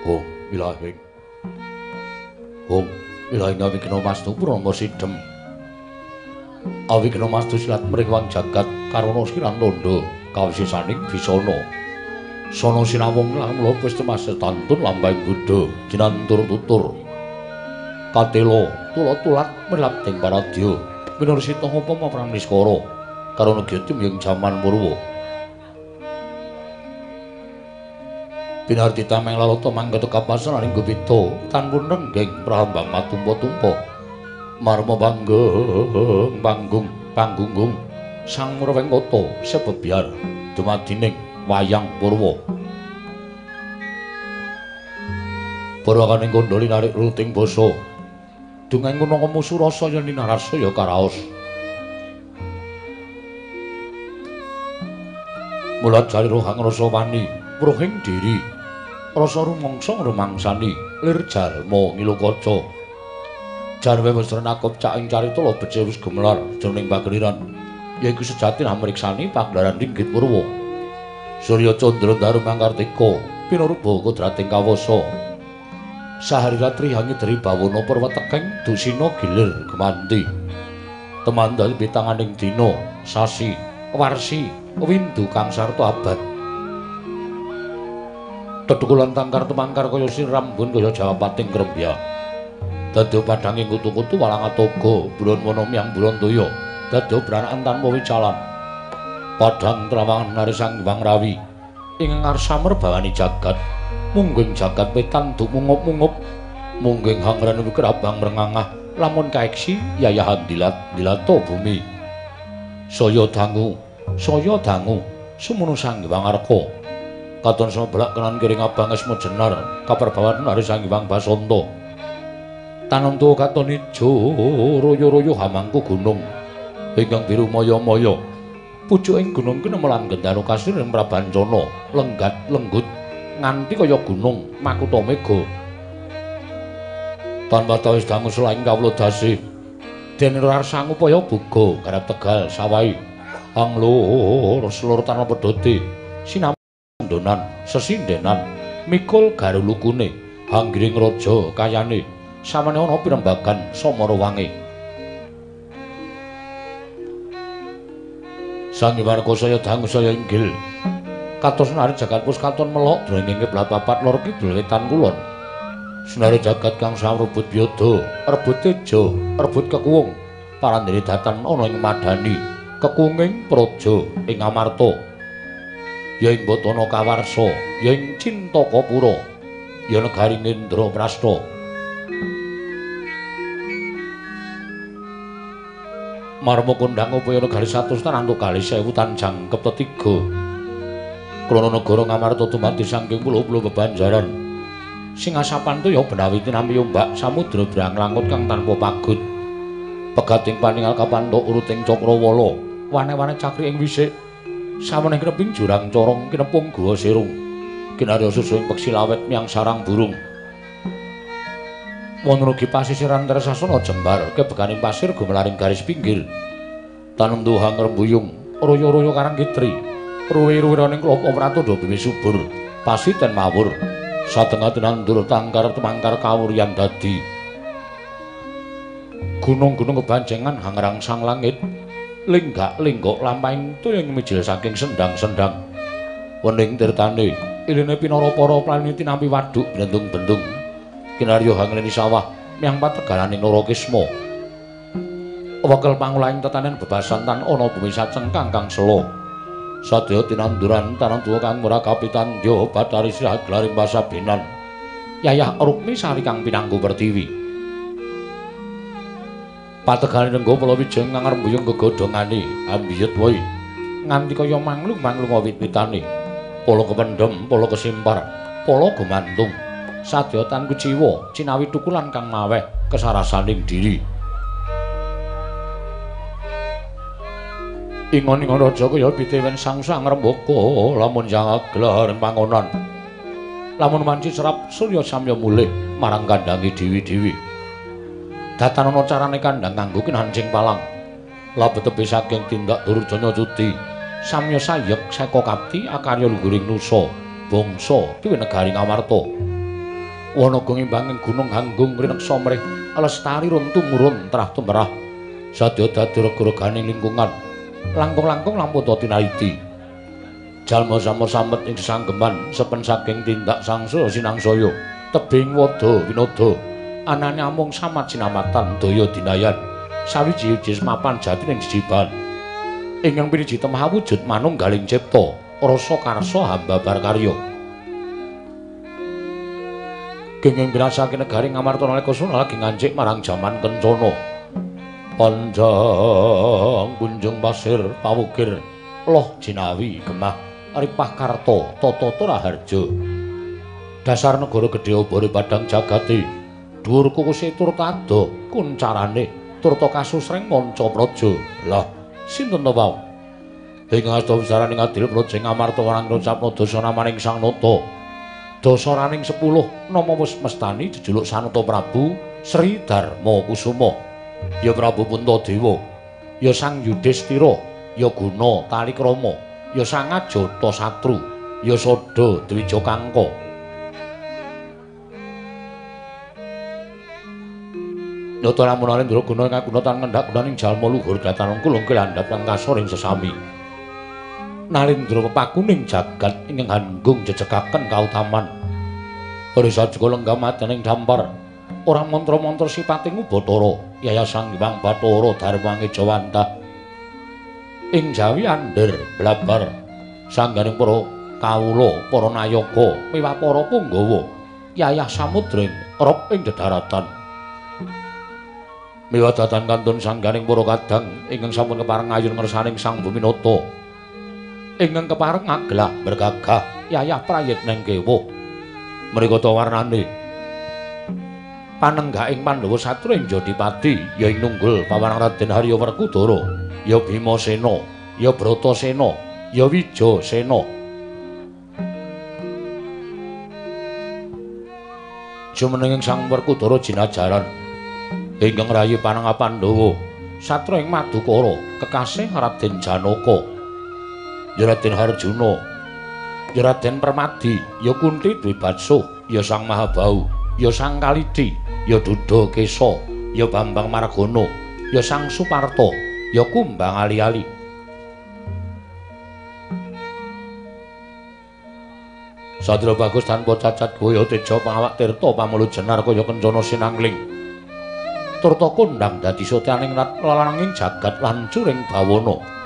Hong ilahing. Hong ilahing awikna mastu Purana Sidhem. Awikna mastu silat mringwang jagat karana siran tandha kawisisaning Bisana. Sono sinawung lamula wis temasestantun lambang Buddha jinantur tutur. Katela tulat-tulat melapting paradya minursita upama perang Niskara karo negya tumiyung jaman Purwa. Pinarti tameng lalata manggata kapasan aring gupita tanpun renggeng prahambang matumpa-tumpa. Marma panggung sang Mrawengkata sebebyar dumadining wayang Purwa. Barakaning kandha linarik ruting basa dungeng kunaka musu rasa yen ninarasaya karaos. Mulat jari rohang rasa wani pruhing diri rasa rumangsa ngrumangsani lir jarma ngilukaca. Jarwe wis renakop caking carita becik wis gumelar jroning pageliran yaiku sejati namriksani pagelaran Ringgit Purwa. Surya Candra Daru Mangkartika pinaruba kodrating kawasa. Sahari ratri hangidri bawana perwetekeng dusina gilir gemanti. Temandhal pitanganing dina sasi warsi windu kang sarta abad. Tetukulan tangkar temangkar kaya sinrambun kaya jawapating krembya. Dadya padhanging kutu-kutu walang atoga buron wana miyang buron toya. Dadya branakan tanpa wicalan. Padhang trawangan nari Sang Hyang Rawi ing ngarsa merbawani jagat. Mungging jagat wetan dumungup-mungup. Mungging hangran wikrabang mrengangah lamun kaeksi yayahan dilato bumi. Saya dangu sumuno Sang Hyang Arka. Katon sebelak kenan kiring abang esmo jenar kaperbawan nari Sang Hyang Basanta. Tanentu katon ijo royo-royo hamangku gunung ingkang biru maya-maya. Pucuking gunung kinemelan gendaro kasir ing prabancana lenggat lenggut nganti kaya gunung Makuta Mega. Tanpa tawis dangu selaing kawula dasih dene rasa ngupaya buga garap tegal sawahi hanglur selur tanah pedhote sinamdonan sesindenan mikul garulukune hanggiring raja kayane samane ana pirembagan Samara Wangi. Sang Hyang saya dangu saya inggil katos nari jagat pus katon melok drenging kiblat papat lor kidul wetan kulon. Sunare jagat kang samrebut biyada rebut teja rebut kekuwung parandene datan ana ing madani kekuwunging praja ing Amarta ya ing Batana Kawarsa ya ing Cintakapura ya negari Indraprastha. Marma kondhang upaya negari 100 tanantu kali 1000 tanjang kepta 3 krana negara Ngamarta dumadi saking pulo-pulo bebanjaran singasapan ya benawi tinampi ombak samudra branglangut kang tanpa pagut pegating paningal kapanthuk uruting Cakrawala wane-wane cakri ing wisik samening kreping jurang corong kinepung guwa sirung kinarya susu ing peksi lawet miyang sarang burung. Wonten ugi pasisiran Tresasana jembar kebekaning pasir gumelaring garis pinggir. Tanem duhang rembuyung royo-royo karang kitri. Ruwi-ruwiraning klapa pratandha bumi subur, pasiten mawur. Satengah tinandur tangkar temangkar kawuryan dadi. Gunung-gunung kebanjengan hangrang sang langit. Linggak-linggok lampahing tuyung mijil saking sendang-sendang. Wening tirtane ilene pinara-para planeti nampi waduk bendung-bendung. Kinarya hangleni sawah miyang pategalaning Narakisma. Wekel pangulaing tetanen bebasantan ana bumi sacengkang kang sela. Sadaya tinanduran tananduwa kang murakapi tandya Bathari Sirah glaring pasabenan. Yayah Rukmi sari kang pinangku pertiwi. Pategane nenggo Palawijeng ngarep mbuyung gegodhongane ambiyet woi nganti kaya manglung-manglung wit-witane. Pala kependhem, pala kesimpar, pala gumantung. Sadya tan kuciwa cinawi tukulan kang maweh kesarasaning diri. Ingon-ingon raja kaya pitewen sang-sang rembaka lamun jangaglar pangonan. Lamun manci serap surya samya mulih marang kandhange dewi-dewi. Datan ana carane kandhang kanggo kinancing palang. Labetepe saking tindak Durjana Cuti samya sayek seka kapti akarya luhuring nusa bangsa kuwi negari Ngamarta. Wanaga ngimbanging gunung Hanggung rineksa mrih lestari run tumurun trah tumrah sadya dadi rega-reganing lingkungan langkung-langkung lampun tinariti jalma samur-samet ing sesanggeman sepen saking tindak sangsaya sinangsaya tebing wada winada anane amung samat sinamatan daya dinayan sawiji-wiji mapan jati ning jijiban ingkang piniji temah wujud manunggaling cipta rasa karsa hamba bar karya kenging pirasake negari Ngamarta nalika suna lagi ngancik marang jaman kencana panjang kunjung pasir pawukir loh jinawi gemah ripah karta tata raharja dasar negara gedhe obore padang jagati dhuwur kukuse turta ado kuncarane turta kasusreng manca praja lah sinten to wau ing asta wisaraning adil praja Ngamarta warang ngucapna dasa namaning Sang Nata dasaraning 10 nama wis mestani jejuluk Sanata Prabu Sri Darma Kusuma ya Prabu Puntadewa ya Sang Yudhistira ya Guna Talikrama ya Sang Ajata Satru ya Sada Dwija Kangka Nyata lamun Narendra Guna ngaguna tan ngendhak gunaning jalma luhur datan kulung landhap kang kasoring sesami Narendra pepakuning jagat ingkang Hanggung jejekaken kautaman. Ora sajuga lenggah madaning dampar. Ora mantra-mantra sipating Ubatara, Yayasan Hyang Bathara Darmange Jawantah. Ing Jawi andher blabar sangganing para kawula, para nayaka, miwah para punggawa, Yayah Samudring rop ing dedharatan. Miwah datan kantun sangganing para kadang ingkang sampun kepareng ayun ngersaning Sang Buminata. Ingkang kepareng ngaglah bergagah Yayah Prayitneng Kewuh mrikata warnane panenggaing Pandhawa Satru ing Jodipati ya ing nunggul pawarang Raden Haryawerkudara ya Bimasena ya Bratasena ya Wijasena jumenenging Sang Werkudara jinajaran ingkang rayi panengah Pandhawa Satru ing Madukara kekasih Raden Janaka ya Raden Harjuna, ya Raden Permadi, ya Kunti Dwi Batsuh, ya Sang Mahabau, ya Sang Kalidi, ya Duda Kesa, ya Bambang Margana, ya Sang Suparta, ya Kumbang Ali-ali. Sadra bagus tanpa cacat gaya teja pangawak tirta pamulu jenar kaya kencana sinangling. Turta kondhang dadi sotyaning lalanging jagat lan curing bawana.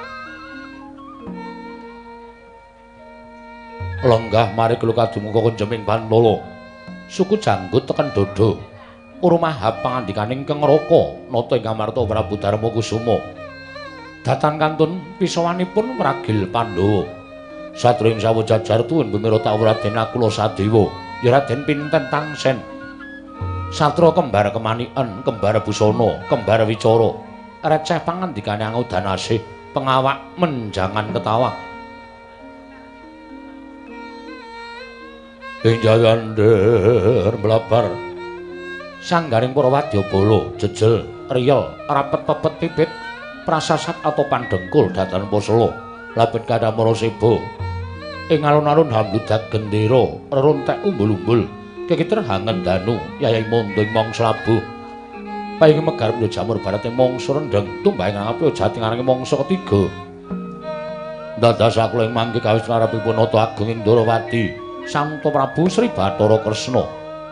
Lenggah mari kelu kadumuka kenjeming Bantala suku janggut teken dada urmahap pangandikaning Kang Raka nata ing Ngamarta Prabu Darma Kusuma datan kantun pisawanipun meragil Pandhawa satring sawajajar tuwin bumirata Raden Nakula Sadewa ya Raden Pinten Tangsen satra kembar kemaniken kembar busana kembar wicara receh pangandikane angudanasih pengawak menjangan ketawang ing jayander blabar sanggaring para wadyabala jejel riyel rapet pepet pipit prasasat atau pandengkul datan posala labet kadamara seba ing alun-alun hambudat gendera reruntek umbul-umbul kekiter hangen danu yayai mondo ing mangsa labuh paing megarep jamur barat ing mangsa rendheng tumbahing api jati ngarange mangsa ketiga dados sakula ing mangke kawis larapipun nata agung ing Ndarawati Santo Prabu Sri Bathara Kresna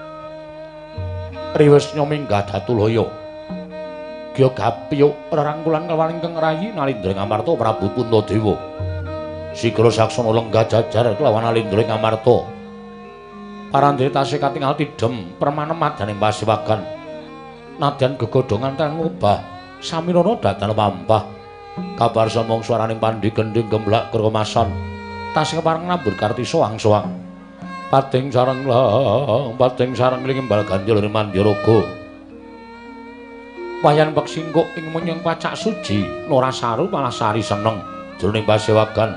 riwes nyominggah Datulaya Gya Gapiyuk rerangkulan kawaning Kang Rayi Nalindra Ngamarta Prabu Puntadewa Sigra saksana lenggah jajar kelawan Nalindra Ngamarta parandene tasih katingal tidhem permanem madaning Pasewagan nadyan gegodhongan kang ngubah samirana datan wampah kabar somong swaraning pandhi gendhing gemblak keremasan tasih kepareng nambur karti soang-soang pating sareng ling imbal ganjil Mandyaraga wayan peksingkuk ing menyang pacak suci Norasaru malah sari seneng jroning Pasewagan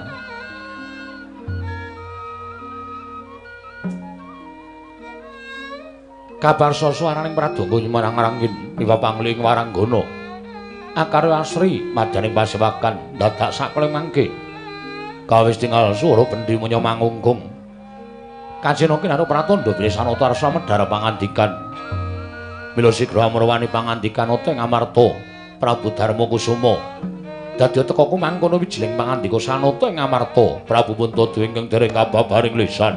kabar swaraning pradonga nymarang-marangin miwah pangling waranggana akarya asri madaning Pasewagan dadak sakling mangke kawis tinggal swara bendi menyang mangungkung Kajena kinarep pratandha Dresanata arsa medhar pangandikan. Mila sigra amrawani pangandikan ing Amarta Prabu Darma Kusuma. Dadi teka kumangkono wijiling pangandika Sanata ing Amarta Prabu Puntada ingkang dereng kababaring lisan.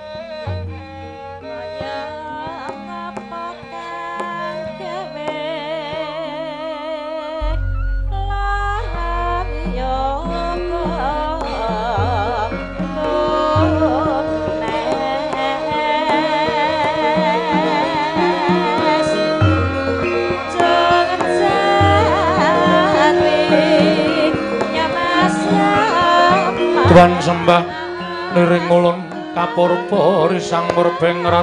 Tuhan sembah liring ngulun kapurba risang murbengrat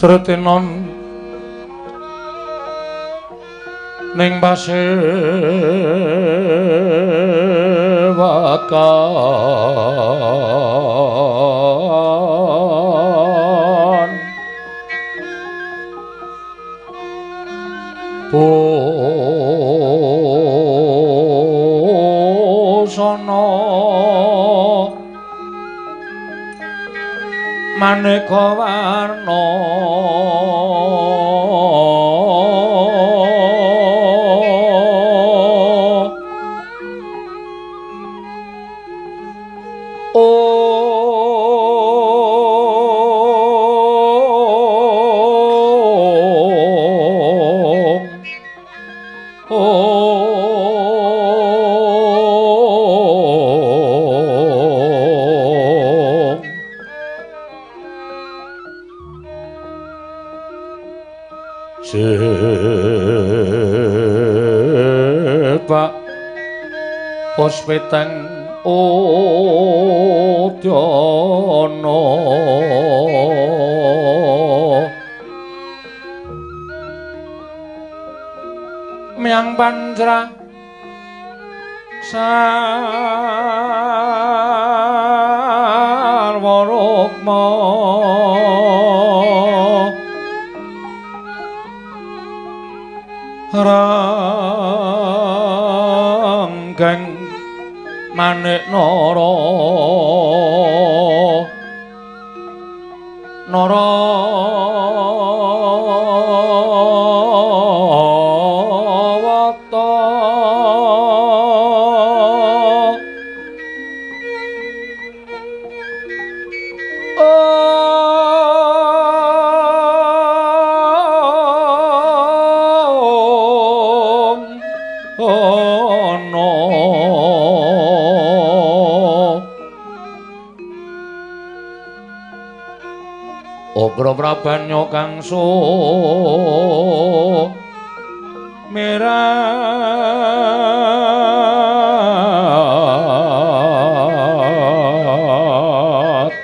Sretinon ning pasewakan busana maneka warna Pak Puspiteng Udyana Miang Pancra Sarwa Rukma Ranggeng Manik Nara Narawata Ogra Prabanya kang sumirat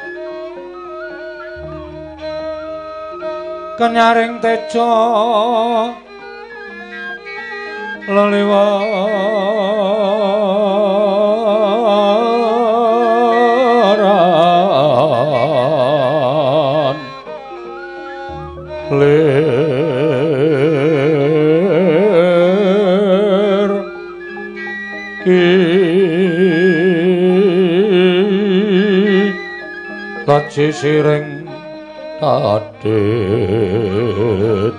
kenyaring teja leliwaran lir ki laci siring tadit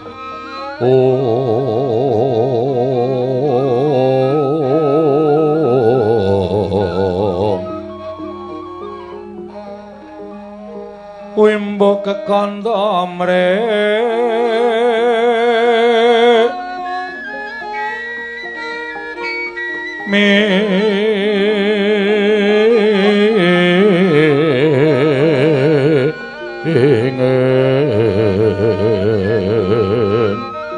Wimbo kekanda mrek ingin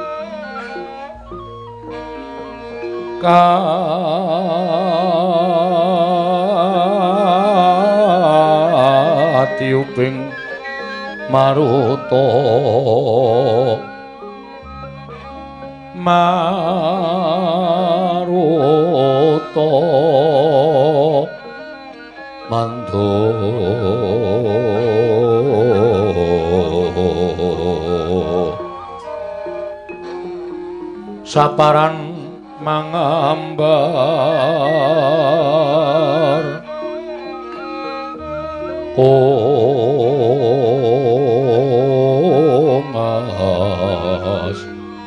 katiuping Maruta Mandha saparan mangambar mas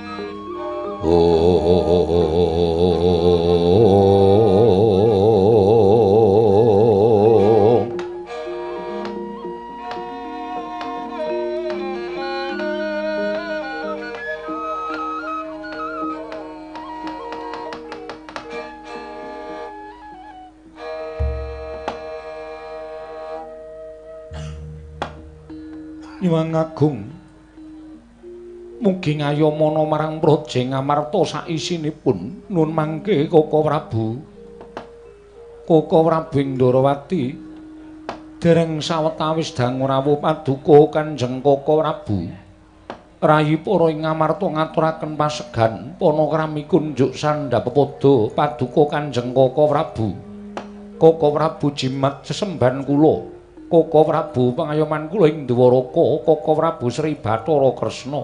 Nyuwun Agung mugi ngayomana marang Praja Ngamarta saisinipun nun mangke Koko Prabu Indrawati dereng sawetawis dangu rawuh paduka Kanjeng Koko Prabu Rayi para ing Ngamarta ngaturaken pasegan panakrami kunjuk sandhapada paduka Kanjeng Kaka Prabu. Kaka Prabu jimat sesemban kula. Kaka Prabu pangayoman kula ing Dwaraka, Kaka Prabu Sri Bathara Kresna.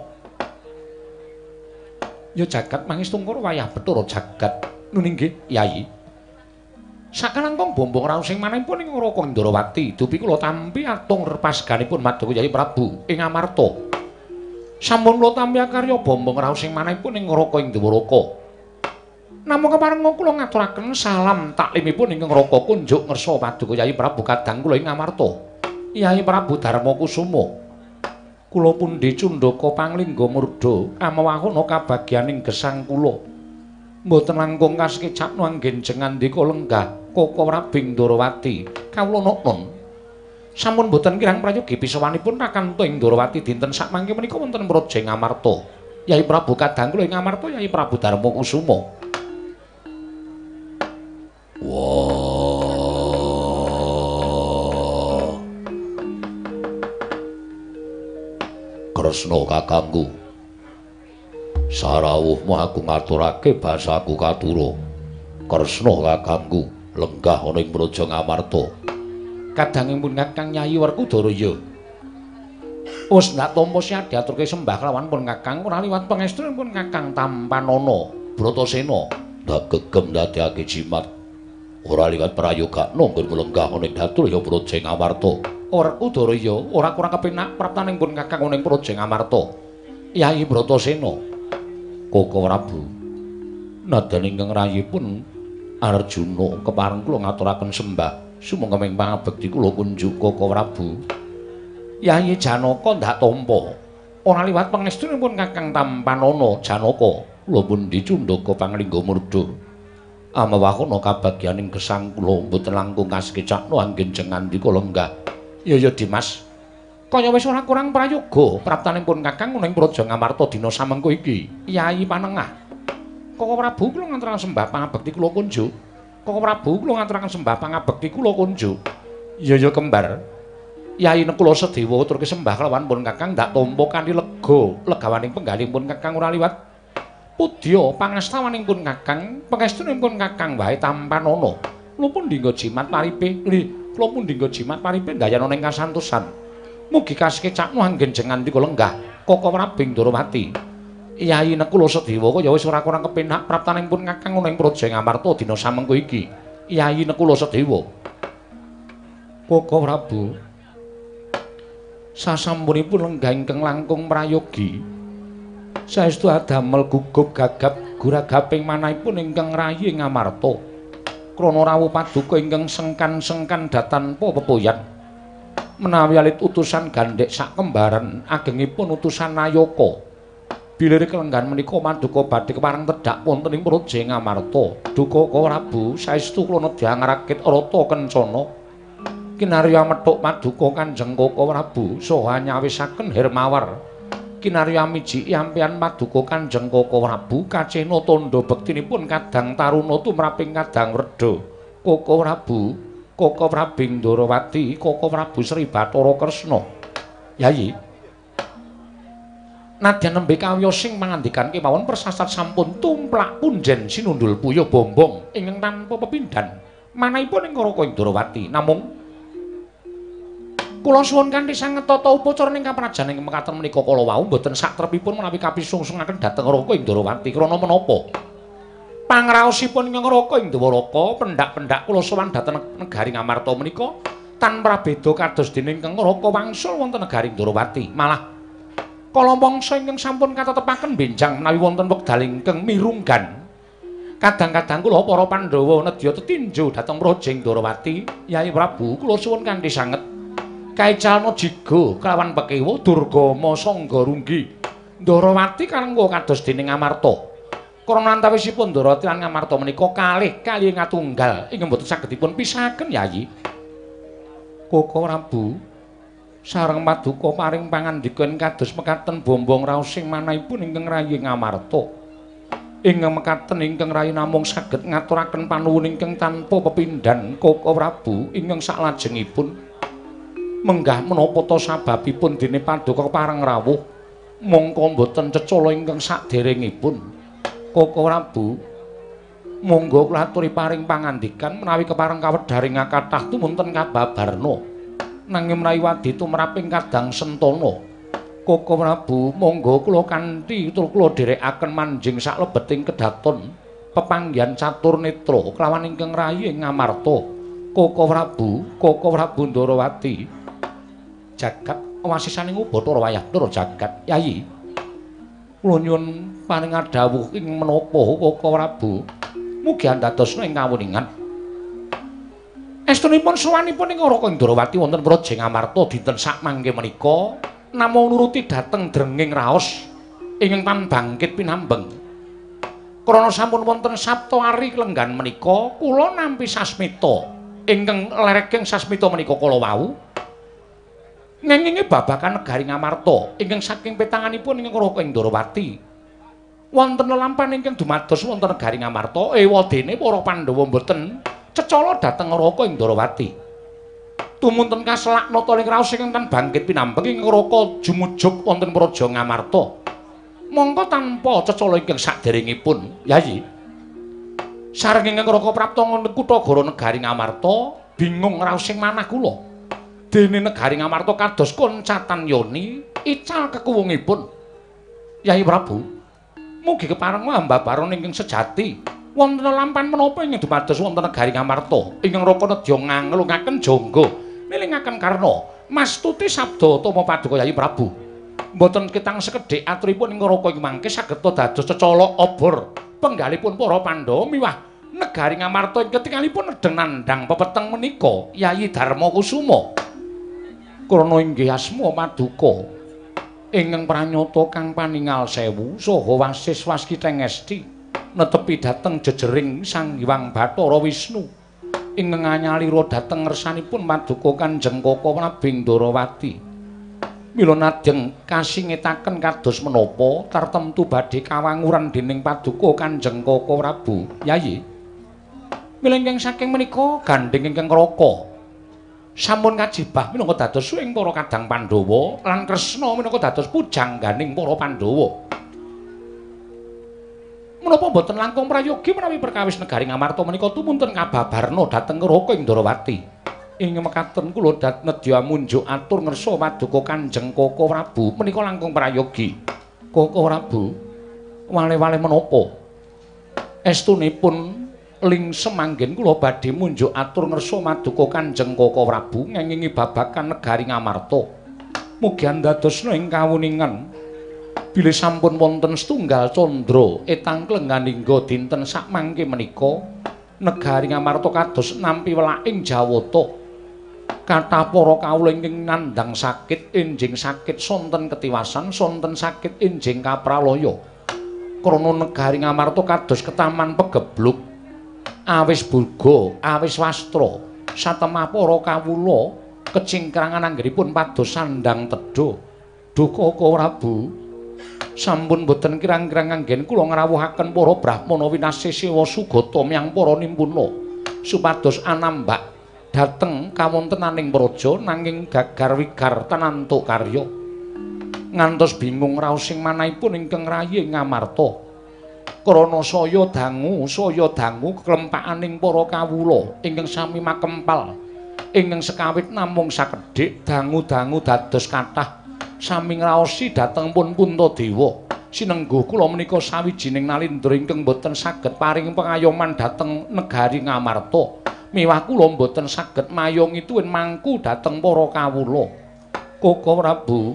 Ya jagat mangistungkara wayah Bathara jagat. Nuning nggih, Yayi. Sakalangkung bombong raos sing manahipun ing Ngraka Indrawati, dupi kula tampi atung repasganipun Madukya Yayi Prabu ing Amarta. Sampun kula tampi karya bombong raos sing manahipun ing Ngraka Indrawaka. Namung keparenga kula ngaturaken salam taklimipun ing Ngraka kunjuk ngersa Madukya Yayi Prabu kadang kula ing Amarta. Yayi Prabu Darma Kusuma. Kula pundi Cundaka Panglingga Murda kamawahana kabagyaning gesang kula. Mboten langkung kasekecakno anggen jengandika lenggah Kaka Prabing Ndrawati kawula noknon. Sampun mboten kirang prayogi pisawanipun Kakanta ing Ndrawati dinten sakmangke menika wonten Praja Ngamarta. Yayi Prabu kadang kula ing Ngamarta Yayi Prabu Darma Kusuma. Wah. Kresna kakangku. Sarawuhmu aku ngaturake basaku katura. Kresna kakangku lenggah ana ing Praja Ngamarta. Kadangipun Kakang Yayi Werkudara. Wis ndak tampa siadi aturke sembah kelawan pun Kakang ora liwat pangestunipun Kakang Tampanana Bratasena. Ndak gegem dadekake jimat. Ora liwat prayoga nanggon lenggah ana ing Daturya Praja Ngamarta. Werkudara ora kurang kepenak praptanipun Kakang ana ing Praja Ngamarta. Yayi Bratasena. Kaka Prabu. Nadyan ingkang rayipun Arjuna kepareng kula ngaturaken sembah. Sumangga ing pangabekti kula kunjuk Kaka Prabu. Yayi Janaka ndak tampa. Ora liwat pangestunipun Kakang Tampanana Janaka. Kula pundi Cundaka Panglingga Murda. Amawahana kabagyaning gesang kula mboten langkung kasekecakno anggen jengandika lenggah. Ya Dimas. Kaya wis ora kurang prayoga praptanipun Kakang ing Praja Ngamarta dina samengko iki. Yayi Panengah. Kaka Prabu kula ngaturaken sembah pangabekti kula kunjuk. Kaka Prabu kula ngaturaken sembah pangabekti kula kunjuk. Ya kembar. Yayi Nekula Sedewa aturke sembah kelawan pun Kakang ndak tampa kanthi lega. Legawaning penggalipun Kakang ora liwat pudya pangastawanipun Kakang, pangestunipun Kakang wae Tampanana. Kula pun dinggo jimat paripe. Kula pun dinggo jimat paripe ndayana ing kasantosan. Mugi kasekecakno anggen jengandika lenggah Kaka Prabing Ndrawati. Yayi Nekula Sedewa kaya wis ora kurang kepenak praptanipun Kakang ing Praja Ngamarta dina samengko iki. Yayi Nekula Sedewa. Kaka Prabu. Sasampunipun lenggah ingkang langkung prayogi. Saestu adamel gugup gagap guragaping manahipun ingkang rayi ing Ngamarta. Krana rawuh paduka ingkang sengkan-sengkan datanpa pepoyan. Menawi alit utusan gandhek sak kembaran agengipun utusan Nayaka. Bilir kelenggan menika Paduka badhe kepareng tedhak wonten ing Praja Ngamarta. Duka Prabu saestu kula nedya ngrakit rata kencana. Kinarya methuk Paduka Kanjeng Kaka Prabu saha nyawisaken Hermawar. Kinarya mijiki ampeyan Paduka Kanjeng Kaka Prabu kacena tandha bektinipun kadang taruna tumraping kadang reda. Kaka Prabu Kaka Prabing Ndrawati, Kaka Prabu Sri Bathara Kresna. Yayi. Nadyan nembe kawiyosing pangandikan kemawon persasat sampun tumplak punjen sinundul puyuh bombong ingkang tanpa pepindhan. Manahipun ing Ngraka Indrawati. Namung kula suwun kanthi sanget tata upacara ing kaprajan ing mekaten menika kala wau mboten saktrepipun menawi kapisungsungaken dhateng Ngraka Indrawati krana menapa? Pangraosipun ing Ngraka Indrawaka, pendak-pendak kula sowan dhateng negari Ngamarta menika tanpa beda kados dene ingkang Ngraka wangsul wonten negari Indrawati. Malah kala mangsa ingkang sampun katetepaken benjang menawi wonten wekdal ingkang mirunggan. Kadang-kadang kula para Pandhawa nedya tetinju dhateng Praja Indrawati. Yayi Prabu kula suwun kanthi sanget kaicalna jiga kelawan pekewa Durgama Sangga Runggi. Ndrawati kalengga kados dene Ngamarta. Krana antawisipun Ndrawati lan Ngamarta menika kalih ngatunggal ingkang boten saged dipun pisahaken Yayi. Kaka Prabu sareng Paduka paring pangandikan kados mekaten bombong raos sing manahipun ingkang rayi Ngamarta. Ingkang mekaten ingkang rayi namung saged ngaturaken panuwun ingkang tanpa pepindhan Kaka Prabu ingkang salajengipun menggah menapa ta sababipun dene Paduka pareng rawuh Mongko mboten cecala ingkang saderengipun. Koko Prabu, monggo kula aturi paring pangandikan menawi kepareng kawedharing kathah tumunten kababarna. Nanging menawi wadi tumraping kadang sentana. Koko Prabu, monggo kula kanthi tur kula dherekaken manjing saklebeting kedaton pepanggihan catur netra kelawan ingkang rayi ing Ngamarta. Koko Prabu Ndarawati. Jagat wasisaning Bathara Wayahndara jagat Yayi. Kula nyuwun paring dawuh ing menapa Koko Prabu? Mugi andadosna ing kawuningan. Estunipun sowanipun ing Raka Ndarawati wonten Praja Ngamarta dinten sakmangke menika namung nuruti dhateng drenging raos ingkang tan bangkit pinambeng. Krana sampun wonten sabta ari lenggan menika kula nampi sasmita ingkang lereking sasmita menika kala wau ngenginge babakan negari Ngamarta ingkang saking petanganipun ing Raka Ndarawati wonten lelampahan ingkang dumados wonten negari Ngamarta ewadene para Pandhawa mboten cecala dhateng Raka Ndarawati tumunten kaselak nata ing raos ingkang tan bangkit pinambeng ing Raka jumujug wonten Praja Ngamarta mongko tanpa cecala ingkang saderengipun Yayi sareng ingkang Raka prapta kutha-goro negari Ngamarta bingung raosing manah kula. Dene negari Ngamarta kados koncatan yoni ical kekuwungipun. Yayi Prabu, mugi kepareng ambabaron ingkang sejati. Wonten lampahan menapa ingkang dumados wonten negari Ngamarta ingkang Raka nedya nganglungaken jangga nilingaken karna mastuti sabda tama paduka Yayi Prabu. Mboten kitang sekedhik aturipun ing Raka ing mangke saged dados cecala obor penggalipun para Pandhawa miwah negari Ngamarta ing ketingalipun nedeng nandhang pepeteng menika Yayi Darmakusuma. Krana inggih asma paduka ingkang pranyata kang paningal sewu saha wasis waskiteng esti netepi dhateng jejering Sang Hyang Bathara Wisnu ingkang anyalira dhateng ngersanipun paduka Kanjeng Koko Prabu Ndarawati. Mila nadeng kasingetaken kados menapa tartemtu badhe kawanguran dening paduka Kanjeng Koko Prabu Yayi. Mila ingkang saking menika gandeng ingkang Raka sampun kajibah minangka dados suwing para kadang Pandhawa lan Kresna minangka dados pujangganing para Pandhawa. Menapa boten langkung prayogi menawi perkawis negari Ngamarta menika tumunten kababarna dhateng Raka Ndarawati. Ing mekaten kula nedya munjuk atur ngersa paduka Kanjeng Koko Prabu menika langkung prayogi. Koko Prabu, wale-wale menapa? Estunipun ling semanggen kula badhe munjuk atur ngersa paduka Kanjeng Koko Prabu ngengingi babagan negari Ngamarta. Mugi andadosna ing kawuningan bilih sampun wonten setunggal candra etang klengganingga dinten sakmangke menika negari Ngamarta kados nampi welaking jawata. Kathah para kawula ingkang nandhang sakit enjing sakit sonten ketiwasan sonten sakit enjing kapralaya krana negari Ngamarta kados ketaman pegebluk awis burga awis wastra satemah para kawula kecingkrangan anggenipun pados sandang tedha. Duh Koko Prabu sampun boten kirang-kirang anggen kula ngrawuhaken para brahmana winasih sewa sugata miyang para nimpuna supados anambak dhateng kawontenaning praja nanging gagar wigar tanantuk karya ngantos bingung raosing manahipun ingkang rayi Ngamarta krana saya dangu kelempakaning para kawula ingkang sami makempal ingkang sekawit namung sakedhik dangu-dangu dados kathah sami ngraosi dhateng pun Puntadewa sinengguh kula menika sawijining nalindra ingkang boten saged paring pengayoman dhateng negari Ngamarta. Miwah kula mboten saged mayongi tuwin mangku dhateng para kawula. Koko Prabu,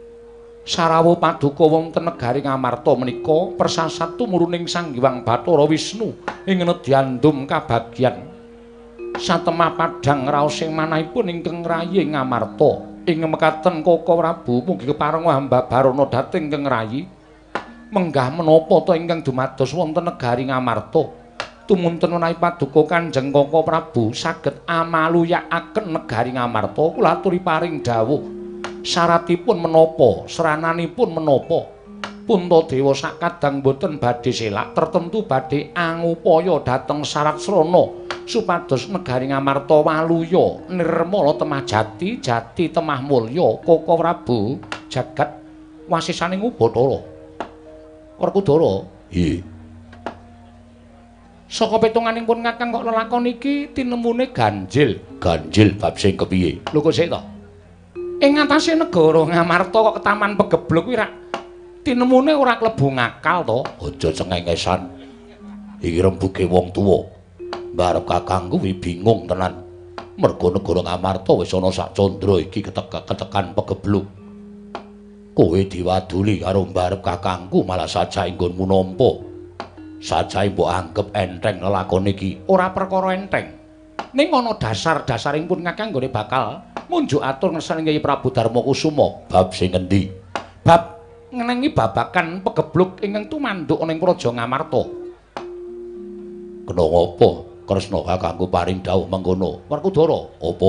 sarawuh paduka wonten negari Ngamarta menika persasat tumuruning Sang Hyang Bathara Wisnu ing nedyandum kabagyan. Satemah padhang raosing manahipun ingkang rayi Ngamarta. Ing mekaten Koko Prabu mugi kepareng ambabarana dhateng ingkang rayi. Menggah menapa ta ingkang dumados wonten negari Ngamarta? Tumunten menawi paduka Kanjeng Koko Prabu saged amaluyakaken negari Ngamarta kula aturi paring dawuh syaratipun menapa serananipun menapa Puntadewa sakadang boten badhe selak tertentu badhe angupaya dhateng syarat srana supados negari Ngamarta waluya nirmala temah jati temah mulya Koko Prabu jagat wasisaning Bathara. Werkudara, nggih. Saka petunganipun Kakang kok lelakon iki tinemune ganjil. Ganjil bab sing kepiye? Lho kok sik to? Ing ngatasé negara Ngamarta kok ketaman pegebluk kuwi rak tinemune ora klebu ngakal to. Aja cengengesan. Iki rembuge wong tuwa. Mbarep kakangku kuwi bingung tenan. Merga negara Ngamarta wis ana sak candra iki ketekan pegebluk. Kowe diwaduli karo mbarep kakangku malah sajake nggonmu nampa. Sajake mbok anggep enteng lelakon iki. Ora perkara enteng. Ning ana dasar-dasaringpun kakang nggone bakal munjuk atur ngersane Kyai Prabu Darmakusuma. Bab sing endi? Bab ngenengi babakan pegebluk ingkang tumanduk ning Praja Ngamarta. Kena ngapa Kresna kakangku paring dawuh mengkono? Werkudara, apa?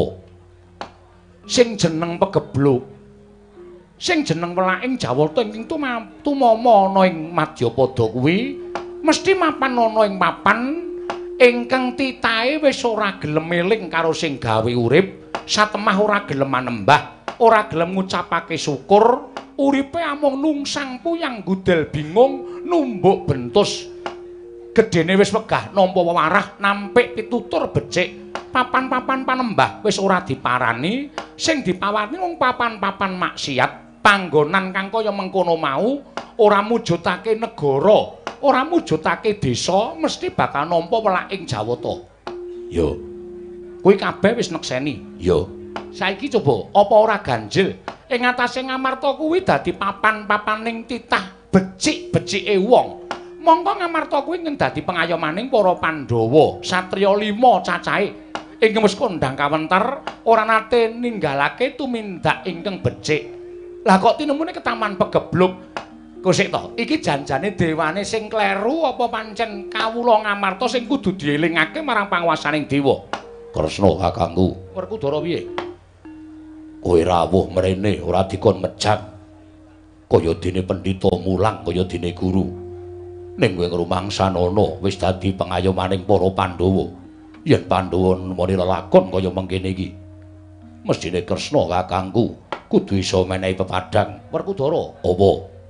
Sing jeneng pegebluk, sing jeneng welaking Jawata ingkang tumama ana ing Madyapada kuwi mesti mapan ana ing papan ingkang titahe wis ora gelem eling karo sing gawe urip, satemah ora gelem manembah, ora gelem ngucapake syukur, uripe amung nungsang puyang gudel bingung, numbuk bentus. Gedene wis wegah nampa wewarah nampik pitutur becik. Papan-papan panembah wis ora diparani, sing dipawani mung papan-papan maksiat. Panggonan kang kaya mengkono mau ora mujudake negara, ora mujudake desa, mesti bakal nampa welaking Jawata. Ya. Kuwi kabeh wis nekseni. Ya. Saiki coba apa ora ganjil ing atase Ngamarta kuwi dadi papan-papaning titah becik-becike wong. Mongko Ngamarta kuwi ing dadi pengayomaning para Pandhawa, satriya 5 cacahe. Ingkang wis kondhang kawentar ora nate ninggalake tumindak ingkang becik. Lah kok tinemune ketaman pegebluk. Kosik to, iki janjane dewane sing kleru apa pancen kawula Ngamarta sing kudu dielingake marang panguwasaning dewa? Kresna kakangku. Werkudara piye? Kowe rawuh mrene ora dikon mejang. Kaya dene pendhita mulang, kaya dene guru. Ning kowe ngrumangsana wis dadi pengayomaning para Pandhawa. Yen Pandhawa nemoni lelakon kaya mengkene iki, mestine Kresna kakangku kudu iso menehi pepadhang. Werkudara, apa?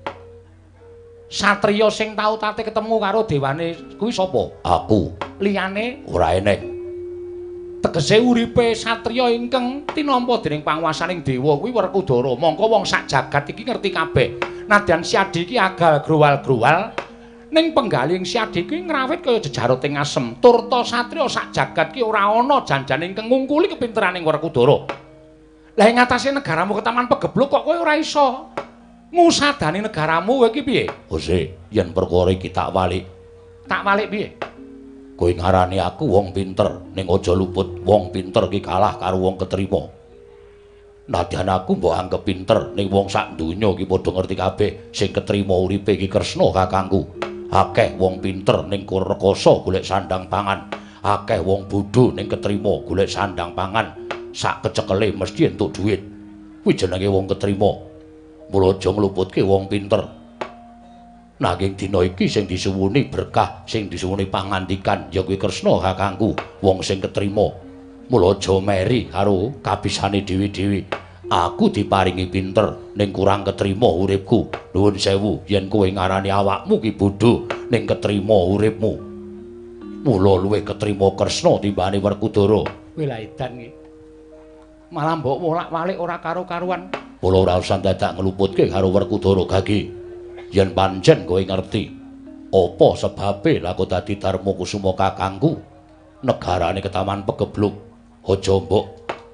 Satriya sing tau tate ketemu karo dewane kuwi sapa? Aku. Liyane ora enek. Tegese uripe satriya ingkang tinampa dening panguwasaning dewa kuwi Werkudara. Mongko wong sak jagat iki ngerti kabeh. Nadyan Siadi iki agal growal-growal ning penggaling Siadi kuwi ngrawit kaya jejaruting asem. Turta satriya sak jagat ki ora ana janjane ingkang ngungkuli kepinteraning Werkudara. Lah ing atase negaramu ketaman pegebluk kok kowe ora iso ngusadani negaramu kowe iki piye? Ose, yen perkara iki tak walik. Tak walik piye? Kowe ngarani aku wong pinter, ning aja luput wong pinter ki kalah karo wong ketrima. Nadyan aku mbok anggap pinter, ning wong sak donya ki padha ngerti kabeh sing ketrima uripe iki Kresna kakangku. Akeh wong pinter ning rekoso golek sandang pangan, akeh wong bodho ning ketrima golek sandang pangan. Sak kecekele mesti entuk dhuwit. Kuwi jenenge wong ketrima. Mula aja ngluputke wong pinter. Nanging dina iki sing disuwuni berkah, sing disuwuni pangandikan ya kuwi Kresna kakangku, wong sing ketrima. Mula aja meri karo kabisane dhewe-dhewe. Aku diparingi pinter ning kurang ketrima uripku. Nuwun sewu yen kowe ngarani awakmu ki bodho ning ketrima uripmu. Mula luwih ketrima Kresna timbane Werkudara. Kowe lha edan iki. Malah mbok wolak-walik ora karo-karuan. Mula ora usah dadak ngluputke karo Werkudara Gage. Yen pancen kowe ngerti apa sebabe lha kok dadi Darmakusuma kakangku, negarane ketaman pegebluk, aja mbok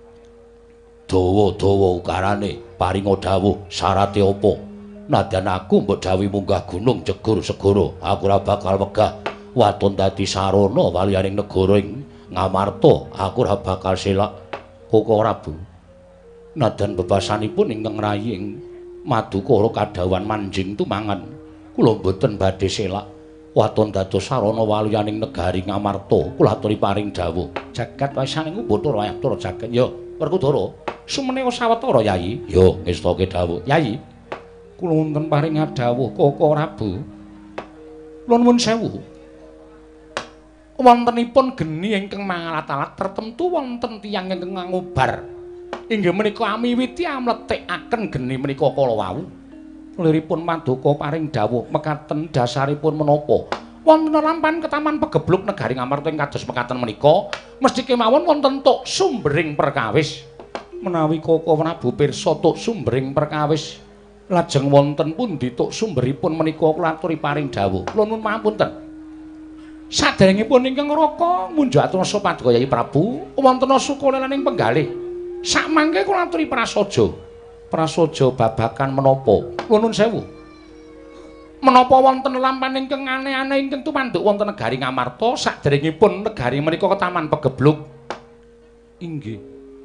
dawa-dawa ukarane paringa dawuh syarate apa. Nadyan aku mbok dawuhi munggah gunung jegur segara, aku ora bakal wegah waton dadi sarana waliyaning negara ing Ngamarta, aku ora bakal selak. Kok ora Bu? Nadyan bebasanipun ingkang rayi ing Madukara kadhawan manjing tumangan. Kula mboten badhe selak waton dados sarana waliyaning negari Ngamarta. Kula aturi paring dawuh. Jagat wasaning Bathara Wayahtara jagat. Ya, Werkudara, sumene sawetara Yayi. Ya, ngestake dawuh. Yayi, kula wonten paring dawuh kok ora Bu. Kula nuwun sewu. Wontenipun geni ingkang mangalat-alat tertentu wonten tiyang ingkang ngobar. Inggih menika amiwiti amletikaken geni menika kala wau. Liripun Paduka paring dawuh mekaten dasaripun menapa? Wonten lampahan ketaman pegebluk negari Ngamarta ing kados mekaten menika mesti kemawon wonten tuk sumbering perkawis. Menawi Koko Prabu pirsa tuk sumbering perkawis lajeng wonten pundi tuk sumberipun menika kula aturi paring dawuh. Kula nuwun pangapunten. Saderengipun ingkang Raka munjuk atursa Paduka Yayi Prabu wonten sukolelaning penggalih. Sakmangke kula aturi prasaja. Prasaja babakan menapa? Kula nuwun sewu. Menapa wonten lampahan ingkang aneh-aneh ingkang tumanduk wonten negari Ngamarta saderengipun negari menika ketaman pegebluk? Inggih.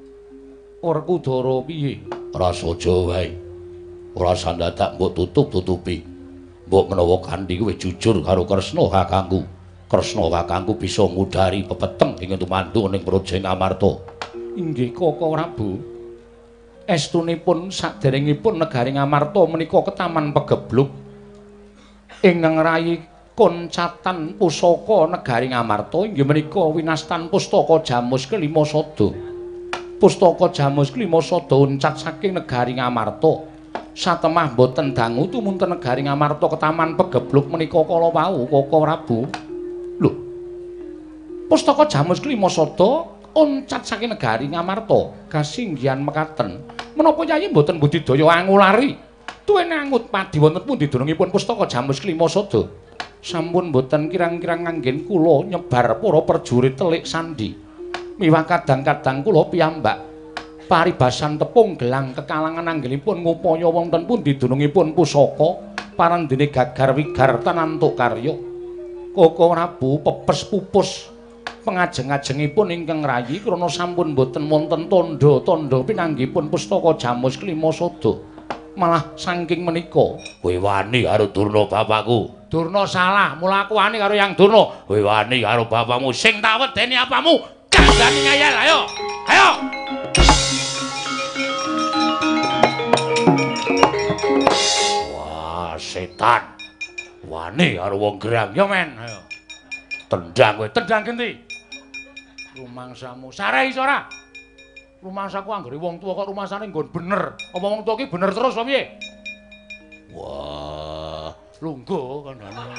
Werkudara piye? Prasaja wae. Ora sandadak mbok tutup-tutupi. Mbok menawa kanthi kowe jujur karo Kresna kakangku. Kresna kakangku bisa ngudari pepeteng ingkang tumanduk ning Praja Ngamarta. Inggih Koko Prabu. Estunipun saderengipun negari Ngamarta menika ketaman pegebluk. Ingkang rayi koncatan pusaka negari Ngamarta inggih menika winastan pustaka Jamus kelima sada. Pustaka Jamus kelima sada uncat saking negari Ngamarta. Satemah boten dangu tumunten negari Ngamarta ketaman pegebluk menika kala wau Koko Prabu. Lho. Pustaka Jamus kelima sada uncat saking negari Ngamarta kasinggihan mekaten. Menapa Yayi boten budidaya angulari? Tuwene angut padi wonten pundi dunungipun pustaka Jamus kelima sada? Sampun boten kirang-kirang nganggen kula nyebar para prajurit telik sandi. Miwah kadang-kadang kula piyambak paribasan tepung gelang kekalangan anggenipun ngupaya wonten pundi dunungipun pusaka parandene gagar wigar tanantuk karya. Koko Prabu pepes pupus pengajeng-ajengipun ingkang rayi krana sampun boten wonten tandha-tandha pinanggipun pustaka Jamus kelima sada. Malah saking menika kowe wani karo Durna bapakku. Durna salah, mula aku wani karo Yang Durna. Kowe wani karo bapakmu sing tak wedeni apamu? Kandhani ngayal, ayo. Ayo. Wah, setan. Wani karo wong gerang ya, men. Ayo. Tendang kowe, tendang genti. Rumangsamu sarai iso ora? Rumangsaku anggere wong tuwa kok rumangsane nggon bener. Apa wong tuwa ki bener terus apa piye? Wah, lungguh kandhane.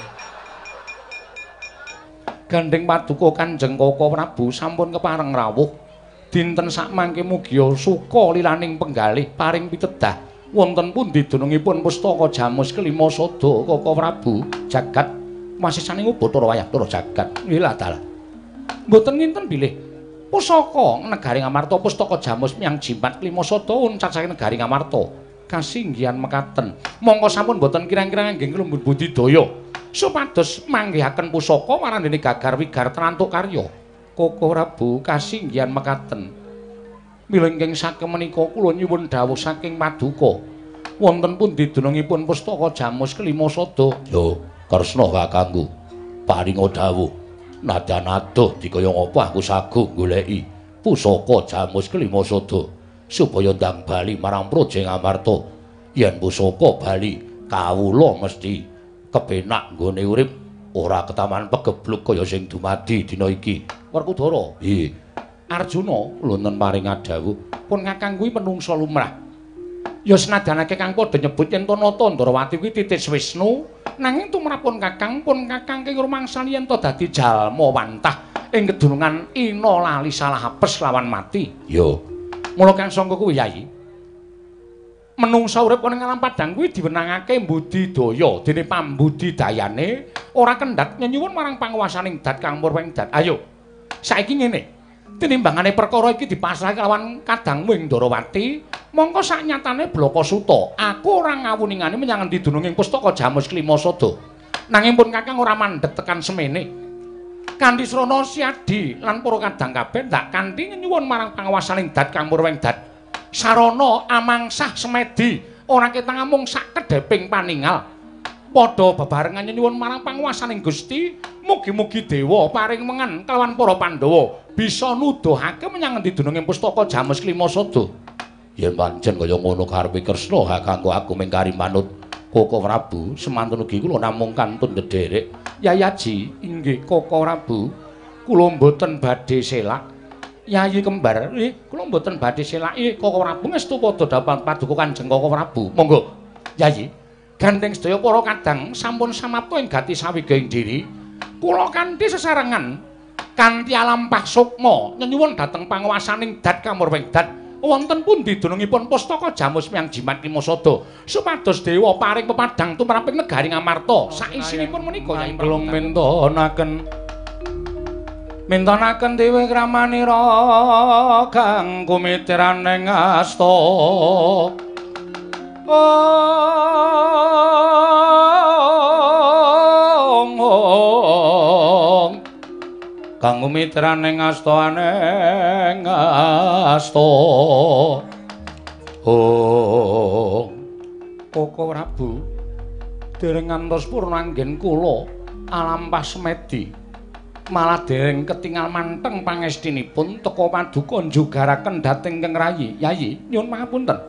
Gandeng Paduka Kanjeng Koko Prabu sampun kepareng rawuh. Dinten sakmangke mugia suka lilaning penggalih paring pitedah. Wonten pundi dunungipun pustaka Jamus kelima sada Koko Prabu? Jagat masisane Bathara Wayah jagat. Nggih lah dalah. Mboten nginten bilih. Pusaka negari Ngamarta pustaka Jamus miyang jimat kelima sada uncat saking negari Ngamarta kasinggihan mekaten mongko sampun boten kirang-kirang nggih kula budidaya supados manggihaken pusaka marandene gagar wigar trantuk karya. Koko Prabu kasinggihan mekaten mila ingkang saking menika kula nyuwun dawuh saking Paduka wonten pundi dunungipun pustaka Jamus kelima sada? Yo Kresna kakangku paringa dawuh. Nadan adoh dikaya ngapa aku sagu goleki pusaka Jamus kelima sada supaya ndang bali marang Praja Ngamarta. Yen pusaka bali kawula mesti kepenak nggone urip ora ketaman pegebluk kaya sing dumadi dina iki. Werkudara, nggih. Arjuna wonten paring dawuh, pun kakang kuwi menungsa lumrah. Ya senajanake kang padha nyebut yen Tanata Ndarawati kuwi titis Wisnu, nanging tumrapun kakang pun kakang ing rumangsani yen to dadi jalma wantah ing kedunungan ina lali salah apes lawan mati. Yo. Mula kang sangka kuwi Yayi. Menungsa urip ning alam padang kuwi diwenangake mbudidaya dene pambudidayane ora kendhat nyuwun marang panguwasaning dat kang murweng dat. Ayo. Saiki ngene. Tinimbangane perkara iki dipasrahke lawan kadangmu ing Ndarawati, mongko saknyatane Blaka Suta, aku ora ngawuningani menyang endi dununging pustaka Jamus kelima sada. Nanging pun kakang ora mandhet tekan semene. Kanthi srana siadi lan para kadang kabeh ndak kanthi nyuwun marang panguwasaning dat kang murweng dat. Sarana amangsah semedi, ora ketang mung sak kedheping paningal. Padha bebarengan nyuwun marang panguwasaning Gusti, mugi-mugi dewa paring mengan kelawan para Pandhawa bisa nuduhake menyang endi dununging pustaka Jamus kelima sada. Yen pancen kaya ngono karepe Kresna kakangku aku mengkari manut Koko Prabu, semanten ugi kula namung kantun ndederek. Yayaji, inggih Koko Prabu, kula mboten badhe selak. Yayi kembar, nggih, kula mboten badhe selak. Koko Prabu ngestu padha dapat Paduka Kanjeng Koko Prabu. Monggo, Yayi. Gandeng sedaya para kadang sampun samapta ing gati sawigaing diri. Kula kanthi sesarengan kanthi alampah sukma nyuwun dhateng panguwasaning Dat Kamurweng Dat wonten pundi dunungipun pustaka Jamus Myang Jimat Klimasada supados dewa paring pepadang tumraping negari Ngamarta saisinipun menika Yai Prabu mintonaken dewe kramanira kang kumitiraning asta kang umitraning asta aneng asta Koko Prabu dereng ngantos purna anggen kula alampah semedi malah dereng ketingal manteng pangestinipun teka paduka njugaraken dhateng Kang Rayi Yayi nyuwun pangapunten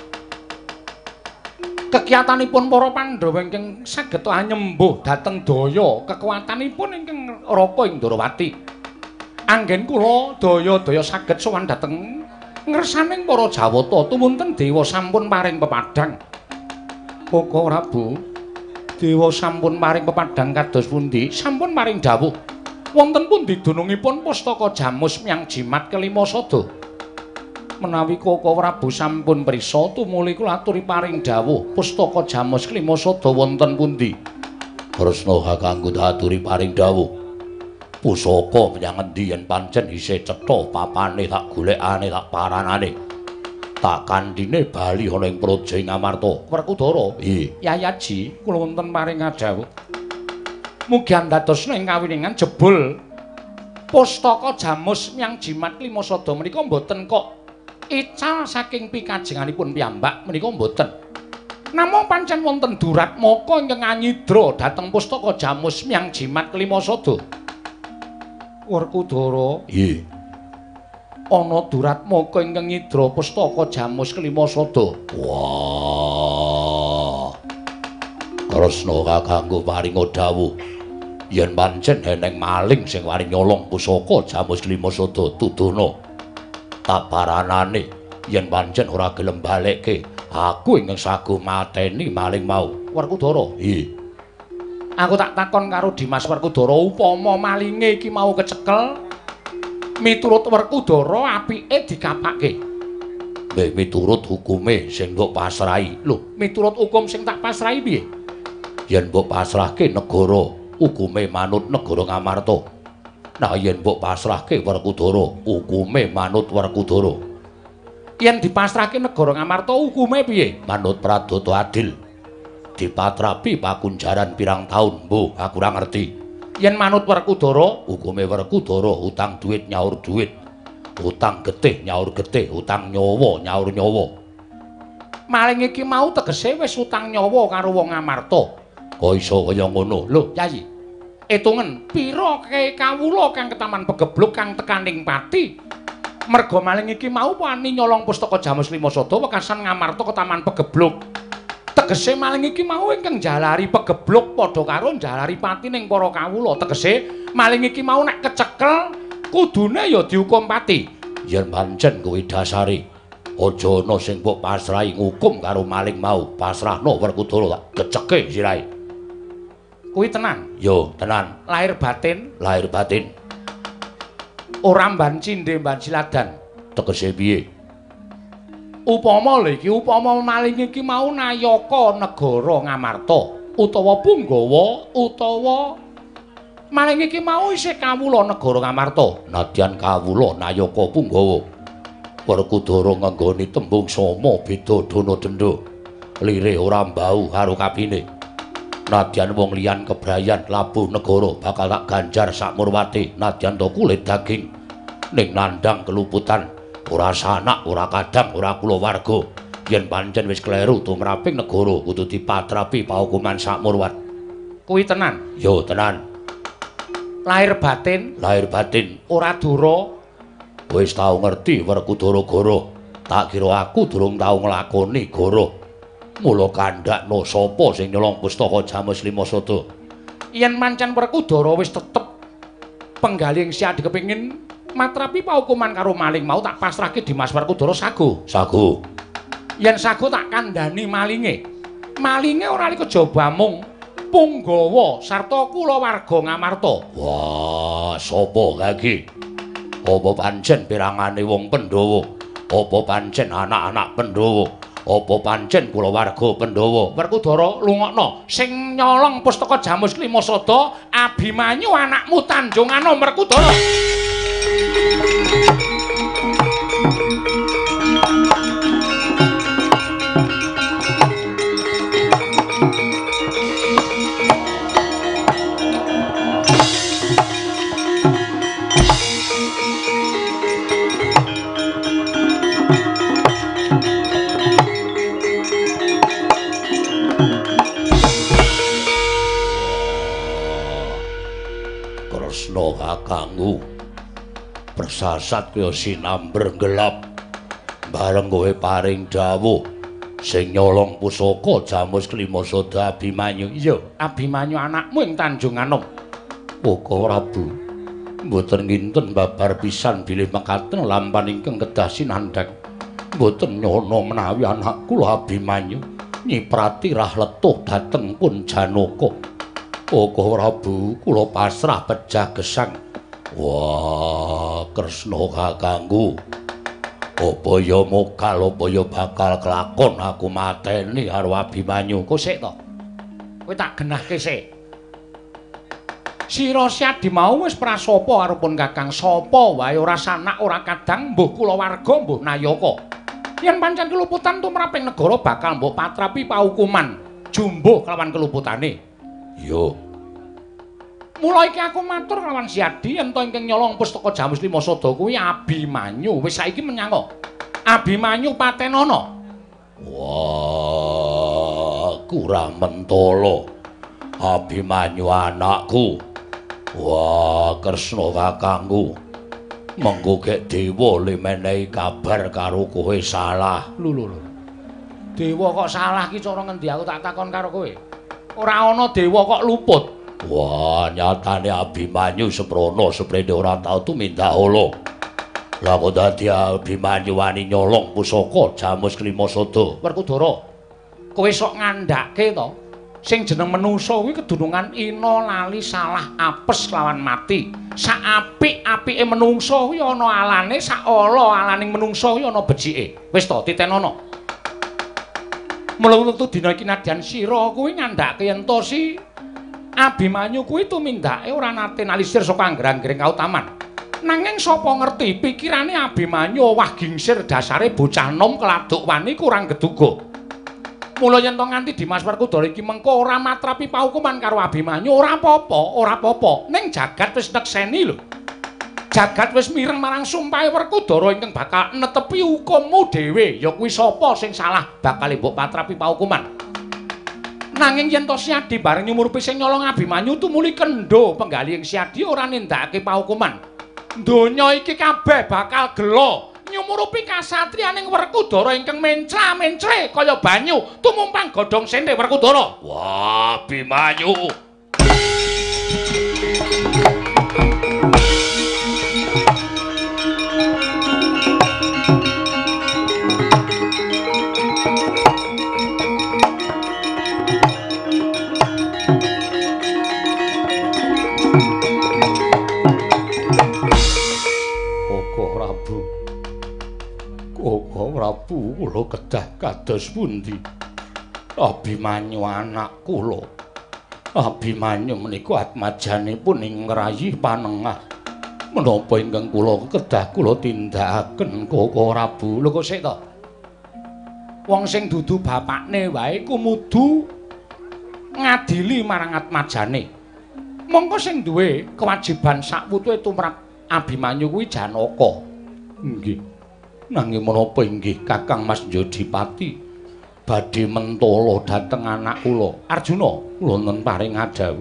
kegiatanipun para Pandhawa ingkang saged anyembuh dhateng daya kekuatanipun ingkang raka ing Ndarawati. Anggen kula daya-daya saged sowan dhateng ngersaning para Jawata tumunten dewa sampun paring pepadang. Koko Prabu, dewa sampun paring pepadang kados pundi? Sampun paring dawuh. Wonten pundi dunungipun pustaka Jamus Myang Jimat Klimasada? Menawi Koko Prabu sampun prisa tumuli kula aturi paring dawuh pustaka Jamus Klimasada wonten pundi? Kresna kanggo aturi paring dawuh. Pusaka menyang endi yen pancen isih cetha papane tak golekane tak paranane. Tak kandhine bali ana ing praja Ngamarta. Werkudara. Nggih. Yayaji kula wonten paring dawuh. Mugi andadosna ing kawiningan jebul pustaka Jamus Myang Jimat Klimasada menika mboten kok ical saking pikajenganipun piyambak menika mboten. Namung pancen wonten durat maka ingkang anyidra dhateng pustaka Jamus Myang Jimat Klimasada. Werkudara. Nggih. Ana durat maka ingkang nyidra pustaka Jamus Klimasada. Wah. Kresna kakanggo paringa dawuh yen pancen eneng maling sing wani nyolong pusaka Jamus Klimasada tuduna taparanane yen pancen ora gelem balekke aku ingkang saguh mateni maling mau. Werkudara. Nggih. Aku tak takon karo Dimas Werkudara upama malinge iki mau kecekel miturut Werkudara apike dikapakke. Nggih miturut hukume sing mbok pasrahi. Lho, miturut hukum sing tak pasrahi piye? Yen mbok pasrahke negara, hukume manut negara Ngamarta. Nah yen mbok pasrahke Werkudara, hukume manut Werkudara. Yen dipasrahke negara Ngamarta, hukume piye? Manut pradata adil. Dipatrapi pakunjaran pirang taun, mbuh aku ora ngerti. Yen manut Werkudara, hukume Werkudara utang duit nyaur duit, utang getih nyaur getih, utang nyawa nyaur nyawa. Maling iki mau tegese wis utang nyawa karo wong Ngamarta. Kok iso kaya ngono? Lho, Yayi. Etungen pira kawula kang ketaman pegebluk kang tekaning pati. Merga maling iki mau wani nyolong pustaka Jamus Klimasada wekasan Ngamarta ketaman pegebluk. Tegese maling iki mau ingkang jalari pegebluk padha karo jalari pati ning para kawula. Tegese maling iki mau nek kecekel kudune ya dihukum pati. Yen pancen kuwi dasare aja ana sing mbok pasrahi ngukum karo maling mau, pasrahno Werkudara tak geceke sirahe. Kuwi tenan? Yo, tenan. Lahir batin? Lahir batin. Ora mban cindhe mban siladan. Tegese piye? Upama lho iki upama maling iki mau nayaka negara Ngamarta utawa Punggawa utawa maling iki mau isih kawula negara Ngamarta. Nadyan kawula nayaka Punggawa. Werkudara ngenggoni tembung sama beda dana denda. Lirih ora mbau karo kapine. Nadyan wong liyan kebrayan labuh negara bakal tak ganjar sak murwate. Nadyan to kulit daging ning nandang keluputan. Ora sanak, ora kadang, ora kulawarga. Yen pancen wis kleru tumraping negara kudu dipatrapi pahukuman sakmurwat. Kuwi tenan? Yo tenan. Lahir batin? Lahir batin. Ora dura? Wis tau ngerti Werkudara Goro. Tak kira aku durung tau nglakoni goro. Mula kandhakno sapa sing nyolong pustaka Jamus Klimasada. Yen pancen Werkudara wis tetep penggaling siadi kepingin matrapi paukuman karo maling mau tak pasrahke Dimas Werkudara sago. Sago. Yen sago tak kandhani malinge. Malinge ora li kejaba mung Punggawa sarta kulawarga Ngamarta. Wah, sapa kaki? Apa pancen pirangane wong Pandhawa? Apa pancen anak-anak Pandhawa? Apa pancen kulawarga Pandhawa? Werkudara lungokno sing nyolong pustaka Jamus Klimasada Abimanyu anakmu Tanjungana Werkudara. Kakangku persasat kaya sinamber gelap bareng kowe paring dawuh sing nyolong pusaka Jamus Klimasada Abimanyu. Iya, Abimanyu anakmu ing Tanjung Anom. Uga Prabu mboten nginten babar pisan bilih mekaten lampan ingkang kedah sinandhang. Mboten nyono menawi anak kula Abimanyu nyiprati rah letuh dhateng pun Janaka. Uga Prabu kula pasrah pejah gesang. Wah, Kresna kakangku. Apa ya mokal apa ya bakal kelakon aku mateni karo Abimanyu. Kok sik to? Kowe tak genahke sik. Sira Siadi mau wis prasapa karo pun Kakang sapa wae ora sanak ora kadang mbuh kulawarga mbuh nayaka. Yen pancen keluputan tumraping negara bakal mbok patrapi paukuman jumbuh kelawan keluputane. Yo. Mula iki aku matur kelawan Siadi yen to ingkang nyolong pustaka Jamus Klimasada kuwi Abimanyu. Wis saiki menyang Abimanyu patenana. Wah, kurang mentolo. Abimanyu anakku. Wah, Kresna kakangku. Mengko gek dewa le menehi kabar karo kowe salah. Lho. Dewa kok salah ki cara ngendi aku tak takon karo kowe. Ora ana dewa kok luput. Wah, nyatane Abimanyu seprono seprene ora tau tumindak ala. Lah kok dadi Abimanyu wani nyolong pusaka Jamus Klimasada. Werkudara, kowe sok ngandhake to, sing jeneng menungsa kuwi kedunungan ina lali salah apes lawan mati. Sak apik-apike menungsa kuwi ana alane, sak ala-alaning menungsa kuwi ana becike. Wis to, titenana. Mula wektu dina iki nadyan sira kuwi ngandhake yen to si Abimanyu kuwi tumindake ora nate nalisir saka anggrang-anggreng kautaman. Nanging sapa ngerti pikirane Abimanyu owah gingsir dasare bocah nom keladuk wani kurang geduga. Mula yen to nganti Dimas Werkudara iki mengko ora matrapi paukuman karo Abimanyu ora apa-apa. Ning jagat wis nekseni lho. Jagat wis mireng marang sumpahe Werkudara ingkang bakal netepi hukummu dhewe. Ya kuwi sapa sing salah bakal mbok patrapi paukuman. Nanging yen to Siadi bareng nyumurupi sing nyolong Abimanyu tumuli kendho penggali ing Siadi ora nindakake paukuman. Donya iki kabeh bakal gelo nyumurupi kasatriyaning Werkudara ingkang mencra-mencre kaya banyu tumumpang godhong sente Werkudara. Wah, Abimanyu. Prabu kula kedah kados pundi? Abimanyu anak kula. Abimanyu menika atmajanipun ing ngrayi panengah. Menapa ingkang kula kedah kula tindakaken Koko Prabu? Lho kok sik to? Wong sing dudu bapakne wae kumudu ngadili marang atmajane. Mongko sing duwe kewajiban sakputuhe tumrap Abimanyu kuwi Janaka. Nggih. Nanging menapa inggih Kakang Mas Jodipati badhe mentala dhateng anak kula Arjuna kula nun paring adhawuh.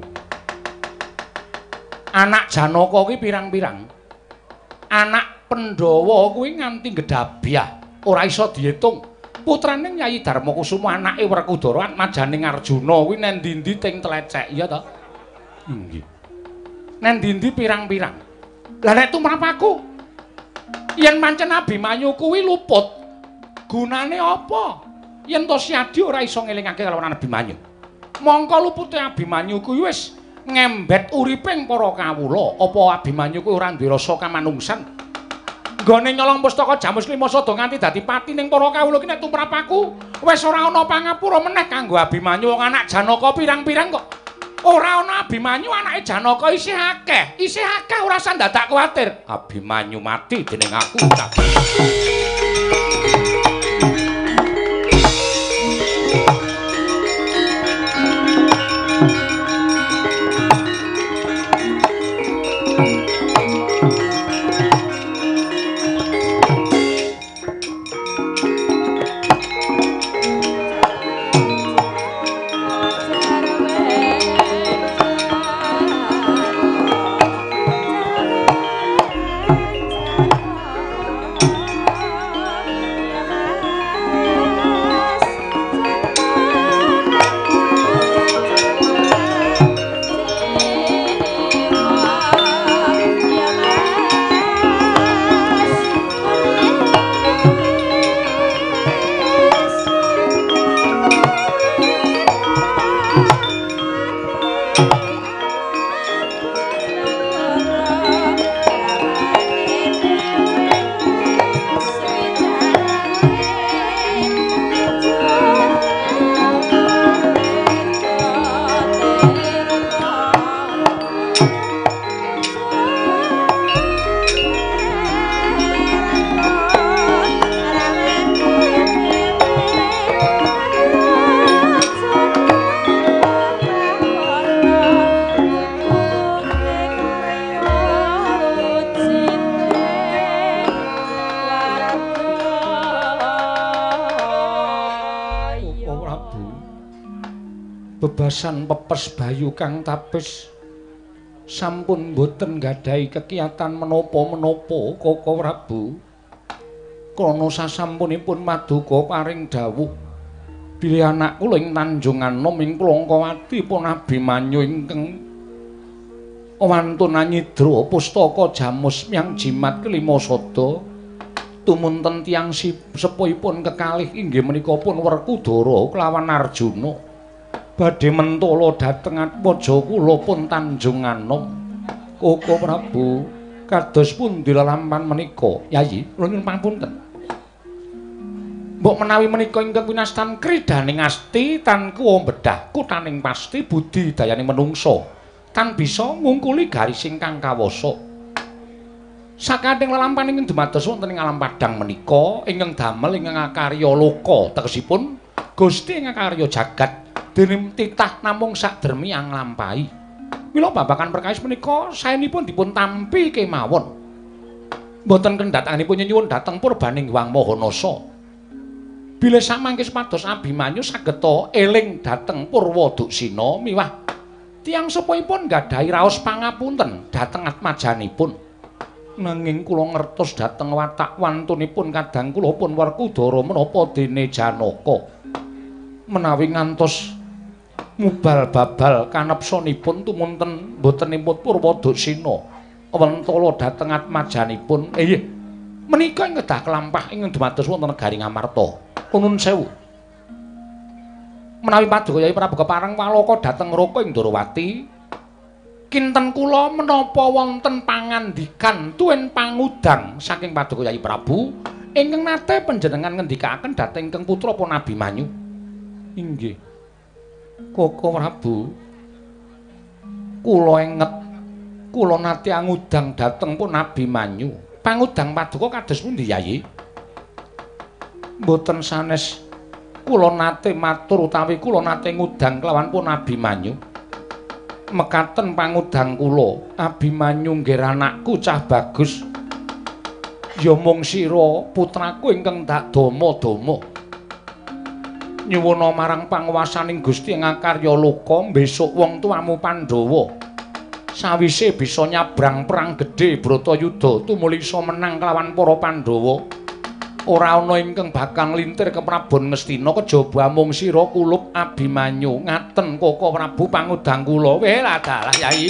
Anak Janaka kuwi pirang-pirang. Anak Pandhawa kuwi nganti gedhabyah ora iso diitung. Putrane Nyai Darmakusuma anake Werkudara atmajaning Arjuna kuwi nang ndi-ndi ting tlecek ya ta? Nggih. Nang ndi-ndi pirang-pirang. Lah nek tumrap aku yen pancen Abimanyu kuwi luput, gunane apa? yen to si Adi ora iso ngelingake kelawan Abimanyu. Mongko lupute Abimanyu kuwi wis ngembet uriping para kawula. Apa Abimanyu kuwi ora duwe rasa kamanungsan? Nggone nyolong pustaka Jamus Lima Sada nganti dadi pati ning para kawula ki nek tumrap aku wis ora ana pangapura meneh kanggo Abimanyu wong anak Janaka pirang-pirang kok. Ora ana Abimanyu anake Janaka isih akeh ora usah dadak kuwatir. Abimanyu mati dening aku. Bebasan pepes bayu kang tapis sampun boten gadhahi kekiyatan menapa-menapa Kaka Prabu. Krana sasampunipun Maduka paring dawuh bilih anak kula ing Tanjung Anom ing Klangkawati pun Abimanyu ingkang wantun nyidra pustaka Jamus Myang Jimat Kelima Sada tumunten tiyang sepuhipun kekalih inggih menika pun Werkudara kelawan Arjuna. Badhe mentala dhateng atmaja kula pun Tanjung Anom. Kaka Prabu, kados pundi lelampahan menika? Yayi, kula nyuwun pangapunten. Mbok menawi menika ingkang winastan kridaning asti tan kuwa bedah kutaning pasti budi dayaning menungsa tan bisa ngungkuli garis ingkang kawasa. Sakanthing lelampahan ingkang dumados wonten ing alam padang menika ingkang damel ingkang akarya loka tegesipun Gusti ingkang akarya jagat dening titah namung sakdermi anglampahi. Mila babakan perkawis menika saenipun dipun tampi kemawon. Mboten kendhatanganipun nyuwun dhateng purbaning Hyang Mahanasa. Bilih samangke supados Abimanyu saged eling dhateng Purwaduksina miwah tiyang sepuhipun gadhahi raos pangapunten dhateng atmajanipun. Nanging kula ngertos dhateng watak wantunipun kadang kula pun Werkudara menapa dene Janaka. Menawi ngantos mubal babal kanepsanipun tumunten botenipun Purwaduksina wentala dhateng atmajanipun. Nggih. Menika ing kedah kelampah ing dumados wonten negari Ngamarta. Kunun sewu. Menawi Paduka Yai Prabu kepareng walaka dhateng Raka ing Ndrawati, kinten kula menapa wonten pangandikan tuwin pangudang saking Paduka Yai Prabu ingkang nate panjenengan ngendikaken dhateng ingkang putra pun Abimanyu. Inggih. Kaka Prabu, kula enget kula nate angudang dhateng pun Abimanyu. Pangudang Paduka kados pundi Yayi? Mboten sanes kula nate matur utawi kula nate ngudang kelawan pun Abimanyu. Mekaten pangudang kula, Abimanyu nggih anakku cah bagus. Ya mung sira putraku ingkang dak dama-dama. Nyuwuna marang panguwasaning Gusti ing akarya loka besok wong tuamu Pandhawa sawise bisa nyabrang perang gedhe Bratayuda tumulisa menang kelawan para Pandhawa ora ana ingkang bakal nglintir ke Prabon Ngastina kejaba mung sira kulup Abimanyu. Ngaten Kaka Prabu pangudang kula. Weh ladalah Yai.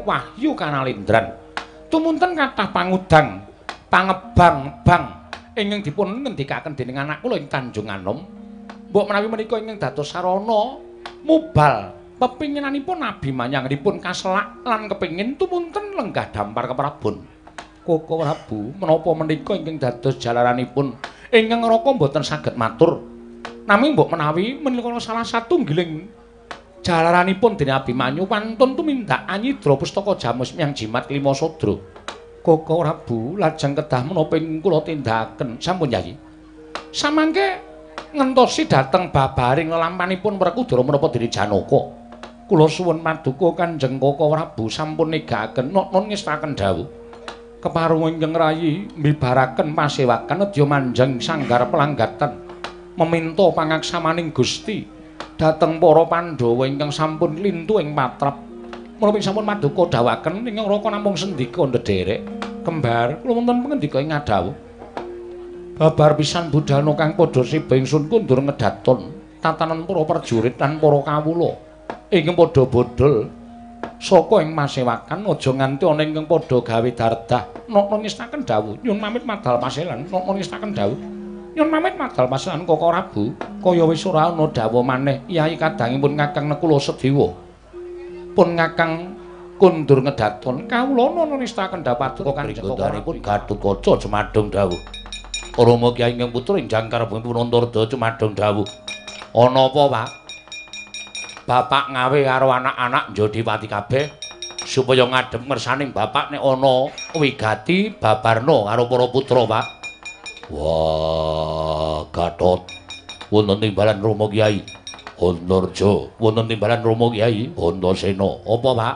Wahyu Kanalindran. Tumunten kathah pangudang pangebang-bang ingkang dipun ngendikaken dening anak kula ing Tanjung Anom. Mbok menawi menika ingkang dados sarana mubal pepinginanipun Abimanyangnipun kaselak lan kepingin tumunten lenggah dampar keprabon. Koko Prabu menapa menika ingkang dados jalaranipun ingkang Raka mboten saged matur. Naming mbok menawi menika salah satunggiling jalaranipun dening Abimanyu wantun tumindak anyidra pustaka Jamus Miang Jimat Lima Sadra. Koko Prabu lajeng kedah menapa ing kula tindakaken sampun Yayi. Samangke ngentosi dhateng babaring lelampanipun Werkudara menapa dene Janaka. Kula suwun paduka Kanjeng Koko Prabu sampun negakaken nun ngestaken dawuh. Keparung ingkang rayi mbibaraken pasewakan nedya manjang sanggar pelanggatan. Meminta pangaksamaning Gusti dhateng para Pandhawa ingkang sampun lintu ing patrap. Menapa sampun paduka dawuhaken ingkang Raka namung sendika ndederek. Kembar kula wonten pangendika ing ngadhawuh. Babar pisan budhana kang padha siba ingsun kundur ngedaton tatanan para prajurit lan para kawula ingkang padha bodol saka ing masewakan aja nganti ana ingkang padha gawe dardah. Nana ngestaken dawuh nyun pamit madal paselan. Nana ngestaken dawuh nyun pamit madal paselan Koko Prabu. Kaya wis ora ana dawuh maneh Kyai kadangipun Kakang Nekula Sedewa pun Kakang kundur ngedaton kawula nana ngestaken dawuh paduka Kanjeng Koko Prabu. Gatotkaca cumadung dawuh Rama Kyai ingkang putra ing Jangkar Bumi Punantarada cumadung dawuh. Ana apa, Pak? Bapak ngawe karo anak-anak Njodipati kabeh supaya ngadhep ngersaning bapak nek ana wigati babarna karo para putra, Pak. Wah, Gatot. Wonten timbalan Rama Kyai. Antarja, wonten timbalan Rama Kyai. Antasena. Apa, Pak?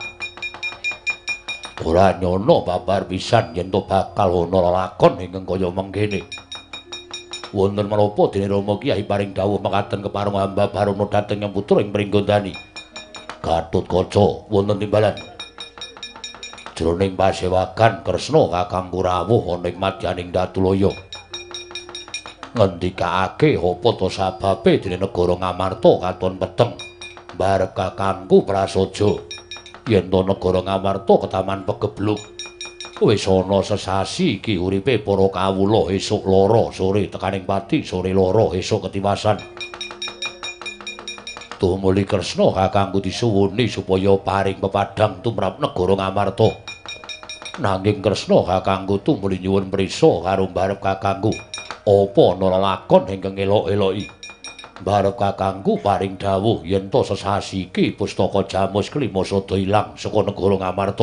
Ora nyono babar pisan yen to bakal ana lakon ingkang kaya mengkene. Wonten menapa dene Rama Kyai paring dawuh mekaten kepareng hamba Barana dhateng yang putra ing Pringgondani. Gatotkaca wonten timbalan. Jroning pasewakan Kresna Kakang Kurawuh ana ing madyaning Datulaya. Ngendikake apa to sababe dene negara Ngamarta katon peteng barep kakangku prasaja. Yen to negara Ngamarta ketaman pegebluk. Wis ana sesasi iki uripe para kawula esuk lara sore tekaning pati sore lara esuk ketiwasan. Tumuli Kresna kakangku disuwuni supaya paring pepadhang tumrap negara Ngamarta. Nanging Kresna kakangku tumuli nyuwun prisa karo mbarep kakangku. Apa ana lakon ingkang elok-eloki? Mbarep kakangku paring dawuh yen to sesasi iki pustaka Jamus Klima Sada ilang saka negara Ngamarta.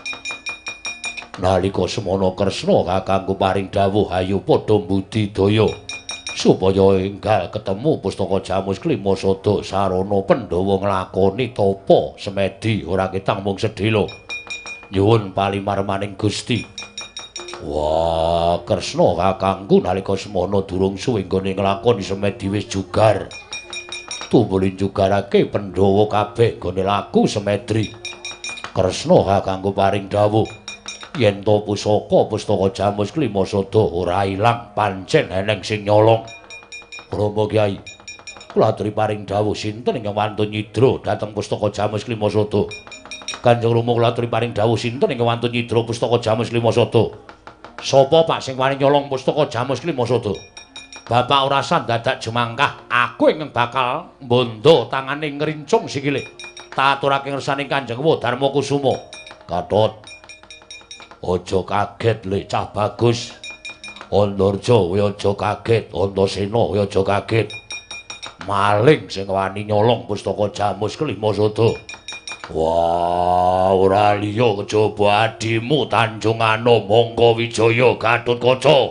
Nalika semana Kresna kakangku paring dawuh ayo padha mbudidaya supaya enggal ketemu pustaka Jamus Klima Sada sarana Pandhawa nglakoni tapa semedi ora ketang mung sedhela. Nyuwun palimarmaning Gusti. Wah, Kresna kakangku nalika semana durung suwe nggone nglakoni semedi wis jugar. Tumuli jugarake Pandhawa kabeh nggone laku semedri. Kresna kakangku paring dawuh yen to pusaka pustaka Jamus Klima Sada ora ilang pancen eneng sing nyolong. Rama Kyai, kula aturi paring dawuh sinten ingkang wantun nyidra dhateng pustaka Jamus Klima Sada? Kanjeng Rama kula aturi paring dawuh sinten ingkang wantun nyidra pustaka Jamus Klima Sada? Sapa Pak sing wani nyolong pustaka Jamus Klima Sada? Bapak ora dadak jemangkah, aku ingkang bakal mbondo tangane ngrincung sikile. Tak aturake ngersaning Kanjeng Dharma Kusuma. Gatot, aja kaget le cah bagus. Antarja kowe aja kaget, Antasena kowe aja kaget. Maling sing wani nyolong pustaka Jamus Klima Sada. Wah, ora liya kejaba adimu Tanjung Anom Mangga Wijaya Gatotkaca.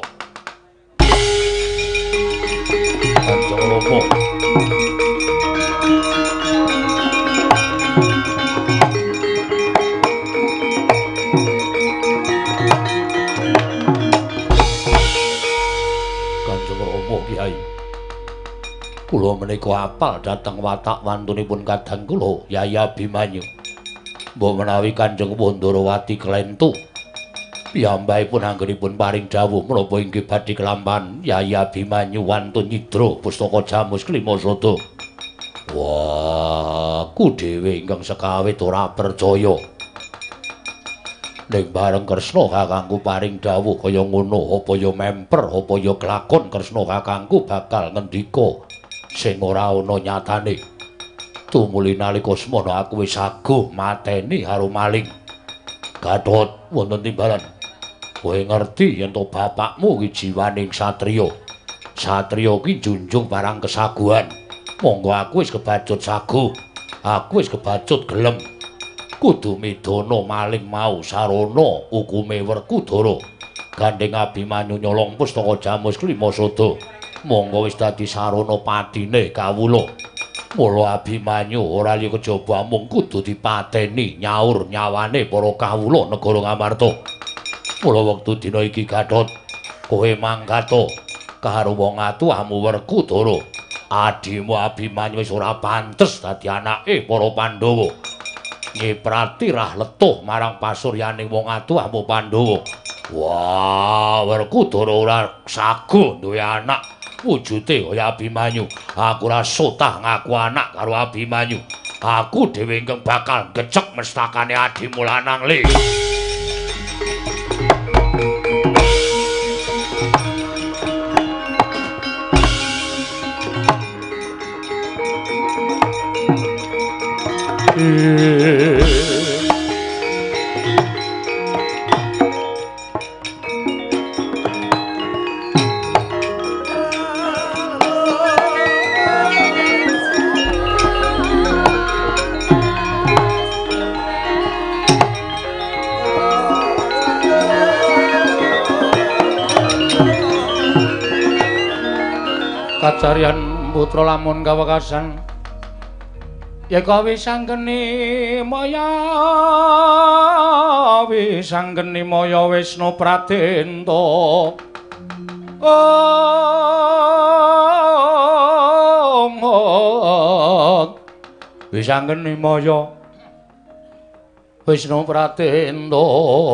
Kanjeng Rama. Kyai, kula menika apal dhateng watak wantunipun kadang kula Kyai Abimanyu. Mbok menawi Kanjeng Wandrawati klentu piyambakipun anggenipun paring dawuh menapa inggih badhe kelampan Kyai Abimanyu wantun nyidra pustaka Jamus Klima Sada. Wah, ku dhewe ingkang sekawit ora percaya. ning bareng Kresna kakangku paring dawuh kaya ngono apa ya memper apa ya kelakon Kresna kakangku bakal ngendika sing ora ana nyatane. Tumuli nalika semana aku wis saguh mateni karo maling. Gatot wonten timbalan. Kowe ngerti yen to bapakmu iki jiwaning satriya. Satriya ki junjung barang kesaguhan. Monggo aku wis kebacut saguh. Aku wis kebacut gelem. Kudu midana maling mau sarana hukume Werkudara. Gandeng Abimanyu nyolong pustaka Jamus Klimasada. Monggo wis dadi sarana patine kawula. Mula Abimanyu ora liya kejaba mung kudu dipateni nyaur nyawane para kawula negara Ngamarta. Mula wektu dina iki Gatot, kowe mangkat karo wong atuhmu Werkudara. Adimu Abimanyu wis ora pantes dadi anake para Pandhawa. Nyiprati rah letuh marang pasuryaning wong atuhmu Pandhawa. Wah, Werkudara ora saguh duwe anak. Wujude kaya Abimanyu. Aku ora sotah ngaku anak karo Abimanyu. Aku dhewe ingkang bakal gecek mestakane adimu lanang le. Kacarian putra lamun kawekasan yeka wisanggeni maya Wisnu Pratenta wisanggeni maya Wisnu Pratenta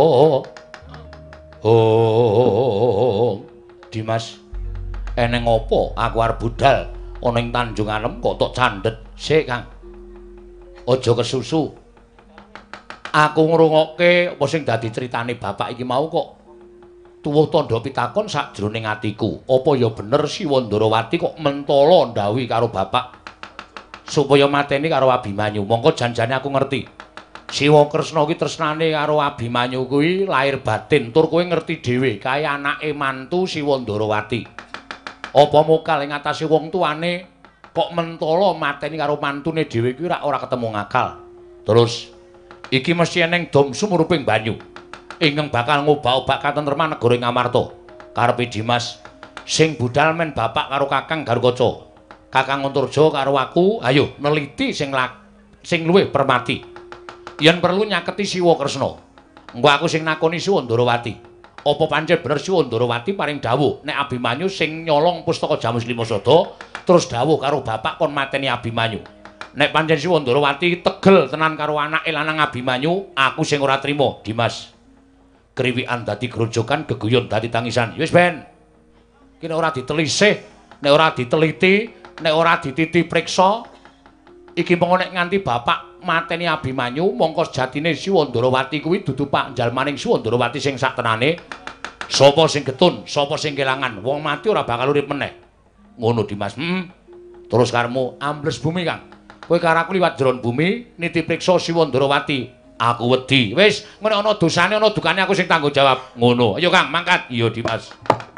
Dimas eneng apa aku arep budal ana ing Tanjung Anem kok tok candhet sik Kang. Aja kesusu. Aku ngrungokke apa sing dadi critane bapak iki mau kok tuwuh tandha pitakon sakjroning atiku. Apa ya bener Siwa Ndarawati kok mentala ndhawuhi karo bapak supaya mateni karo Abimanyu. Mongko janjane aku ngerti. Siwa Kresna ki tresnane karo Abimanyu kuwi lahir batin tur kowe ngerti dhewe kaya anake mantu Siwa Ndarawati. Apa mokal ing atase wong tuane kok mentala mateni karo mantune dhewe kuwi ora ketemu ngakal. Terus iki mesti eneng dom sumuruping banyu ingkang bakal ngobah-obah katentreman negara Ngamarta. Karepe Dimas sing budal men bapak karo Kakang Garukaca. Kakang Antarja karo aku, ayo neliti sing luwih permati. Yen perlu nyaketi Siwa Kresna. Engko aku sing nakoni Siwa Ndarawati. Apa pancen bener Siwa Ndarawati paring dawuh nek Abimanyu sing nyolong pustaka Jamus Klimasada terus dawuh karo bapak kon mateni Abimanyu. Nek pancen Siwa Ndarawati tegel tenan karo anake lanang Abimanyu, aku sing ora trima, Dimas. Kriwikan dadi grojokan, geguyon dadi tangisan. Wis ben. Ki nek ora ditelisih, nek ora diteliti, nek ora dititi priksa, iki mengko nek nganti bapak mateni Abimanyu, mongko sejatine Siwa Ndarawati kuwi dudu panjalmaning Siwa Ndarawati sing saktenane. Sapa sing getun, sapa sing kelangan, wong mati ora bakal urip meneh. Ngono Dimas. Terus karemu ambles bumi, Kang. Kowe karo aku liwat jron bumi niti priksa Siwa Ndarawati. Aku wedi. Wis, ngene ana dosane ana dukane aku sing tanggung jawab. Ngono. Ayo Kang, mangkat. Iya Dimas.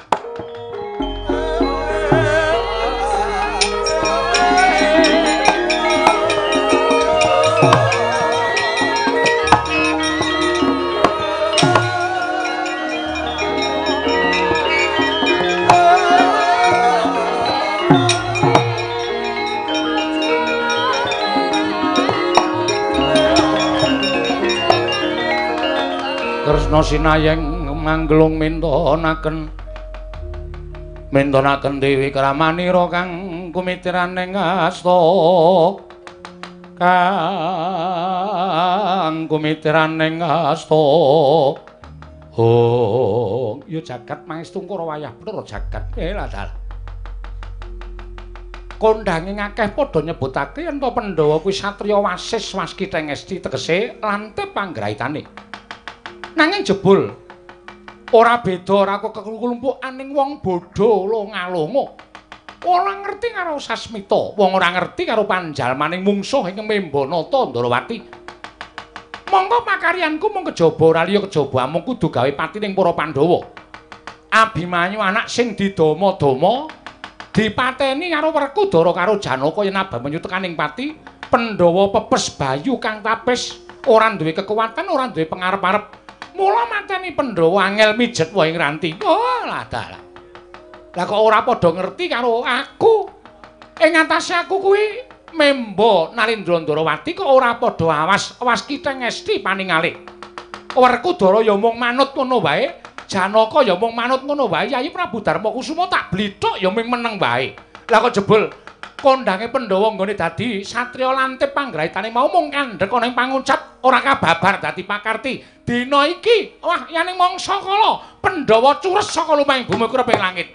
Kresna sinayeng manglung mintonaken Dewi Kramanira kang kumitiraning asta ya jagat mangestungkara wayah bener jagat ladal kondhanging akeh padha nyebutake yen to Pandhawa kuwi satriya wasis waskita ngesti tegese lantep panggraitane. Nanging jebul ora beda ora kok keklumpukaning wong bodho longa-longa. Ora ngerti karo Sasmita, wong ora ngerti karo panjalmaning mungsuh ing Membanata Ndarawati. Monggo pakaryanku mung kejaba ora liya kejaba mung kudu gawe pati ning para Pandhawa. Abimanyu anak sing didama-dama dipateni karo Werkudara karo Janaka yen Abimanyu tekaning pati, Pandhawa pepes bayu kang tapis ora duwe kekuatan, ora duwe pangarep-arep. Mula mateni Pandhawa angel mijet wae ngranti. Oh, lah dalah. Lah kok ora padha ngerti karo aku. Ing atase aku kuwi Memba Narendra Ndarawati kok ora padha awas kiteng esti paningalih. Werkudara ya mung manut ngono wae, Janaka ya mung manut ngono wae, Yayi Prabu Darmakusuma tak blithuk ya mung meneng wae. Lah kok jebul kondange Pandhawa nggone dadi satriya lantip panggraitane mau mung kandhek ana ing pangucap ora kababar dadi pakarti. Dina iki wah yaning mangsa kala Pandhawa cures saka lumahing bumi kreping langit.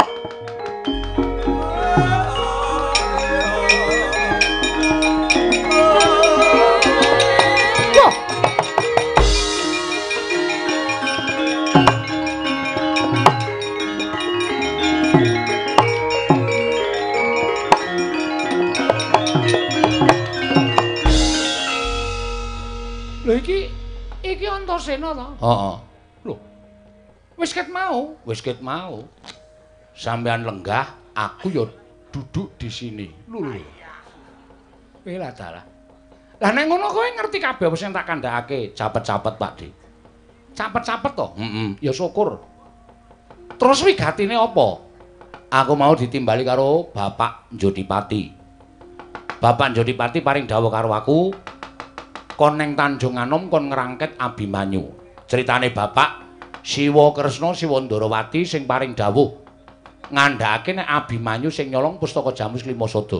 Lho iki Antasena to? Heeh. Lho. Wis ket mau. Sampeyan lenggah, aku ya duduk di sini. Lho. Wela dalah. Lah nek ngono kowe ngerti kabeh apa sing tak kandhakake, capet-capet Pakde. Capet-capet to? Ya syukur. Terus wigatine apa? Aku mau ditimbali karo Bapak Njodipati. Bapak Njodipati paring dawuh karo aku, kon neng Tanjung Anom kon ngrangket Abimanyu. Critane bapak Siwa Kresna Siwa Ndarawati sing paring dawuh ngandhakake nek Abimanyu sing nyolong pustaka Jamus Lima Sada.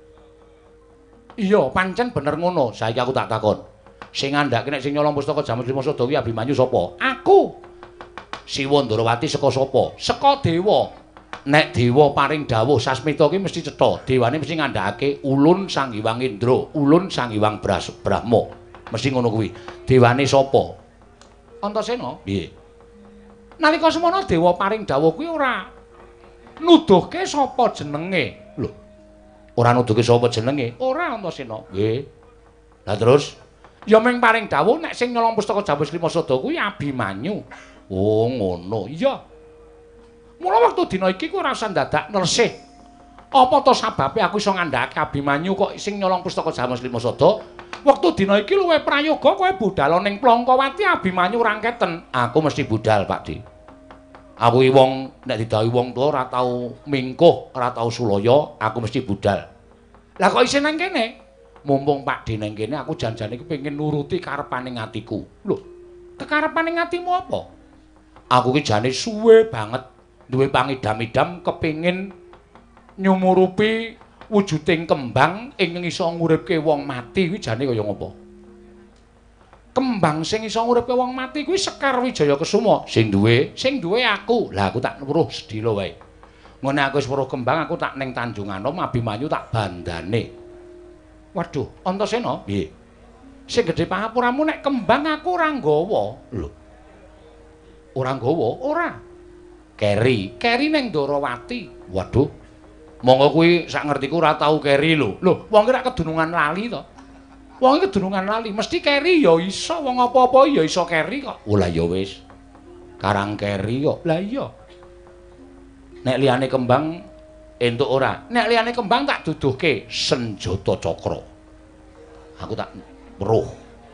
Iya, pancen bener ngono. Saiki aku tak takon. Sing ngandhakake nek sing nyolong pustaka Jamus Lima Sada kuwi Abimanyu sapa? Aku. Siwa Ndarawati saka sapa? Saka dewa. Nek dewa paring dawuh Sasmita kuwi mesti cetha. Dewane mesti ngandhakake Ulun Sang Hyang Indra, Ulun Sang Hyang Brahma. Mesti ngono kuwi. Dewane sapa? Antasena. Piye? Nalika semana dewa paring dawuh kuwi ora nuduhke sapa jenenge. Lho. Ora nuduhke sapa jenenge? Ora Antasena. Nggih. Lah terus ya mung paring dawuh nek sing nyolong pustaka Jamus Lima Sada kuwi Abimanyu. Oh, ngono. Iya. Mula wektu dina iki kowe ora usah dadak nersih. Apa to sababe aku iso ngandhakake Abimanyu kok sing nyolong pustaka Jamus Lima Sada? Wektu dina iki luwih prayoga kowe budal ning Plangkawati Abimanyu rangketen. Aku mesti budal, Pakde. Aku iki wong nek didhawuhi wong tuwa ora tau mingkuh, ora tau sulaya, aku mesti budal. Lah kok isih nang kene? Mumpung Pakde nang kene aku janjane kepengin nuruti karepaning atiku. Lho, kekarepaning atimu apa? Aku ki jane suwe banget duwe pangidam-idam kepengin nyumurupi wujuding kembang ing iso nguripke wong mati kuwi jane kaya ngopo? Kembang sing iso nguripke wong mati kuwi Sekar Wijaya Kesuma sing duwe aku. Lah aku tak weruh sedina wae. Ngene aku wis weruh kembang aku tak ning Tanjung Anom Abimanyu tak bandane. Waduh, Antasena, piye? Sing gedhe pangapuramu nek kembang aku ora nggawa. Lho. Ora nggawa? Ora. Keri ning Ndarawati. Waduh. Monggo kuwi sak ngertiku ora tau keri lho. Lho, wong ki rak kedunungan lali to. Wong iki kedunungan lali, mesti keri ya iso, wong apa-apa ya iso keri kok. Oh lah ya wis. Karang keri kok. Lah iya. Nek liyane kembang entuk ora. Nek liyane kembang tak duduhke Senjata Cakra. Aku tak weruh.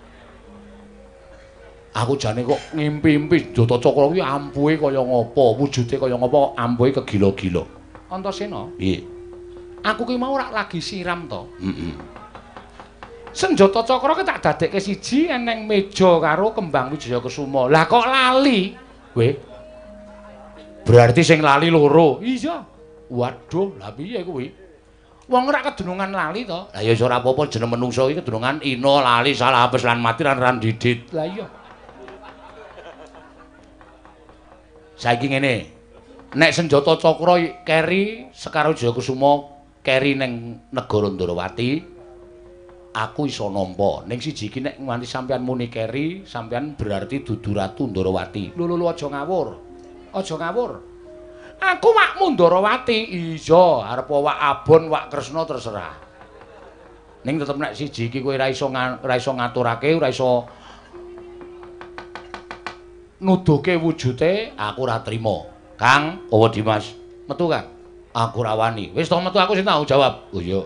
Aku jane kok ngimpi-impi Senjata Cakra kuwi ampuhe kaya ngapa, wujude kaya ngapa, ampuhe kegila-gila. Antasena, piye? Aku ki mau ora lagi siram to. Senjata Cakra ki tak dadekke siji eneng meja karo kembang Wijaya Kesuma. Lah kok lali? Weh. Berarti sing lali loro. Iya. Waduh, lah piye kuwi? Wong ora kedunungan lali to. Lah ya ora apa-apa jeneng menungso iki kedunungan ina lali salah apes lan mati lan didit. Lah iya. Saiki ngene. Nek Senjata Cakra keri Sekar Wijaya Kesuma keri ning negara Ndarawati. aku iso nampa. Ning siji iki nek nganti sampean muni keri, sampean berarti dudu Ratu Ndarawati. Lho aja ngawur. Aja ngawur. Aku wak Ndarawati. Iya, arep wak Abon, wak Kresna terserah. Ning tetep nek siji iki kowe ora iso ngaturake, ora iso nuduhke wujute, aku ora trima. Kang, apa Dimas? Metu, Kang. Aku ora wani. Wis to metu aku sing tanggung jawab. Oh iya.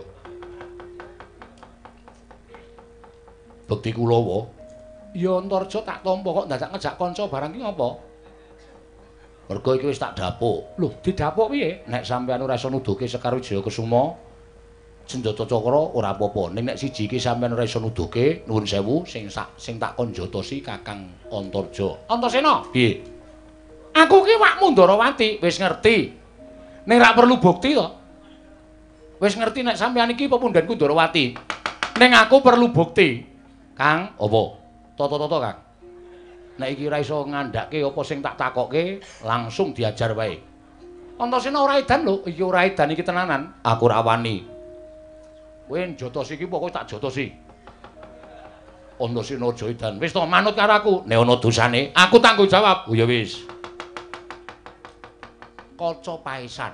Bekti kula wa. Ya Antarja tak tampa kok dadak ngejak kanca barang ki apa? Mergo iki wis tak dapuk. Lho, didapuk piye? Nek sampeyan ora iso nuduhke Sekar Wijaya Kusuma, Senjata Cakra ora apa-apa. Ning nek siji iki sampeyan ora iso nuduhke, nuwun sewu sing tak kon jotosi Kakang Antarja. Antasena, piye? Aku ki wakmu Ndarawati, wis ngerti. Ning ra perlu bukti to. Wis ngerti nek sampeyan iki pepundhenku Ndarawati. Ning aku perlu bukti. Kang, apa? Toto-toto, Kang. Nek iki ora iso ngandhake apa sing tak takokke, langsung diajar wae. Antasena ora edan lho, iki ora edan iki tenanan. Aku ora wani. Kowe jotos iki pokoke tak jotosi. Antasena aja edan. Wis to manut karo aku. Nek ana dosane, aku tanggung jawab. Oh ya wis. Kaca paesan.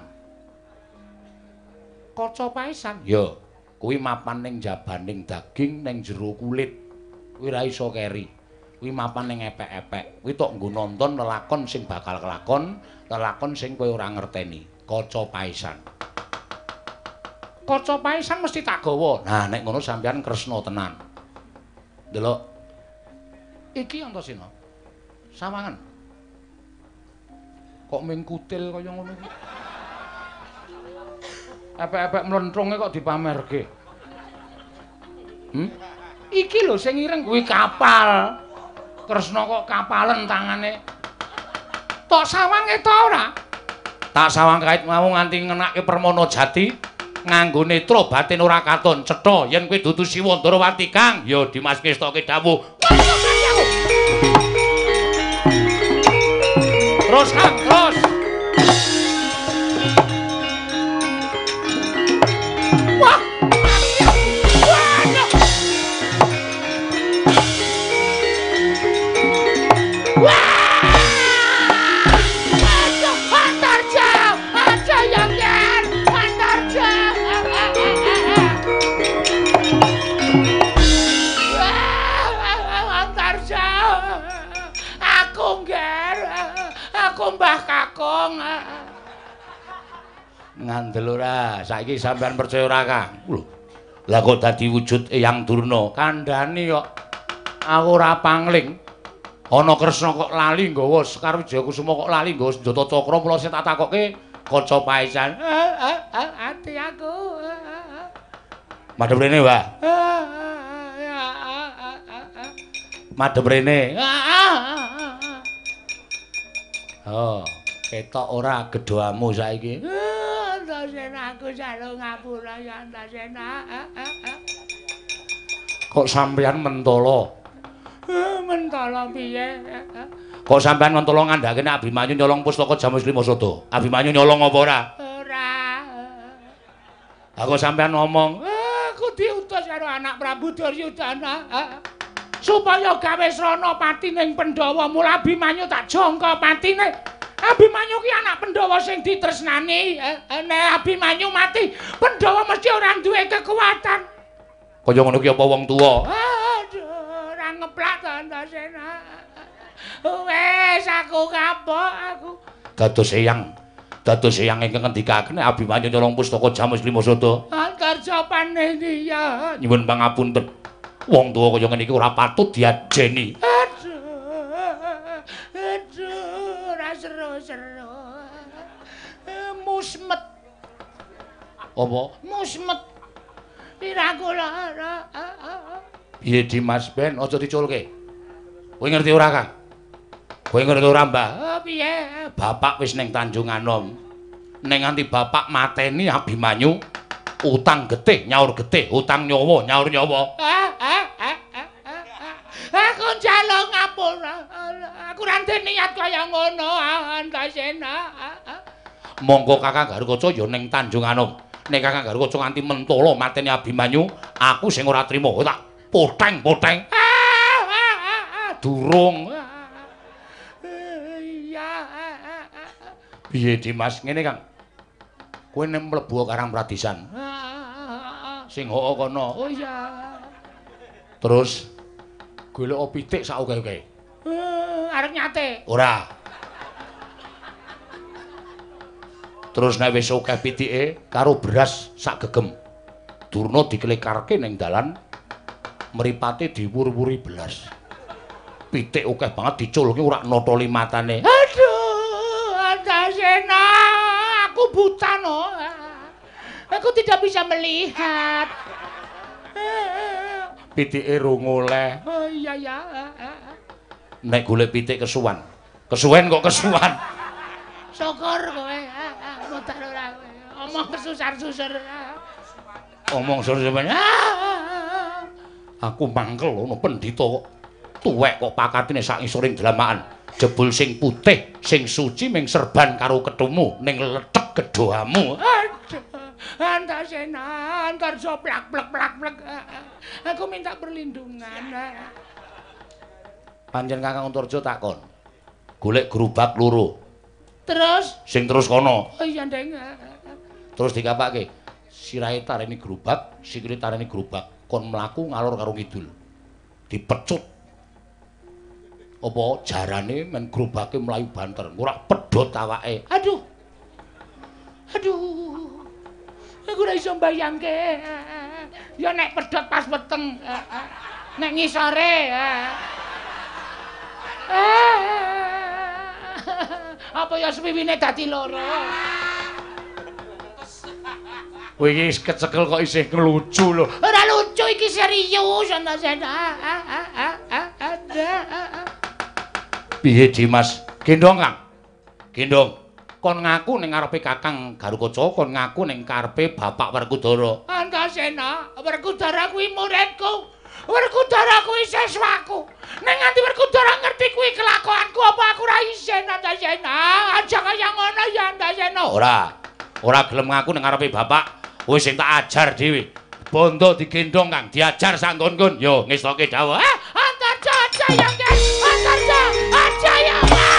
Kaca paesan? Ya, kuwi mapan ning jabaning daging ning jero kulit. Kuwi ora iso keri. Kuwi mapan ning epek-epek. Kuwi tok nggo nonton lelakon sing bakal kelakon, lelakon sing kowe ora ngerteni. Kaca paesan. Kaca paesan mesti tak gawa. Nah, nek ngono sampeyan Kresna tenan. Delok. Iki Antasena. Sawangan. Kok ming kutil kaya ngono iki. Epek-epek mlentrunge kok dipamerke. Iki lho sing ireng kuwi kapal. Kresna kok kapalen tangane. Tok sawange ta ora? Tak sawang kait mau nganti ngenake permana jati nganggo netra batin ora katon cetha yen kowe dudu Siwa Ndarawati Kang. Ya Dimas Kestoke dawuh. Terus Kang, terus. Wah. Mbah Kakung. Ngandel ora, saiki sampean percaya ora, Kang? Lho. Lah kok dadi wujud Eyang Durna? Kandhani kok aku ora pangling. Ana Kresna kok lali nggawa Sekar Wijaya Kusuma kok lali nggawa senjata cakra, mula sing tak takokke kaca paesan. Ati aku. Madhep rene, Mbah. Madhep rene. Oh, ketok ora gedhoamu saiki. Antasena aku jaluk ngapura ya Antasena. Kok sampeyan mentala? Mentala piye? Kok sampeyan mentala ngandhake nek Abimanyu nyolong pustaka Jamus Lima Sada? Abimanyu nyolong apa ora? Ora. Aku sampeyan ngomong, aku diutus karo anak Prabu Duryudana. Supaya gawe srana pati ning Pandhawa, mula Abimanyu tak jangka patine. Abimanyu ki anak Pandhawa sing ditresnani. Nek Abimanyu mati, Pandhawa mesti ora duwe kekuatan. Kaya ngono ki apa wong tuwa? Aduh, ora ngeplak to Antasena. Wes aku kapok aku. Dados eyang ingkang ngendikaken nek Abimanyu nyolong pustaka Jamus Lima Sada. Antarja panendiya. Nyuwun pangapunten. Wong tuwa kaya ngene iki ora patut diajeni. Aduh, ora seru-seru. Musmet. Apa? Musmet. Piraku lara. Piye Dimas Ben, aja diculke. Kowe ngerti ora, Kang? Kowe ngerti ora, Mbah? Piye? Bapak wis ning Tanjung Anom. Ning nganti bapak mateni Abimanyu, utang getih nyaur getih, utang nyawa nyaur nyawa. Aku njaluk ngapura. Aku ora niat kaya ngono, Antasena. Monggo Kakang Garukaca ya ning Tanjung Anom. nek Kakang Garukaca nganti mentala mateni Abimanyu, aku sing ora trima. Tak poteng-poteng. Durung. Iya. Piye Dimas ngene Kang? Kowe nek mlebu Karang Pradisan. Sing hoo kono. Oh iya. Terus golek pitik sak oke-oke. Arep nyate. Ora. Terus nek wis akeh pitike karo beras sak gegem. Durna dikelikarke ning dalan mripate diwur-wuri belas. Pitik akeh banget diculke ora notoli matane. Aduh, Antasena, aku buta no. Aku tidak bisa melihat. Pitike rung oleh. Oh iya ya. Nek golek pitik kesuwan. Kesuwen kok kesuwan. Syukur kowe. Mutar ora kowe. Omong kesusar-susur. Omong susar-susur. Aku mangkel ono pendhita kok tuwek kok pakatine sak ngisoring dlamakan. Jebul sing putih, sing suci ming serban karo ketumu ning letek gedhoamu. Aduh. Antasena, Antarja plak-plek-plak-plek. Aku minta perlindungan. Panjen Kakang Antarja takon. Golek gerobak loro. Terus? Sing terus kono. Oh iya, Ndeng. Terus dikapake. Sirahe tareni gerobak, sikile tareni gerobak. Kon mlaku ngalor karo kidul. Dipecut. Apa jarane men gerobake mlayu banter. Ora pedhot awake. Aduh. Aku ora iso mbayangke. Ya nek pedhot pas weteng. Nek ngisore. Apa ya suwiwine dadi loro. Kowe iki kecekel kok isih ngelucu lho. Ora lucu iki serius Antasena. Piye Dimas? Gendong Kang. Gendong. Kon ngaku ning ngarepe Kakang Garukaca, kon ngaku ning karepe Bapak Werkudara. Antasena, Werkudara kuwi muridku. Werkudara kuwi siswaku. Nek nganti Werkudara ngerti kuwi kelakuanku apa aku ora isin Antasena. Aja kaya ngono ya Antasena. Ora gelem ngaku ning ngarepe Bapak. Wis sing tak ajar dhewe. Bondo digendong Kang, diajar sak nggon-nggon. Yo ngestoke dawuh. Antarja aja ya, Antarja aja ya.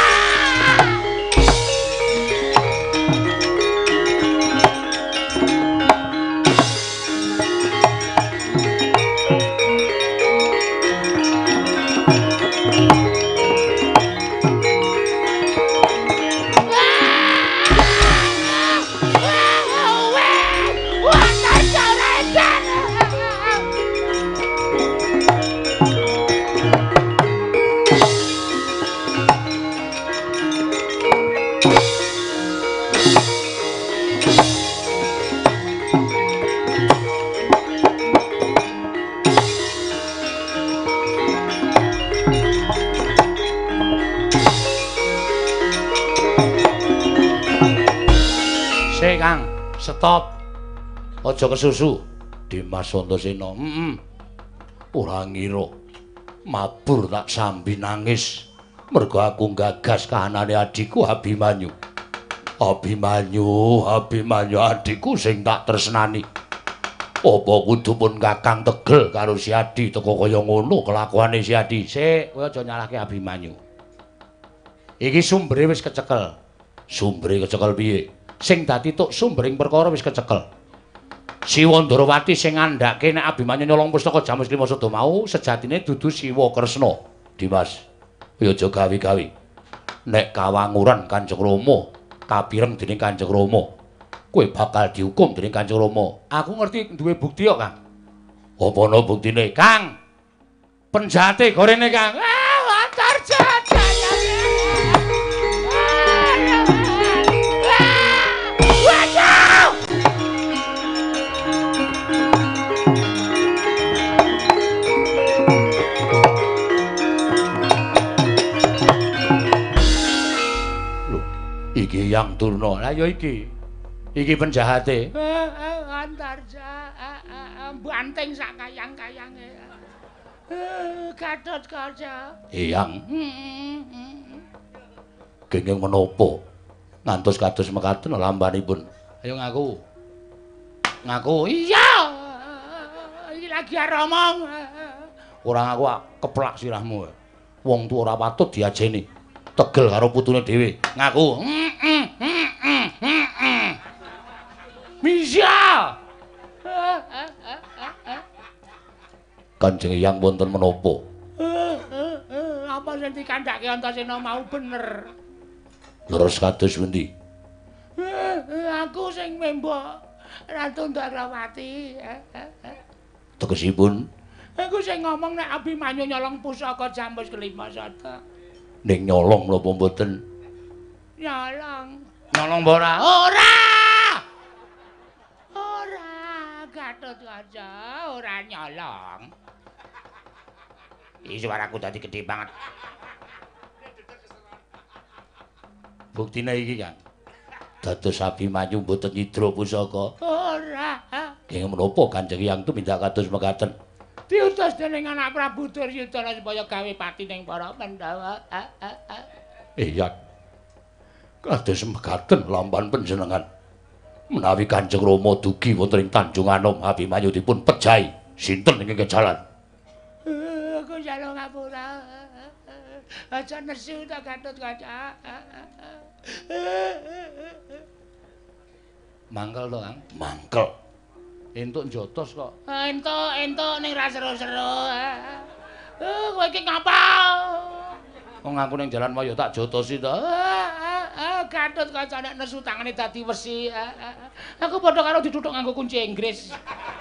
Kang, stop. Aja kesusu. Dimas Antasena. Ora ngira. Mabur tak sambi nangis. Mergo aku gagas kahanane adikku Abimanyu. Abimanyu adikku sing tak tresnani. Apa kudu pun Kakang tegel karo si Adi teko kaya ngono kelakuane si Adi. Sik, kowe aja nyalahke Abimanyu. Iki sumbere wis kecekel. Sumbere kecekel piye? Sing dadi tuk sumbering perkara wis kecekel. Siwa Ndarawati sing ngandhake nek Abimanyu nyolong pustaka Jamus Lima Sada mau sejatine dudu Siwa Kresna. Dimas, kowe aja gawi-gawi. Nek kawanguran Kanjeng Rama kapireng dening Kanjeng Rama, kowe bakal dihukum dening Kanjeng Rama. Aku ngerti duwe bukti kok, Kang. Apa ana buktine, Kang? Penjate gorene, Kang. Antarja. Iki Yang Durna. Lah ya iki. Iki penjahate. Antarja banting sak kayang-kayange. Gatot Kaca. Eyang. Kenging menapa? Ngantos kados mekaten lambanipun. Ayo ngaku. Ngaku, "Iya." Iki lagi arep omong. Ora ngaku keplak sirahmu. Wong tuwa ora patut diajeni. Tegel karo putune dhewe. Ngaku, "Bisa." Kanjeng Hyang wonten menapa? Apa sing dikandhake Antasena mau bener? Leres kados pundi? Aku sing mbok Ratu Ndrawati. Tegesipun? Aku sing ngomong nek Abimanyu nyolong pusaka Jambus kelima sada. Ning nyolong lho apa mboten? Nyolong. Nyolong apa ora? Ora! Ora, Gatotkaca, ora nyolong. Iki suaraku dadi gedhe banget. Buktine iki, Kang. Dados Abimanyu mboten nyidra pusaka. Ora. Ing menapa Kanjeng Hyang tumindak kados mekaten? Diutus dening anak Prabu Duryudana supaya gawe pati ning para Pandhawa. Iya. Kados mekaten lampahan panjenengan. Menawi Kanjeng Rama dugi wonten ing Tanjung Anom, Abimanyu dipun pejahi. Sinten ing jalan? Aku jaluk ngapura. Aja nesu ta Gatotkaca. Mangkel to, Kang? Mangkel. Entuk njotos kok. Entuk ning ra seru-seru. Kowe iki ngapa? Wong aku ning jalan wae ya tak jotosi to. Gatotkaca nek nesu tangane dadi wesi. Aku padha karo dituthuk nganggo kunci Inggris.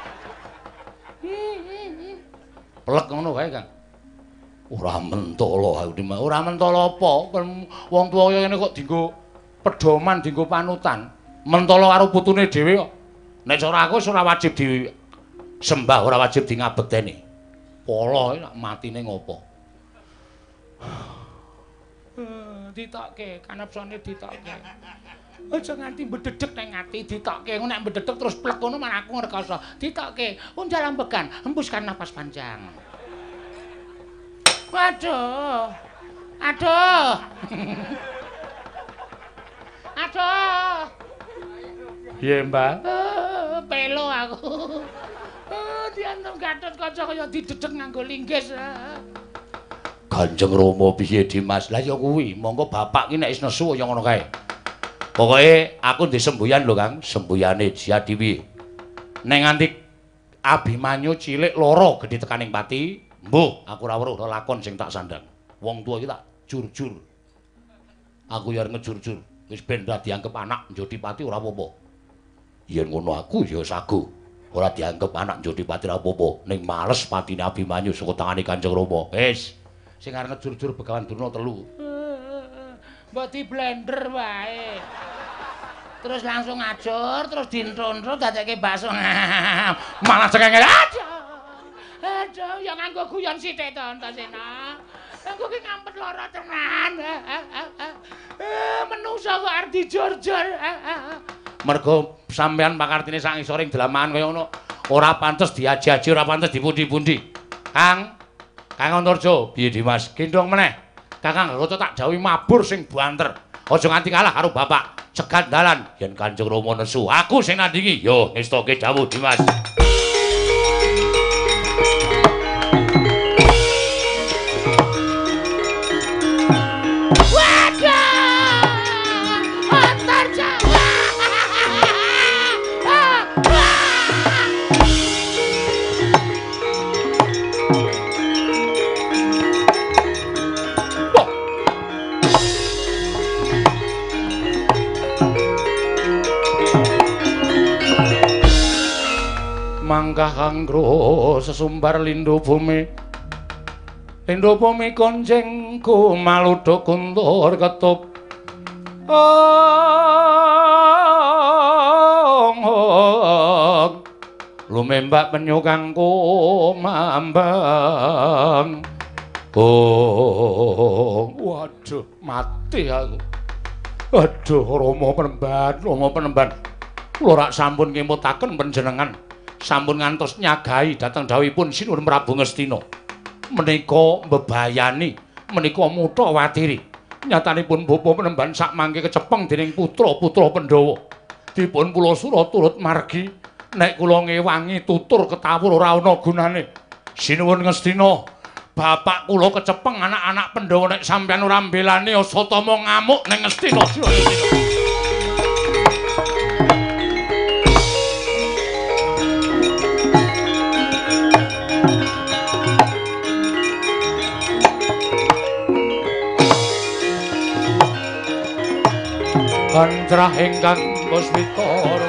Plek ngono kae, Kang. Ora mentolo aku Dimas. Ora mentolo apa? Wong tuwa kaya ngene kok dienggo pedoman, dienggo panutan. Mentolo karo putune dhewe kok. Nek cara aku ora wajib disembah, ora wajib di ngabekteni. Polo nek matine ngopo? Ditokke, kanepsane ditokke. Aja nganti mbededeg nang ati ditokke. Nek mbededeg terus plek ngono malah aku ngrekoso. Ditokke, undal ambegan, hembuskan napas panjang. Waduh. Aduh. Aduh. Piye, Mbak? Pelo aku. Diantem Gatotkaca kaya didedeg nganggo linggis. Kanjeng Rama piye Dimas? Lah ya kuwi, monggo bapak ki nek is nesu ya ngono kae. Pokoke aku ndek semboyan lho, Kang, sembuyane Jatiwi. Nek nganti Abimanyu cilik loro gedhe tekaning pati, mbuh, aku ora weruh lakon sing tak sandang. Wong tuwa iki tak jur-jur. Aku ya ngejur-jur. Wis ben ora dianggep anak Njodipati ora apa-apa. Yen ngono aku ya sagu. Ora dianggep anak Njodipati ora apa-apa. Ning males patine Abimanyu saka tangane Kanjeng Rama. Wis, sing arep ngejur-jur Begawan Durna 3. Mbok di blender wae. Terus langsung ngajur, terus dintronro dadekke bakso. Malah cengenge. Aduh, ya nganggo guyon sithik to Antasena. Engko ki ngampet lara tenan. Menungsa kok arep dijor-jor. Mergo sampean pakartine sak ngisoring dalaman kaya ngono. Ora pantes diaji-aji, ora pantes dipundi-pundi. Kang Antarja, piye Dimas? Gendong meneh. Kakang Rata tak jauhi mabur sing banter. Aja nganti kalah karo bapak. Cegat dalan yen Kanjeng Rama nesu. Aku sing nandingi. Yo, ngestoke dawuh Dimas. Mangkah kangro sesumbar lindhu bumi. Lindhu bumi konjengku maluduk kuntur ketup. Lumembak penyu kang kumambang. Waduh, mati aku. Aduh, Rama Penemban. Kula rak sampun ngimutaken panjenengan. Sampun ngantos nyagahi dhateng dawuhipun Sinuhun Prabu Ngastina. Menika mbebayani, menika mutha watiri. Nyatanipun Bapa Penemban sak mangke kecepeng dening putra-putra Pandhawa. Dipun kula sura turut margi nek kula ngewangi tutur ketawur ora ana gunane. Sinuwun Ngastina, bapak kula kecepeng anak-anak Pandhawa nek sampeyan ora mbelani Asatama ngamuk ning Ngastina. Kancrah ingkang puspita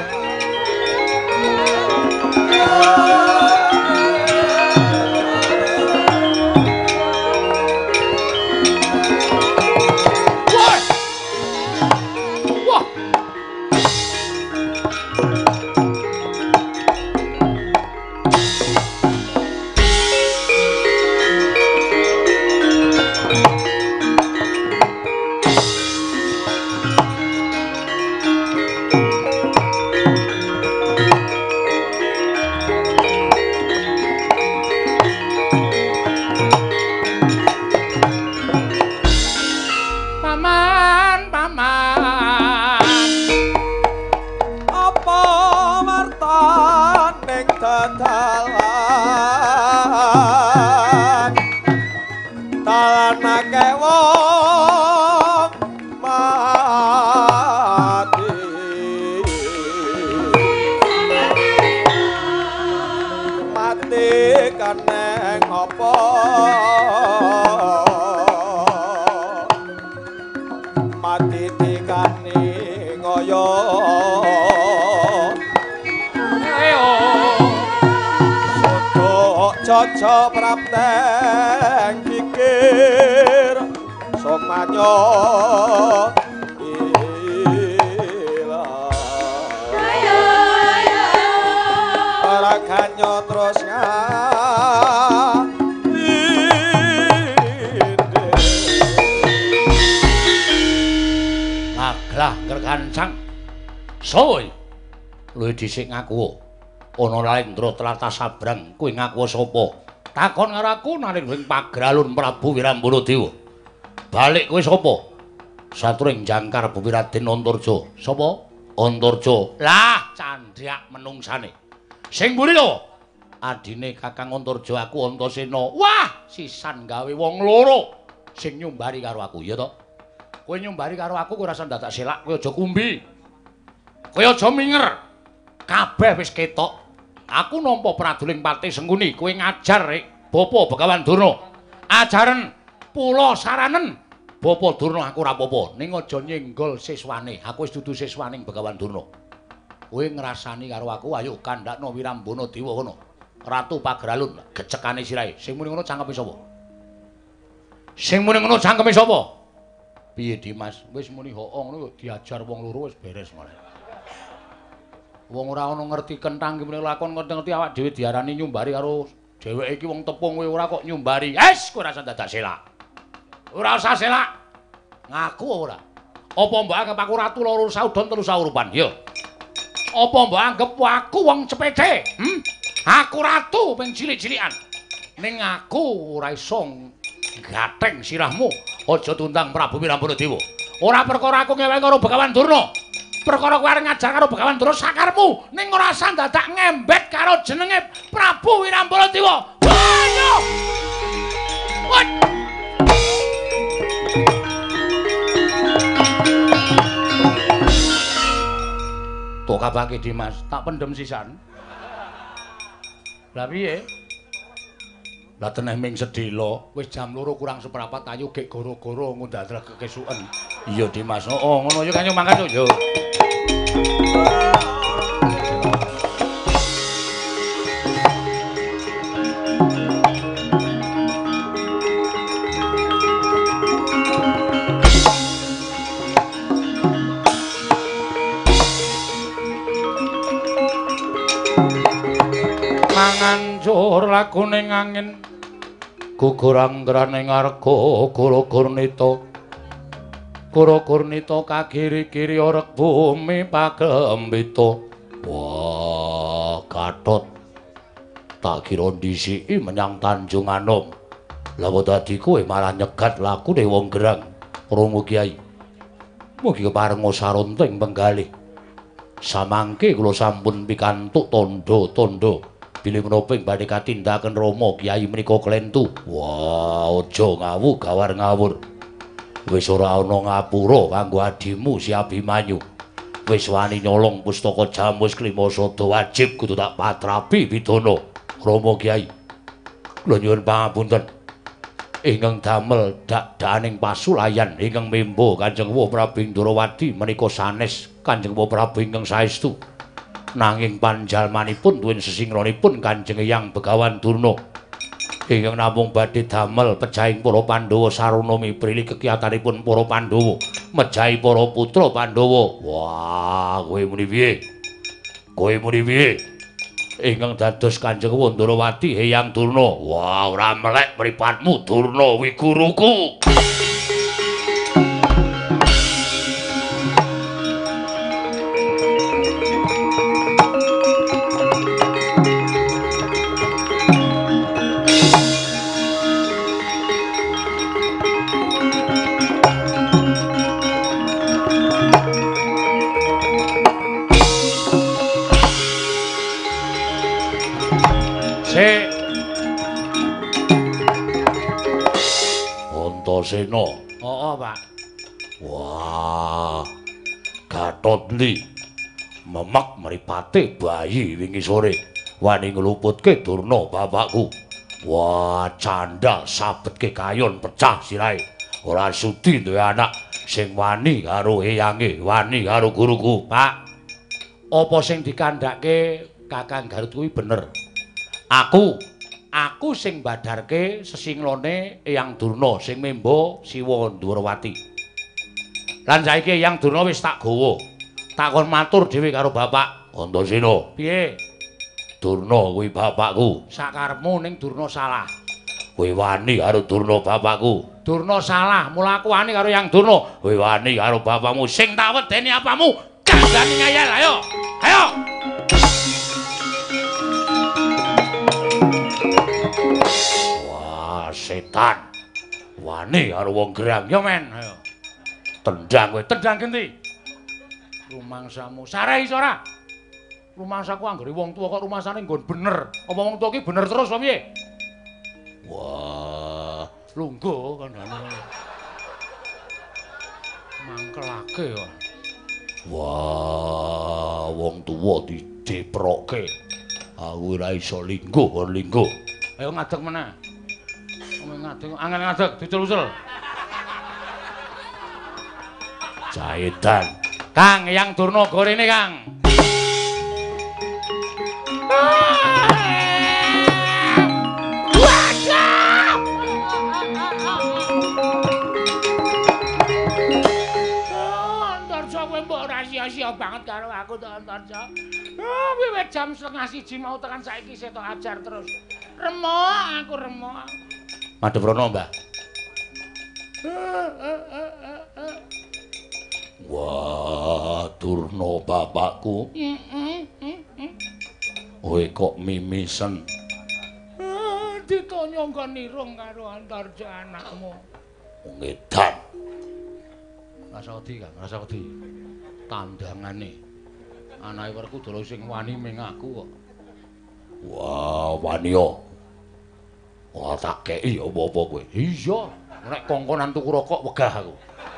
Caca prapteng pikir sok manyo ila para kanyo terus ngaglah gergancang soy luwih dhisik ngaku ana Lalendra tlatah sabrang kowe ngaku sapa takon karo aku naring ing pagralun Prabu Wirambana Dewa balik kowe sapa saturing jangkar Bumi Raden Antarja sapa Antarja lah candhak menungsane sing mburi lho adine Kakang Antarja aku Antasena wah sisan gawe wong loro sing nyumbari karo aku ya to kowe nyumbari karo aku kowe rasa dadak selak kowe aja kumbi kowe aja minger kabeh wis ketok. Aku nampa praduling Pati Sengkuni, kowe ngajar rek Bapa Begawan Durna. Ajaren pula saranen Bapa Durna aku ora apa-apa, ning aja nyenggol siswane. Aku wis dudu siswaning Begawan Durna. Kowe ngrasani karo aku, ayo kandhakno Wirambana Dewa kono. Ratu Pagralun gecekane sirahe. Sing muni ngono cangkeme sapa? Sing muni ngono cangkeme sapa? Piye Dimas? Wis muni hoong ngono diajar wong loro wis beres malah. Wong ora ana ngerti kenthang ki meneh lakon ngerti awak dhewe diarani nyumbari karo dheweke iki wong tepung kowe ora kok nyumbari. Kowe ora usah dadak selak. Ora usah selak. Ngaku ora. Apa mbok anggap aku ratu loro saudon telu saurupan? Yo. Apa mbok anggap aku wong cepete? Aku ratu ping cilik-cilikan. Ning aku ora iso gatheng sirahmu. Aja tundang Prabu Wirambana Dewa. Ora perkara aku ngewe karo Begawan Durna. Perkara kowe arep ngajar karo Begawan Durna sakarmu ning ora usah dadak ngembet karo jenenge Prabu Wirambana Dewa. Ayo. Tok kabake Dimas, tak pendem sisan. Lah piye? Lah teneh ming sedhela, wis jam 2 kurang seprapat ayo gek goro-goro ngundadra kekesuken. Iya Dimas, ngono ya kanyo mangkat yo. Mangancur lakuning angin gugur anggraning arga Guru Gurnita kagiri-kiri orek bumi pagembita. Wah, Gatot. Tak kira ndisiki menyang Tanjung Anom. Lah dadi kowe malah nyegat lakune wong gerang. Krungu Kyai. Mugi keparenga sarunting penggalih. Samangke kula sampun pikantuk tandha-tandha bilih menapa badhe katindaken Rama Kyai menika klentu. Wah, aja ngawu gawar ngawur. Wis ora ana ngapura kanggo adimu si Abimanyu. Wis wani nyolong pustaka Jamus Klimasada wajib kudu tak patrapi pidana. Rama Kyai. Kula nyuwun pangapunten. Ingkang damel dak-daning pasulayan ingkang memba Kanjeng Prabu Indrawati menika sanes Kanjeng Prabu ingkang saestu. Nanging panjalmanipun duwin sesingronipun Kanjeng Hyang Begawan Durna. Ingkang namung badhe damel pejahing para Pandhawa sarana mibrili kegiatanipun para Pandhawa, mejahi para putra Pandhawa. Wah, kowe muni piye? Kowe muni piye? Ingkang dados Kanjeng Wandrawati Hyang Durna. Wah, ora melek mripatmu Durna Wiguruku. Antasena. Oh, Pak. Wah. Gatotli. Memek mripate bayi wingi sore. Wani ngluputke Durna bapakku. Wah, candhak sabetke kayon pecah sirahe. Ora sudi duwe anak sing wani karo eyange, wani karo guruku. Pak. Apa sing dikandhake Kakang Garut kuwi bener? Aku sing badarke sesinglone Eyang Durna sing memba Siwa Ndrawati. Lan saiki Eyang Durna wis tak gawa. Takon matur dhewe karo bapak. Antasena. Piye? Durna kuwi bapakku. Sakarepmu ning Durna salah. Kowe wani karo Durna bapakku. Durna salah, mula aku wani karo Eyang Durna. Kowe wani karo bapakmu Sing tak wedeni apamu? Kandhani ngayal, ayo. Ayo. setan. Wani karo wong gerang. Ya men, ayo. Tendang kowe. Tendang genti. Rumangsamu sarai ora? Rumangsaku anggere wong tuwa kok rumangsane nggon bener. Apa wong tuwa ki bener terus apa piye? Wah, lungguh kandhane. Mangkelake kok. Wah, wong tuwa dideproke. Aku ora iso lingguh, kon lingguh. Ayo ngadeg meneh. Ngadeg, angel ngadeg, dicul-ucul. Jaedan. Kang, Eyang Durna gorene, Kang. Antarja kowe mbok ora sia-sia banget karo aku to Antarja. Wiwit jam 1:30 mau tekan saiki isih tok ajar terus. Remuk aku remuk. Madheprana, Mbah. Wah, Durna bapakku. Kowe kok mimisen. Ditanya nggon nirung karo Antarja anakmu. Wong edan. Rasa wedi, Kang, rasa wedi. Tandangane. Anake Werkudara sing wani ming aku kok. Wah, wani yo. Ora tak kei apa-apa kowe. Iya, nek kongkonan tuku rokok wegah aku.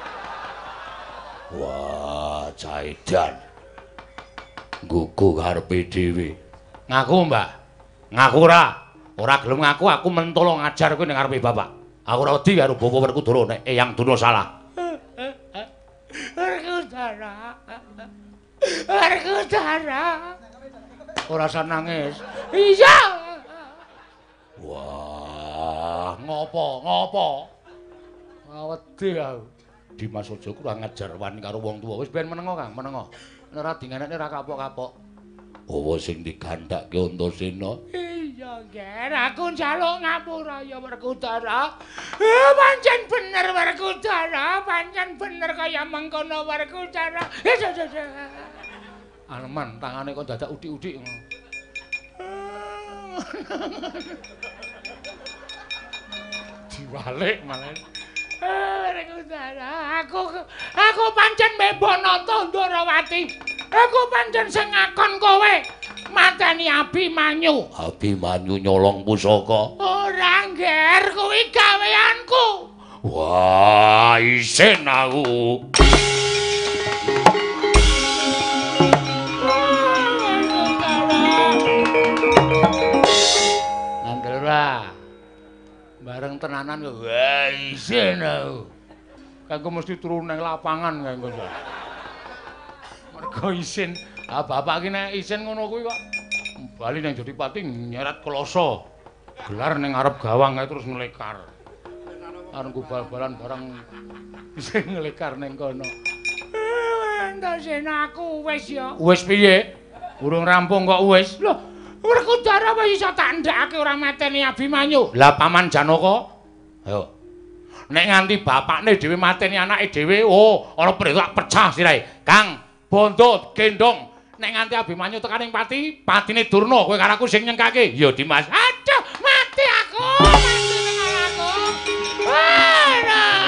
Wah, Jaedan. Gugu karepe dhewe. Ngaku, Mbah. Ngaku ora. Ora gelem ngaku aku mentolo ngajar kowe ning ngarepe bapak. Aku ora wedi karo Bapak Werkudara nek Eyang Durna salah. Werkudara. Werkudara. Ora usah nangis. Iya. Wah, ngopo? Wedi aku. Dimas aja kurang ngajar wani karo wong tuwa. Wis ben menengo, Kang, menengo. Nek ora dingenekne ora kapok-kapok. apa sing digandhake Antasena? Iya, Ger, aku njaluk ngapura ya Werkudara. Pancen bener Werkudara, pancen bener kaya mengkono Werkudara. Aneman tangane kok dadak udik-udik ngono. Diwalik malah. Werkudara, aku pancen mebono Ndrawati. Aku pancen sing ngakon kowe mateni Abimanyu. Abimanyu nyolong pusaka. Ora ngger kuwi gaweanku. Wah, isin aku. Ngandel ora. Bareng tenanan kok wah isin aku. Kanggo mesti turu nang lapangan kanggo. Mergo isin. Ah bapak ki nek isin ngono kuwi kok bali nang Jodipati nyeret kloso. Gelar ning ngarep gawang kae terus nglekar. Arep bal-balan barang sing nglekar ning kono. Endasen aku wis ya. Wis piye? Urung rampung kok wis. Lho, Werkudara wis iso tak ndakake ora mateni Abimanyu. Lah Paman Janaka? Ayo. Nek nganti bapakne dhewe mateni anake dhewe, oh, ana perintah pecah sirahe. Kang, bondo gendong. Nek nganti Abimanyu tekaning pati, patine Durna kowe karo aku sing nyengkake. Ya Dimas. Aduh, mati aku. Mati dengan aku. Aduh.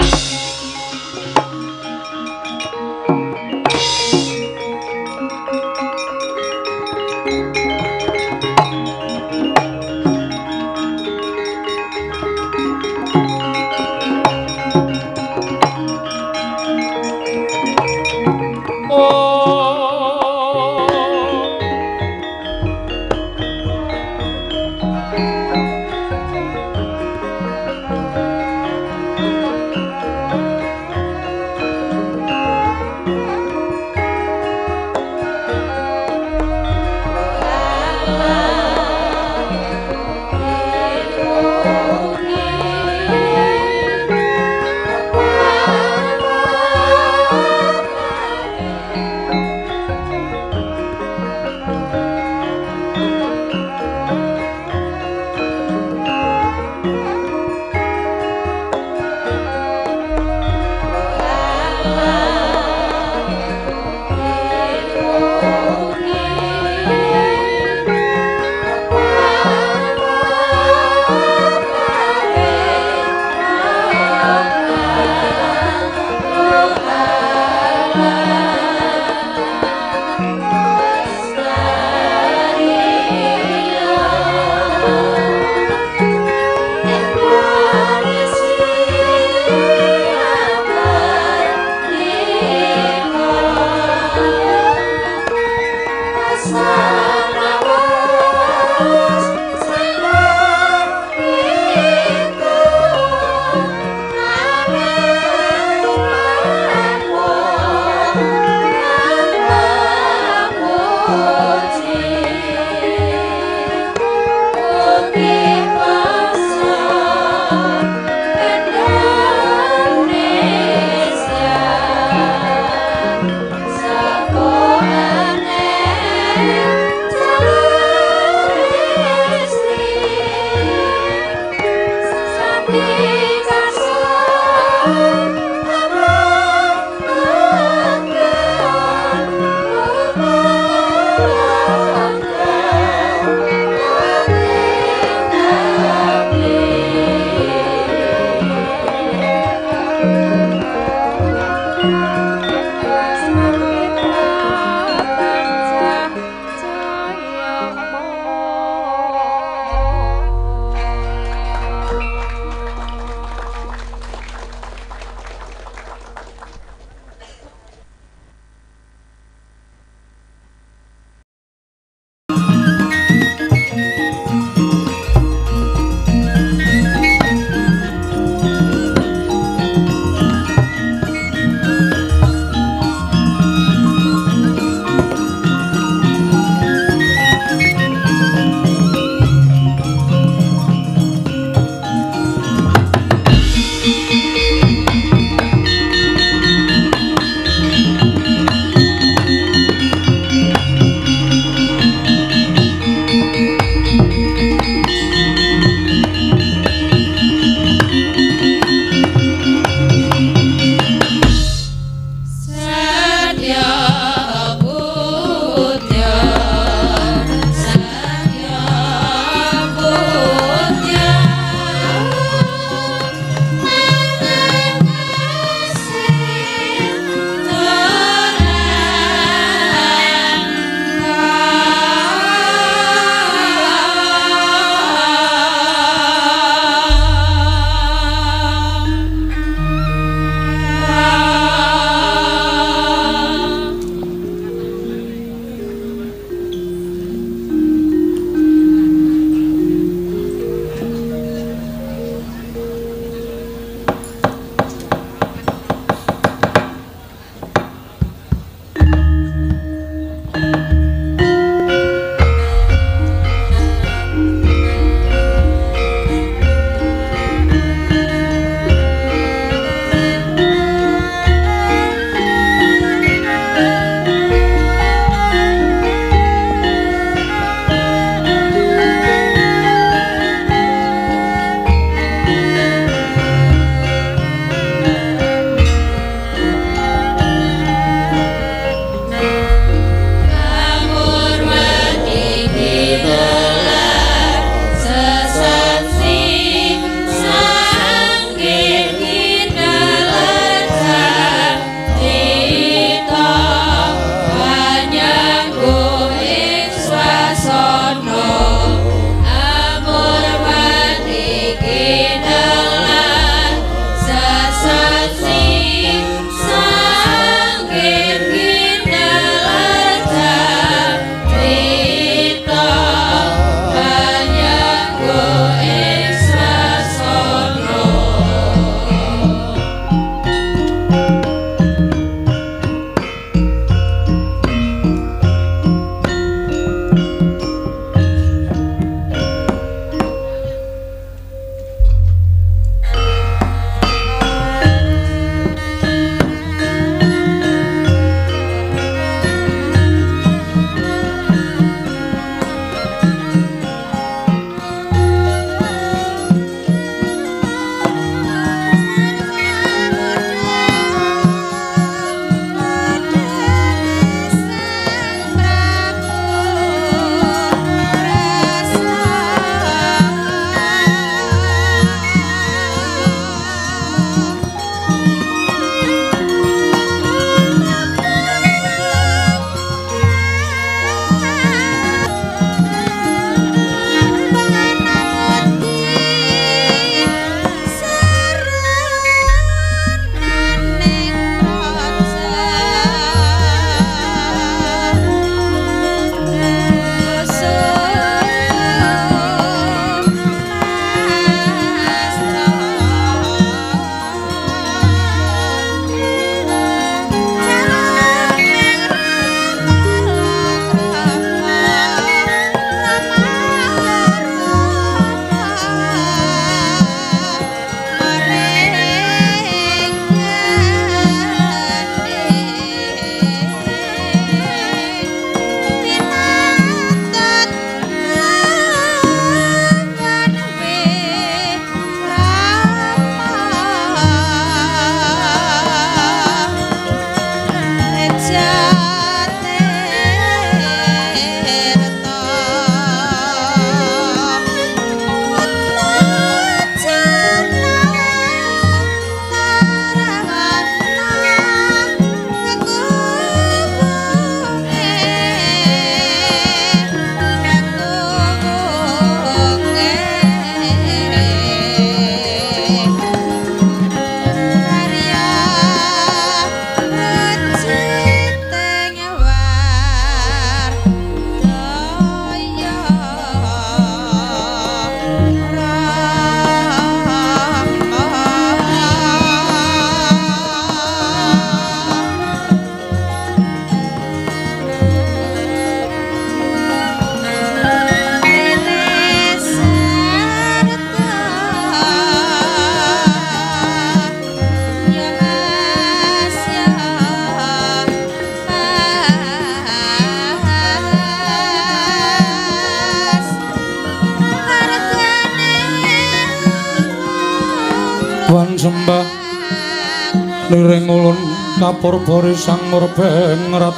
liring ulun kapurbari sang murbengrat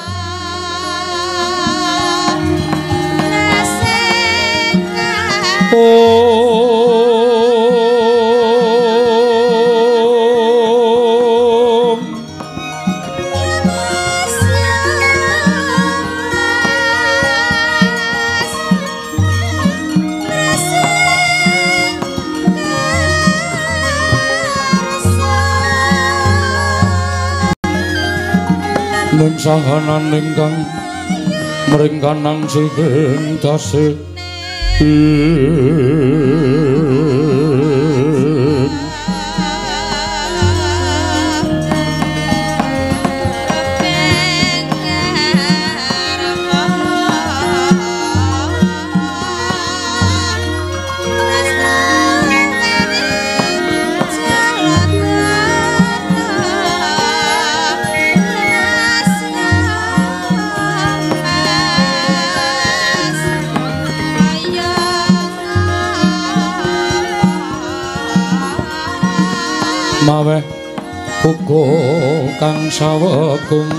ning sahanan ingkang mringkanang sing tasih maweh uga kang sawegung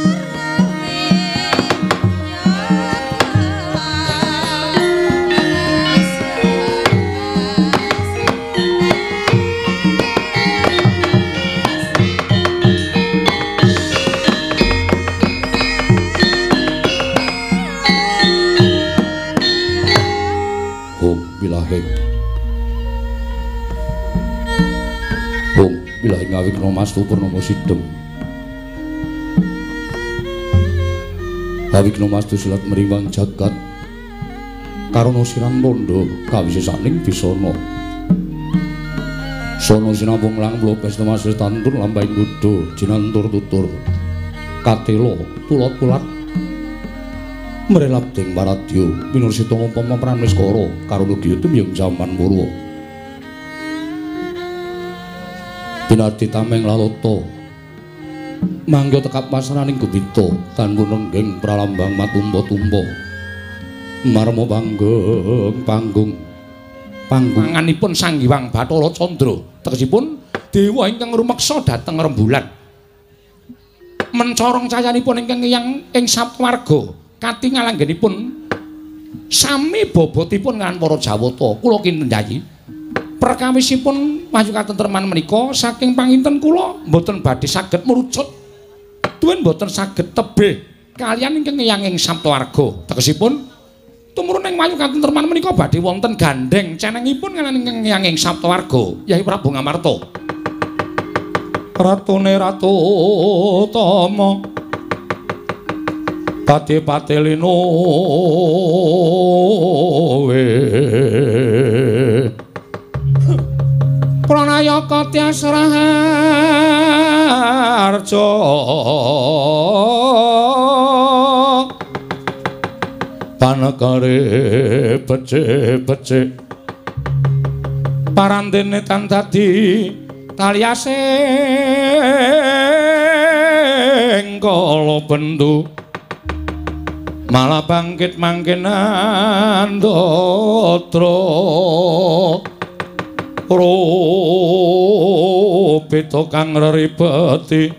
Wikna Mastu Purnama Sidhem. Wikna Mastu silat mriwang jagat karana siran londo kawisesaning bisana. Sono sinambung lang mlopes temasih tantur lampahing kudu jinantur tutur katela tulat-tulat mrelapting waradya minursita ngumpama pran wiskara karo nugiya tumyung jaman Purwa. Binarti tameng lalata mangga tekap pasraning Gubita tanpa nengging pralambang matumpa-tumpa marma panggeng panggung panganipun Sang Hyang Bathara Candra tegesipun dewa ingkang rumeksa dhateng rembulan mencorong cayanipun ingkang ngiyang ing sapwarga katingal anggenipun sami bobotipun kan para Jawata kula kinten yayi perkawisipun maju katentreman menika saking panginten kula mboten badhe saged merucut duwen mboten saged tebih kaliyan ingkang ngiyang ing sapwarga tegesipun tumurun ing maju katentreman menika badhe wonten gandeng cenengipun kaliyan ingkang ngiyang ing sapwarga Yai Prabu Ngamarta ratune Ratu Tama Pati-pati lino Pranayaka Tyasraharja Panekare becik-becik Parandene tan dadi taliasing kala bendu malah bangkit mangkenan dotra rupita kang reribeti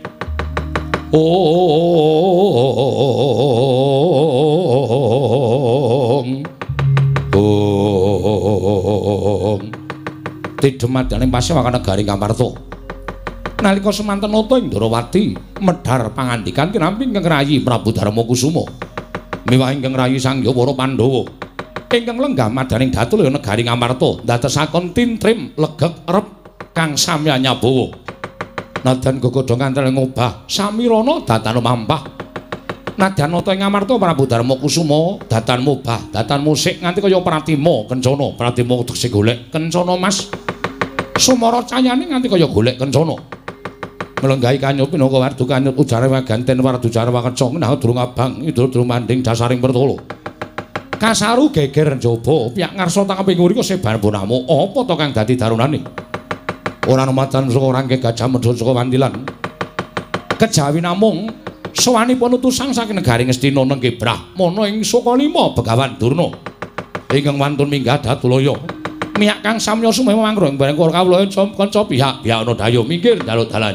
tidemadaning Pasewakan Negari Ngamarta nalika semanten nata Indrawati medhar pangandikan kinampi ingkang rayi Prabu Darmakusuma miwah ingkang rayi Sangya para Pandhawa ingkang lenggah madaning datul ya Negari Ngamarta ndadosaken tintrim legek erep kang sami anyabawa nadyan gogodha kanthil ngobah samirana datan mampah nadyan nata ing Ngamarta Prabu Darmakusuma datan mobah datan musik nganti kaya pratima kencana pratima tegese golek kencana Mas sumara cayane nganti kaya golek kencana nglenggahi kanyup pinaka wardu kanyup ujare waganten wardu jare wakeca nah durung abang idul-idul manding jasaring pertolo kasaru geger njaba piyak ngarsa tangeping mriku sebar punamo apa to kang dadi darunane ora numatan saka rangke gajah medhun saka wandilan kejawi namung sawanipun utusan saking negari Ngastina nengkebrah mono ing Sukalima Begawan Durna ingkang wantun minggah Datulaya Miyak kang samya sumema mangro ing bareng kawula kanca pihak ana dayo minggir jaluk dalan.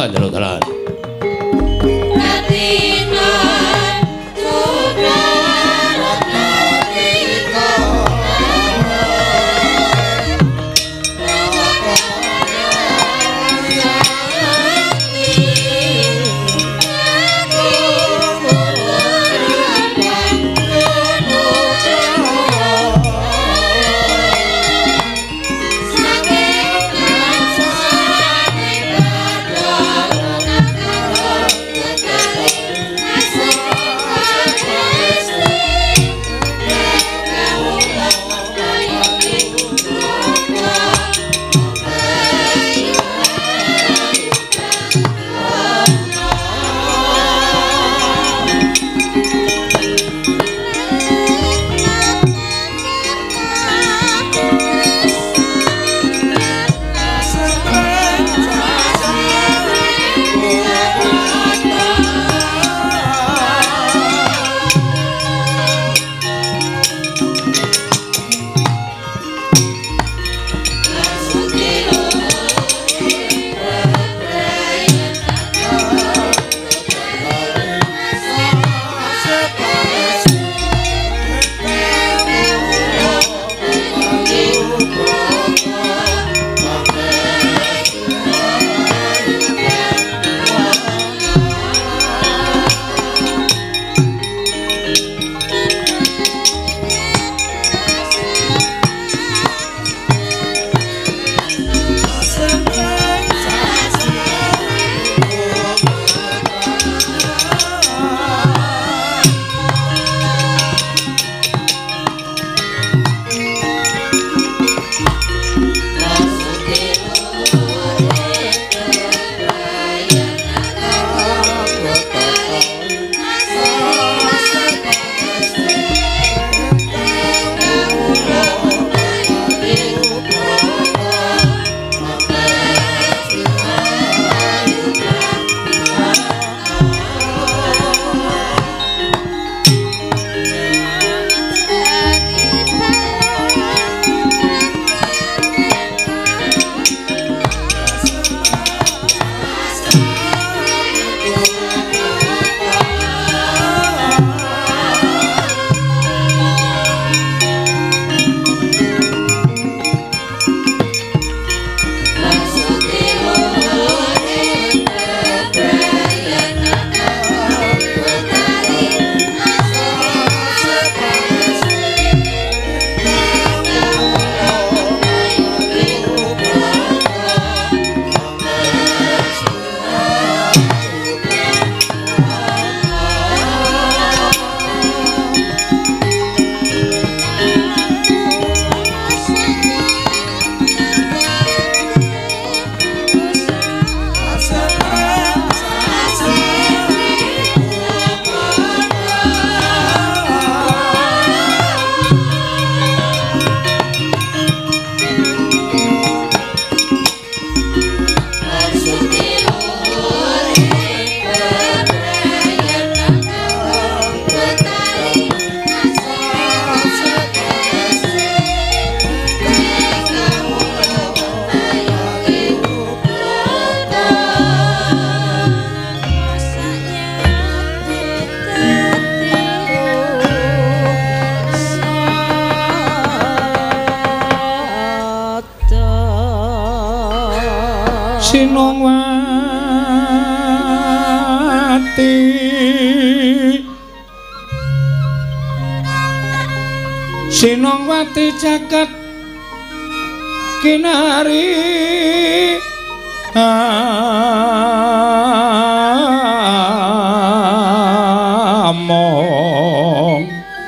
Sinongwati Sinongwati jagat kinari among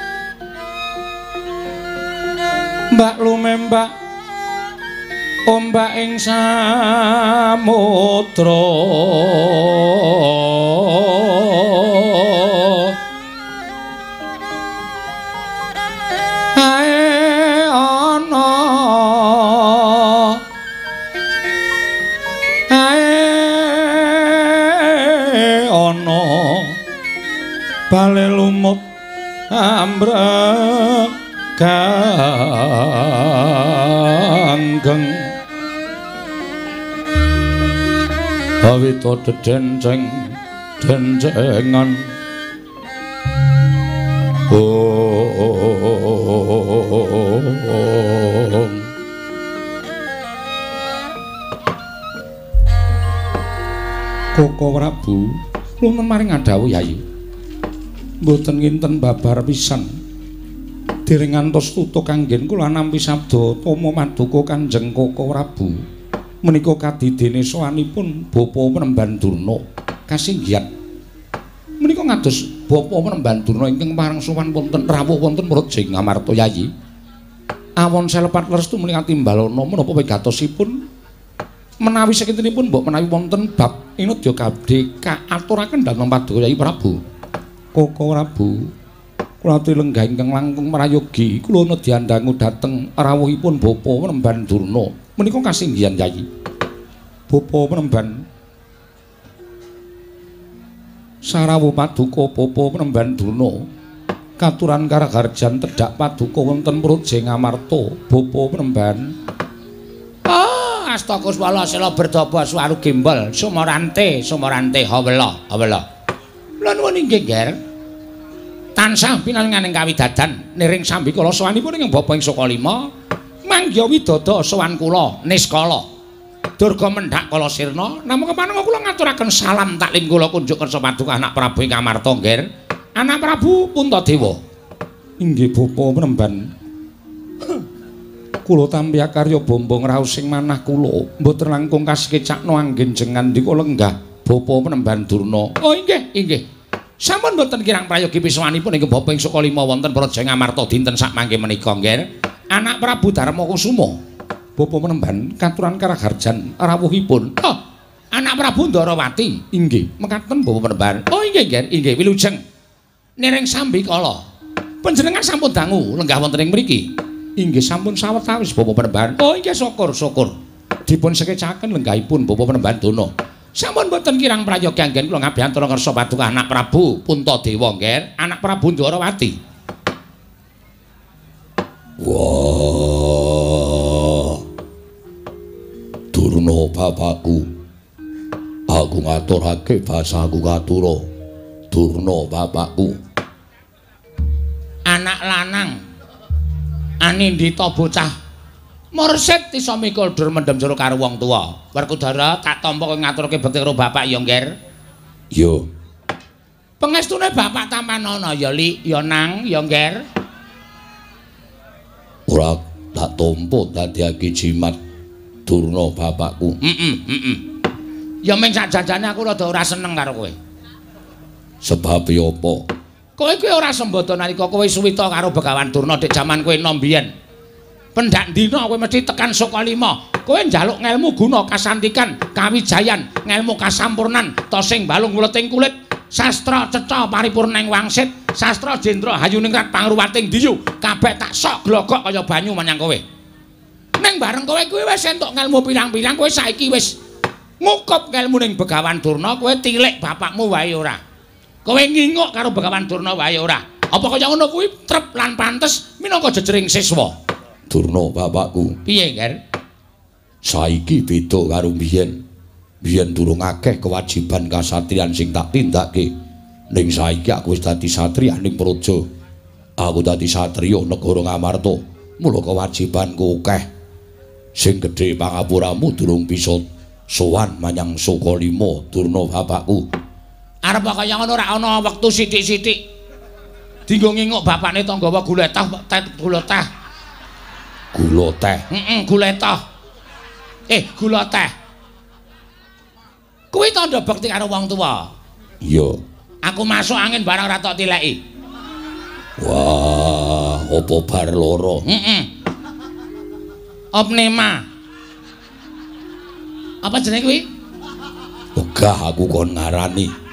mbak lumembak ombak ing samudra ae ana bale lumut ambrek kanggeng awita dedenceng dencengan Koko Prabu lumen maring adhawuh Yayi mboten nginten babar pisan dereng ngantos tutuk kanggen kula nampi sabda Tama Maduka Kanjeng Koko Prabu menika kadidene sowanipun Bapa Penemban Durna kasinggihan menika ngados Bapa Penemban Durna ingkang parang sowan wonten rawuh wonten Praja Ngamarta Yayi awon selepat lerestu menika timbalana menapa wigatosipun menawi sakintenipun mbok menawi wonten bab inudya kabeh kaaturaken dhateng Paduka Yayi Prabu Koko Prabu kula ati lenggah ingkang langkung marayogi kula nedyandangu dhateng rawuhipun Bapa Penemban Durna menika kasinggihan Yayi Bapa Penemban sarawuh Paduka Bapa Penemban Durna katuran karaharjan tedhak Paduka wonten Praja Ngamarta Bapa Penemban Astaka swala sela berdaba suwaru gembol sumarante hawela lha nuwun inggih Nger tansah pinanganing kawidadan niring sambikala sowanipun ing Bapa ing Sokalima manggya widada sowan kula niskala durga mendhak kala sirna namung kepanengga kula ngaturaken salam taklim kula kunjuk kersa Paduka anak Prabu ing Ngamarta Nger anak Prabu Puntadewa inggih Bapa Penemban kula tampi karya bombong raos sing manah kula mboten langkung kasekecakno anggen jengan ndika lenggah Bapa Penemban Durna oh inggih sampun mboten kirang prayogi pisawanipun ing Bapa ing Sokalima wonten Praja Ngamarta dinten sakmangke menika Nger anak Prabu Darma Kusuma Bapa Penemban katuran karaharjan rawuhipun anak Prabu Ndarawati inggih mekaten Bapa Penemban oh inggih Nger inggih wilujeng niring sambikala panjenengan sampun dangu lenggah wonten ing mriki inggih sampun sawetawis Bapa Penemban. Oh inggih syukur. Dipun sekecaken lenggahipun Bapa Penemban Dono. Sampun boten kirang prayogi anggen kula ngabiyantura kersa Paduka anak Prabu Puntadewa Nger, anak Prabu Ndarawati. Wah. Durna bapakku. Aku ngaturake basaku katura. Durna bapakku. Anak lanang Anindita bocah Mursid iso mikul dur mendem jero karo wong tuwa. Werkudara tak tampa kowe ngaturke bekti karo bapak ya, Nger. Yo. Pangestune bapak tampanana ya, Li, ya Nang, ya, Nger. Ora tak tampa dadiake jimat Durna bapakku. Ya ming sakjanjane aku rada ora seneng karo kowe. Sebab apa? Kowe kuwi ora sembodo nalika kowe suwita karo Begawan Durna dik jaman kowe enom biyen. Pendak dina kowe mesti tekan Sokalima. Kowe njaluk ngelmu guna kasantikan, kawijayan, ngelmu kasampurnan, tosing balung mleting kulit, sastra ceca paripurning wangsit, sastra jendra hayuningrat pangruwating diyu, kabeh tak sok glogok kaya banyu menyang kowe. Ning bareng kowe kuwi wis entuk ngelmu pirang-pirang, kowe saiki wis ngukup ngelmu ning Begawan Durna, kowe tilik bapakmu wae ora. Kowe nginguk karo Begawan Durna wae ora. Apa kaya ngono kuwi trep lan pantes minangka jejering siswa. Durna bapakku. Piye, Nger? Saiki beda karo biyen. Biyen durung akeh kewajiban kasatriyan sing tak tindake. Ning saiki aku wis dadi satriya ning praja. Aku dadi satriya negara Ngamarta. Mula kewajibanku akeh. Sing gedhe pangapuramu durung bisa sowan menyang Sokalima, Durna bapakku. Arep kaya ngono ora ana wektu sithik-sithik. Dinggo nginguk bapakne tanggawa gula teh, gula teh. Gula teh. Gula teh. Gula teh. Kuwi tandha bekti karo wong tuwa. Iya. Aku masuk angin barang ora tok tileki. Wah, apa bar loro? Opnema. Apa jenenge kuwi? Ogah aku kon ngarani.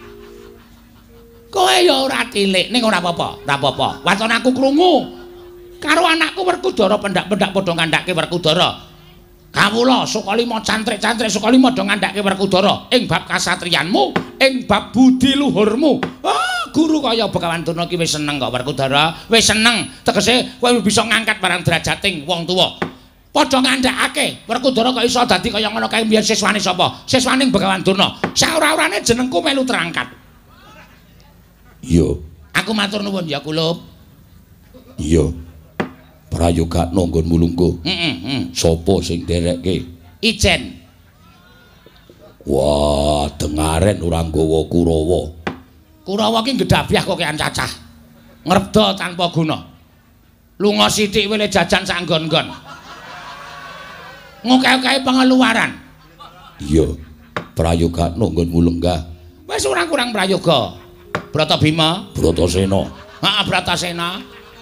Kowe ya ora tilik ning ora apa-apa, ora apa-apa. Wacana aku krungu. Karo anakku Werkudara pendak-pendak padha ngandhake Werkudara. Kawula Sokalima cantrik-cantrik Sokalima do ngandhake Werkudara ing bab kasatriyanmu, ing bab budi luhurmu. guru kaya Begawan Durna ki wis seneng kok Werkudara, wis seneng tegese kowe bisa ngangkat barang derajating wong tuwa. Padha ngandhakake Werkudara kok iso dadi kaya ngono kae mbiyen siswane sapa? Siswaning Begawan Durna. Saora-orane jenengku melu terangkat. Iya. Aku matur nuwun ya Kulup. Iya. Prayoga nonggon mulungku. Sapa sing nderekke? Ijen. Wah, dengaren ora nggawa Kurawa. Kurawa ki gedhabiah kok kean cacah. Ngrebda tanpa guna. Lunga sithik wele jajan sak nggon-nggon. Ngokeh-okehe pengeluaran. Iya. Prayoga nonggon mulenggah. Wis ora kurang prayoga. Brata Bima, Bratasena. Heeh, Bratasena.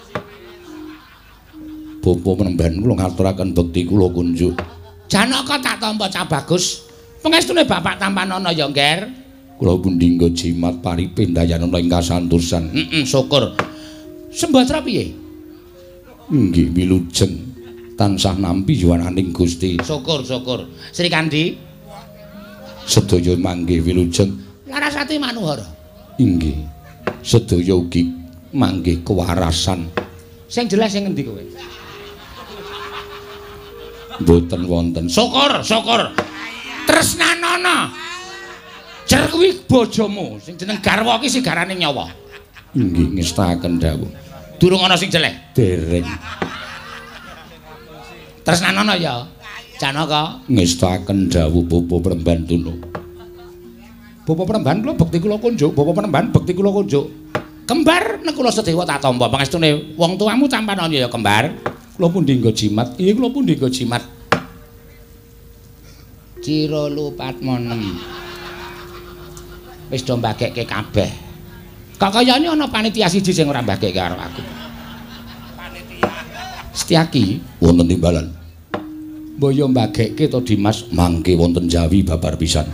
Bapa Penemban kula ngaturaken bekti kula kunjuk. Janaka tak tampa cah bagus. Pengestune Bapak Tampanana ya, Ngger. Kula pundi nggo jimat paripindayanana ing kasantosan. Syukur. Sembatra piye? Nggih wilujeng tansah nampi yuwananing Gusti. Syukur. Sri Kandi. Sedaya manggih wilujeng. Larasati manuhara. Inggih. Sedaya ugi manggih kewarasan. Sing jelas sing ngendi kowe? Mboten wonten. Syukur. Tresnanana. Jer kuwi bojomu, sing jeneng garwa ki sigarane nyawa. Inggih ngestaken dawuh. Durung ana sing jeleh. Dereng. Tresnanana ya. Janaka Ngestaken dawuh Bapa Penemban Tuna. Bapa Penemban kula bekti kula kunjuk, Bapa Penemban bekti kula kunjuk. Kembar nek kula sedewa tak tampa pangestune wong tuamu Tampanana ya kembar. Kula pundi nggo jimat? Iya kula pundi nggo jimat? Cira Lupatmonem. Wis do mbagekke kabeh. Kakayane ana panitia siji sing ora mbagekke karo aku. Panitia. Setyaki Wonten timbalan. Mbaya mbagekke to Dimas Mangke wonten Jawi babar pisan.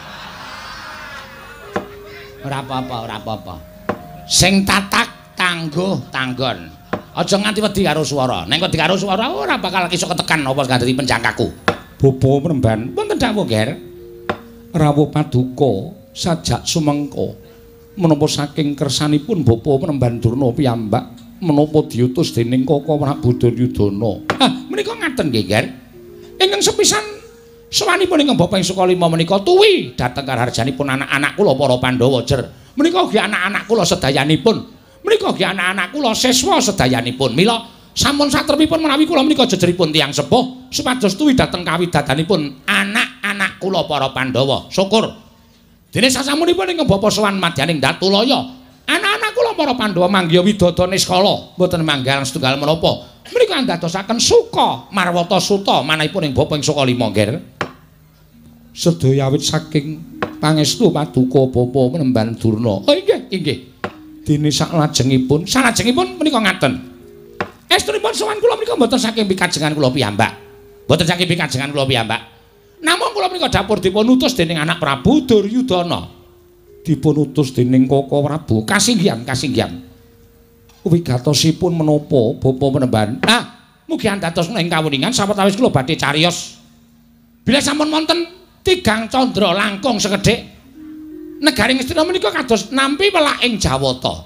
ora apa-apa. Sing tatak tangguh tanggon. Aja nganti wedi karo swara. Nek wedi karo swara ora bakal iso ketekan apa ganti penjangkaku. Bapa Penemban Wonten dawuh, Ger. rawuh paduka sajak sumengka menapa saking kersanipun Bapa Penemban Durna piyambak menapa diutus dening Kaka Prabu Duryudana. Menika ngaten nggih, Ger. Ingkang sepisan sawanipun ingkang Bapak ing Sukalima menika tuwi dhateng karharjanipun anak-anak kula para Pandhawa jer. Menika nggih anak-anak kula sedayanipun. Menika nggih anak-anak kula siswa sedayanipun. Mila sampun satrepipun menawi kula menika jejeripun tiyang sepuh supados tuwi dhateng kawidatanipun anak-anak kula para Pandhawa. Syukur. Dene sasamunipun ingkang Bapak sowan madyaning Datulaya. Anak-anak kula para Pandhawa manggiya widodha niskala mboten manggal setunggal menapa. Menika ndadosaken suka marwata suta manahipun ing Bapak ing Sukalima, Ger. Sedaya awit saking pangestu paduka Bapa Penemban Durna. Oh inggih. Dene salajengipun Menika ngaten. Estunipun sowan kula menika mboten saking pikajengan kula piyambak. Mboten saking pikajengan kula piyambak. Namung kula menika dapur dipun utus dening anak Prabu Duryudana. dipun utus dening Kaka Prabu. Kasinggihan. Wigatosipun menapa Bapa Penemban? Mugi andados ing kawuningan sawetawis kula badhe cariyos. Bila sampun wonten tigang candra langkung sekedhik negaring Ngastina menika kados nampi welaking Jawata.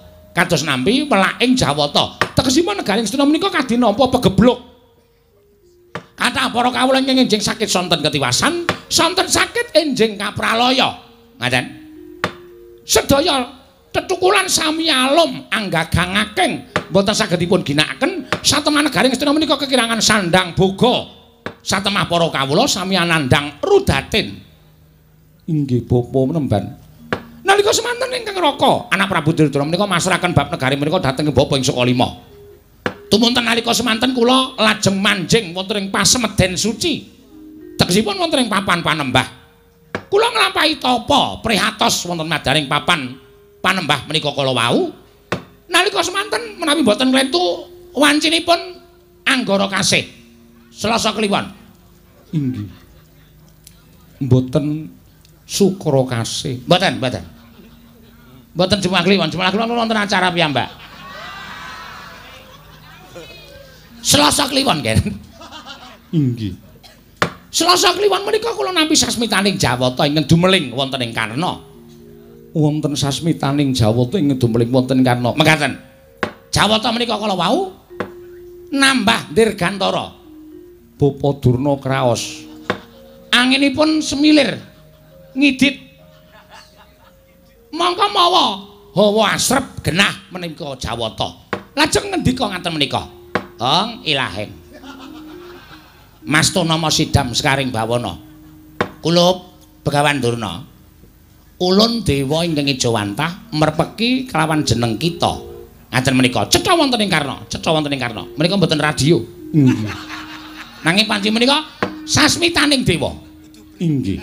Tegesipun negaring Ngastina menika kadinampa pegebluk. Kathah para kawula ingkang enjing sakit sonten ketiwasan, sonten sakit enjing kapralaya. Ngaten. Sedaya tetukulan sami alum anggagangaking boten saged dipun ginakaken satemah negaring Ngastina menika kekirangan sandang boga. Satemah para kawula sami anandang rudatin. Inggih Bapa Penemban. Nalika semanten ingkang Raka anak Prabu Duryudana menika masrahaken bab negari menika dhateng Bapa ing Sukalima. Tumunten nalika semanten kula lajeng manjing wonten ing pasemeden suci. Tegesipun wonten ing papan panembah. Kula nglampahi tapa prihatos wonten madaring papan panembah menika kala wau. Nalika semanten menawi boten klentu wancinipun Anggara Kasih. Selasa Kliwon. Inggih. Mboten Sukra Kasih. Mboten. Mboten Jumat Kliwon wonten acara piyambak. Selasa Kliwon, Ger. Inggih. Selasa Kliwon menika kula nampi sasmitaning Jawata ingkang dumeling wonten ing Karna. wonten sasmitaning Jawata ing dumeling wonten Karna. Mekaten. Jawata menika kala wau nambah dirgantara. Bapa Durna kraos. Anginipun semilir ngidit. Mangka mawa hawa asrep genah menika Jawata. Lajeng ngendika ngaten menika. Ong ilahing. Mastuna Sidam Sekaring Bawana. Kula Begawan Durna. Ulun dewa ingkang Ijawantah merpeki kelawan jeneng kita. Ngaten menika cetha wonten ing Karna, cetha wonten ing Karna. Menika mboten radio. Nanging panci menika sasmitaning dewa. Inggih.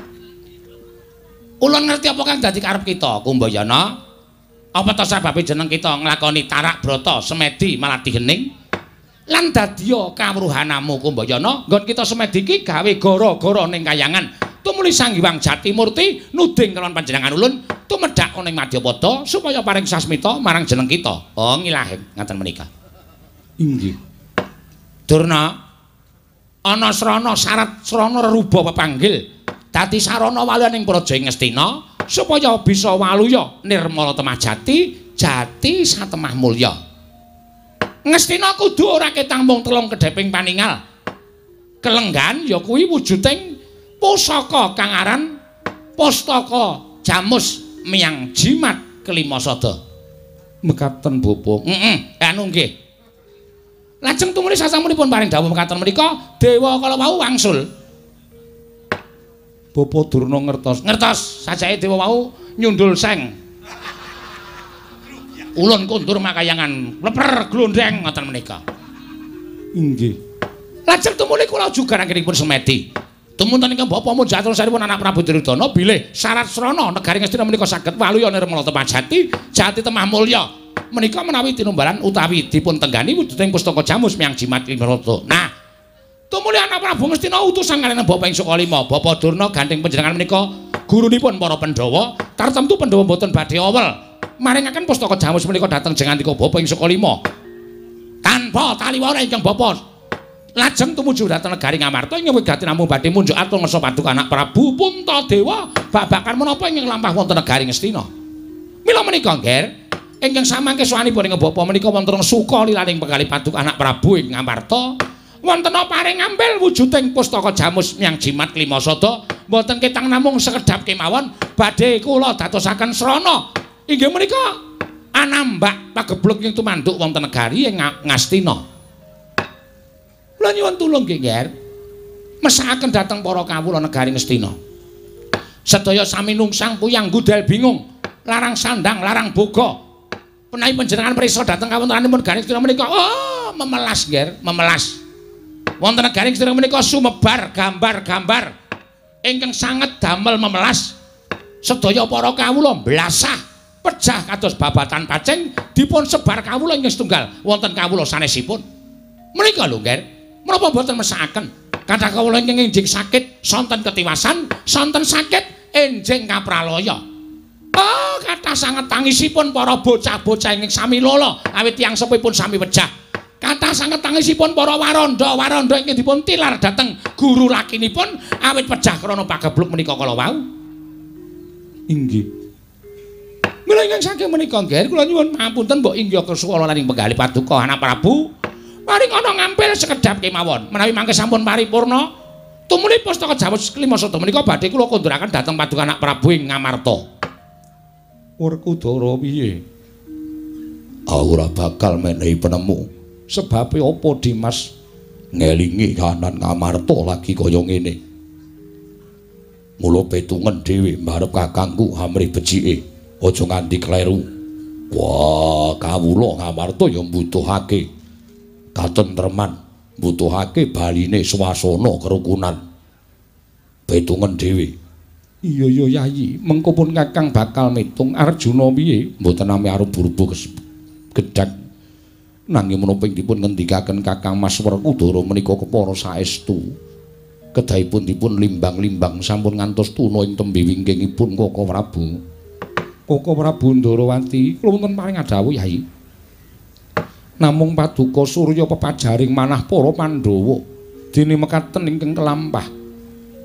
Ulun ngerti apa kang dadi karep kita, Kumbayana? Apa ta sebabe jeneng kita nglakoni tarak brata semedi maladi hening? Lan dadya kawruhanamu Kumbayana, nggon kita semedi iki gawe gara-gara ning kayangan. Tumuli Sang Hyang Jatimurti nuding kelawan panjenengan ulun tumedhak ning Madyapada supaya paring sasmita marang jeneng kita. Oh ngilahing ngaten menika. Inggih. Durna ana srana syarat srana reruba pepanggil dadi sarana waluning praja Ngastina supaya bisa waluya nirmala temah jati jati satemah mulya. Ngastina kudu ora ketang mung telung kedheping paningal. Kelenggan ya kuwi wujuding pusaka kang aran Pustaka Jamus Miyang Jimat Kelima Sada. Mekaten Bapa. Anu nggih. Lajeng tumuli sasampunipun paring dawuh mekaten menika dewa kala wau wangsul. Bapa Durna ngertos. Ngertos sajake dewa wau nyundul seng. Ulun kundur makayangan leper glondheng ngoten menika. Inggih. Lajeng tumuli kula juga anggenipun semedi. Tumunten ingkang Bapa Mujatul saripun anak Prabu Duryudana bilih syarat srana negari Ngastina menika saged waluya nirmala temah jati jati temah mulya. Menika menawi tinumbalan utawi dipun tenggani wujuding Pustaka Jamus Miyang Jimat Kelima Sada. Nah, tumuli anak Prabu Ngastina utusan kaliyan Bapa ing Sukalima, Bapa Durna gandeng panjenengan menika gurunipun para Pandhawa, tartemtu Pandhawa boten badhe awel maringaken Pustaka Jamus menika dhateng jengandika Bapa ing Sukalima. Tanpa taliwara ingkang Bapa lajeng tumuju dhateng negari Ngamarta ing wigati namung badhe munjuk atur ngasa paduka anak Prabu Puntadewa babakan menapa ingkang lampah wonten negari Ngastina. Mila menika nggih ingkang samangke sawanipun ing Bapa menika wonten suka lilaning penggalih paduka anak Prabu ing Ngamarta wonten paring ngambil wujuding Pustaka Jamus Miyang Jimat Kelima Sada mboten ketang namung sekedhap kemawon badhe kula dadosaken srana inggih menika anambak pagebluk ing tumanduk wonten negari ing Ngastina. Kula nyuwun tulung nggih, Nger. Mesakaken dhateng para kawula negari Ngastina. Sedaya sami nungsang puyang gudel bingung, larang sandang, larang boga. Menawi panjenengan prisa dhateng kawontenanipun negari Ngastina menika, oh, memelas, Nger, memelas. Wonten negari Ngastina menika sumebar gambar-gambar ingkang sanget damel memelas. Sedaya para kawula blasah pejah kados babatan pacing dipun sebar kawula ingkang setunggal wonten kawula sanesipun. Menika lho, Nger. Menapa boten mesakaken? Kathah kawula ingkang enjing sakit, sonten ketiwasan, sonten sakit enjing kapraloya. Oh, kathah sanget tangisipun para bocah-bocah ingkang sami lala awit tiyang sepuhipun sami wejah. Kathah sanget tangisipun para waranda ingkang dipun tilar dhateng guru lakinipun awit pejah krana pagebluk menika kala wau. Inggih. Mila ingkang saking menika nggih kula nyuwun ngapunten mbok inggih kesuwala laning penggalih paduka anak Prabu. Paring ana ngampil sekedhap kemawon. Menawi mangke sampun paripurna, tumuli Pustaka Jamus Kelima Sada menika badhe kula konduraken dhateng paduka anak Prabu ing Ngamarta. Werkudara piye? Ora bakal menehi penemu. Sebabe apa Dimas ngelingi kahanan Ngamarta lagi kaya ngene. Mula petungen dhewe mbarep kakangku amrih becike. Aja nganti kleru. Wah, kawula Ngamarta ya mbutuhake katentreman, mbutuhake baline swasana kerukunan. Petungen dhewe. Iya ya Yayi, mengko pun Kakang bakal mitung Arjuna piye? Mboten nami arep buru-buru gedhak. Nanging menapa dipun ngendikaken Kakang Mas Werkudara menika kepara saestu. Kedahipun dipun limbang-limbang sampun ngantos tuna ing tembe wingkingipun Kaka Prabu. Kaka Prabu Ndarawati, kula wonten paring adhawuh Yayi. Namung paduka Surya pepajaring manah para Pandhawa dene mekaten ingkang kelampah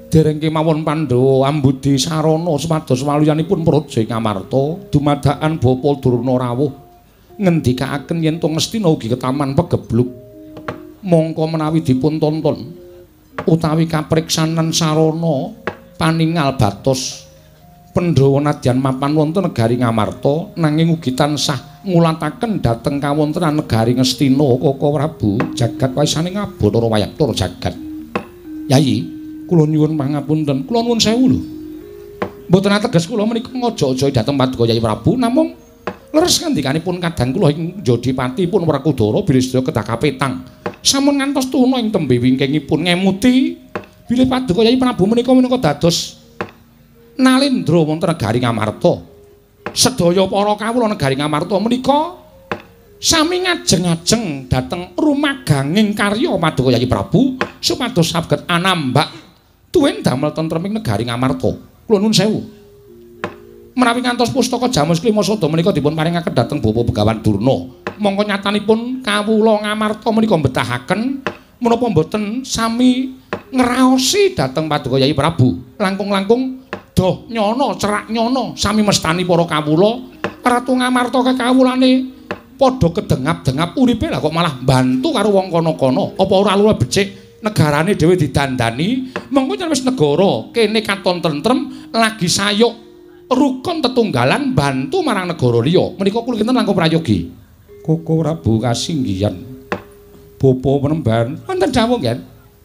dereng kemawon Pandhawa ambudi sarana supados waluyanipun Praja Ngamarta dumadakan Bapa Durna rawuh ngendikaaken yen to Ngastina ugi ketaman pegebluk mongko menawi dipun tonton utawi kapriksanan sarana paningal batos Pandhawa nadyan mapan wonten negari Ngamarta nanging ugi tansah ngulataken dhateng kawontenan negari Ngastina Kaka Prabu jagat waisane ngabotara wayaktura jagat. Yayi, kula nyuwun pangapunten, kula nuwun sewu lho. Mboten ateges kula menika ngaja-aja dhateng Paduka Yayi Prabu, namung leres ngendikanipun kadang kula ing Jodipati pun Werkudara bilih sedaya kedah kapetang. Sampun ngantos tuna ing tembe wingkingipun ngemuti bilih Paduka Yayi Prabu menika dados nalindra wonten negari Ngamarta. Sedaya para kawula negari Ngamarta menika sami ngajeng-ajeng dhateng rumaganging karya Paduka Yayi Prabu supados saged anambak tuwin damel tentreming negari Ngamarta. Kula nuwun sewu. Menawi ngantos pustaka Jamus Klima Sada menika dipun paringaken dhateng Bapa Begawan Durna, mongko nyatanipun kawula Ngamarta menika betahaken menapa mboten sami ngraosi dhateng Paduka Yayi Prabu. Langkung-langkung doh nyono cerak nyono sami mestani para kawula Ratu Ngamarta kekawulane padha kedengap-dengap uripe lah kok malah bantu karo wong kono-kono. Apa ora luwih becik negarane dhewe didandani, mengko yen wis negara kene katon tentrem lagi sayuk rukun tetunggalan bantu marang negara liya. Menika kula kinten langkung prayogi. Koko Prabu kasinggihan. Bapa Penemban, wonten dawuh nggih.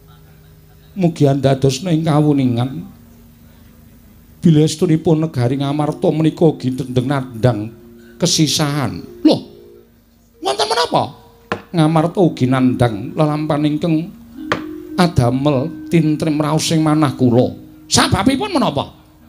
Mugi andadosna ing kawuningan bilih estunipun negari Ngamarta menika ugi dendeng nandhang kesisahan. Loh, wonten menapa? Ngamarta ugi nandhang lelampahan ingkang adamel tintrim raosing manah kula. Sababipun menapa?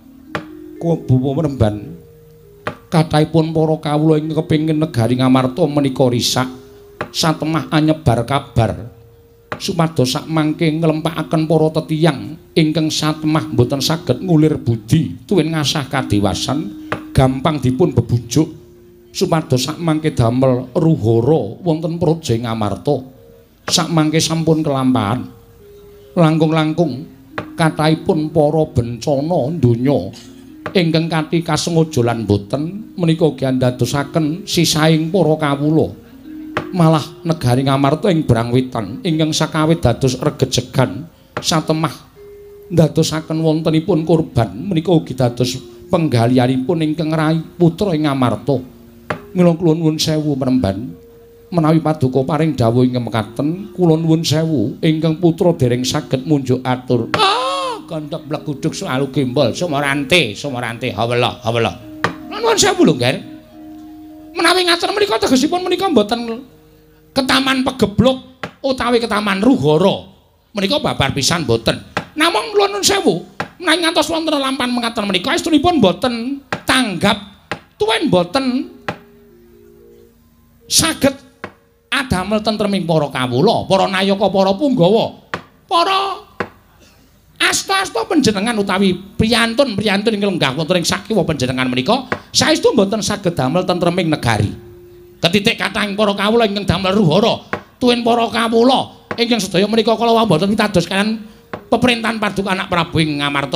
Bapa Penemban, kathahipun para kawula ing kepingin negari Ngamarta menika risak satemah anyebar kabar supados sakmangke nglempakaken para tetiyang ingkang satemah boten saged ngulir budi tuwin ngasah kadewasan gampang dipun bebujuk supados sakmangke damel ruhara wonten Praja Ngamarta sakmangke sampun kelampahan langkung-langkung kathahipun para bencana donya ingkang kanthi kasengaja lan boten menika ugi andadosaken sisaing para kawula malah negari Ngamarta ing Brangwitan ingkang sakawit dados regejegan satemah ndadosaken wontenipun kurban menika ugi dados penggalianipun ingkang rai putra ing Ngamarta. Mila kula nuwun sewu Penemban menawi Paduka paring dawuh ing mekaten kula nuwun sewu ingkang putra dereng saged munjuk atur. Kandhak bleguduk selalu gembol Sumarante hawala. Nuwun sewu lho, Nger. Menawi ngaten menika tegesipun menika mboten ketaman pegebluk utawi ketaman ruhara. Menika babar pisan mboten. Namung kula nuwun sewu, menawi ngantos wonten lampahan mekaten menika estunipun mboten tanggap tuwin mboten saged adamel tentreming para kawula, para nayaka, para punggawa, para asta-asta panjenengan utawi priyantun-priyantun ing lenggah wonten ing sakiwa panjenengan menika saestu mboten saged damel tentreming negari. Ketitik kathahing para kawula ingkang damel ruhara, tuwin para kawula ingkang sedaya menika kala mboten pitados kaliyan peperintahan Paduka Anak Prabu ing Ngamarta.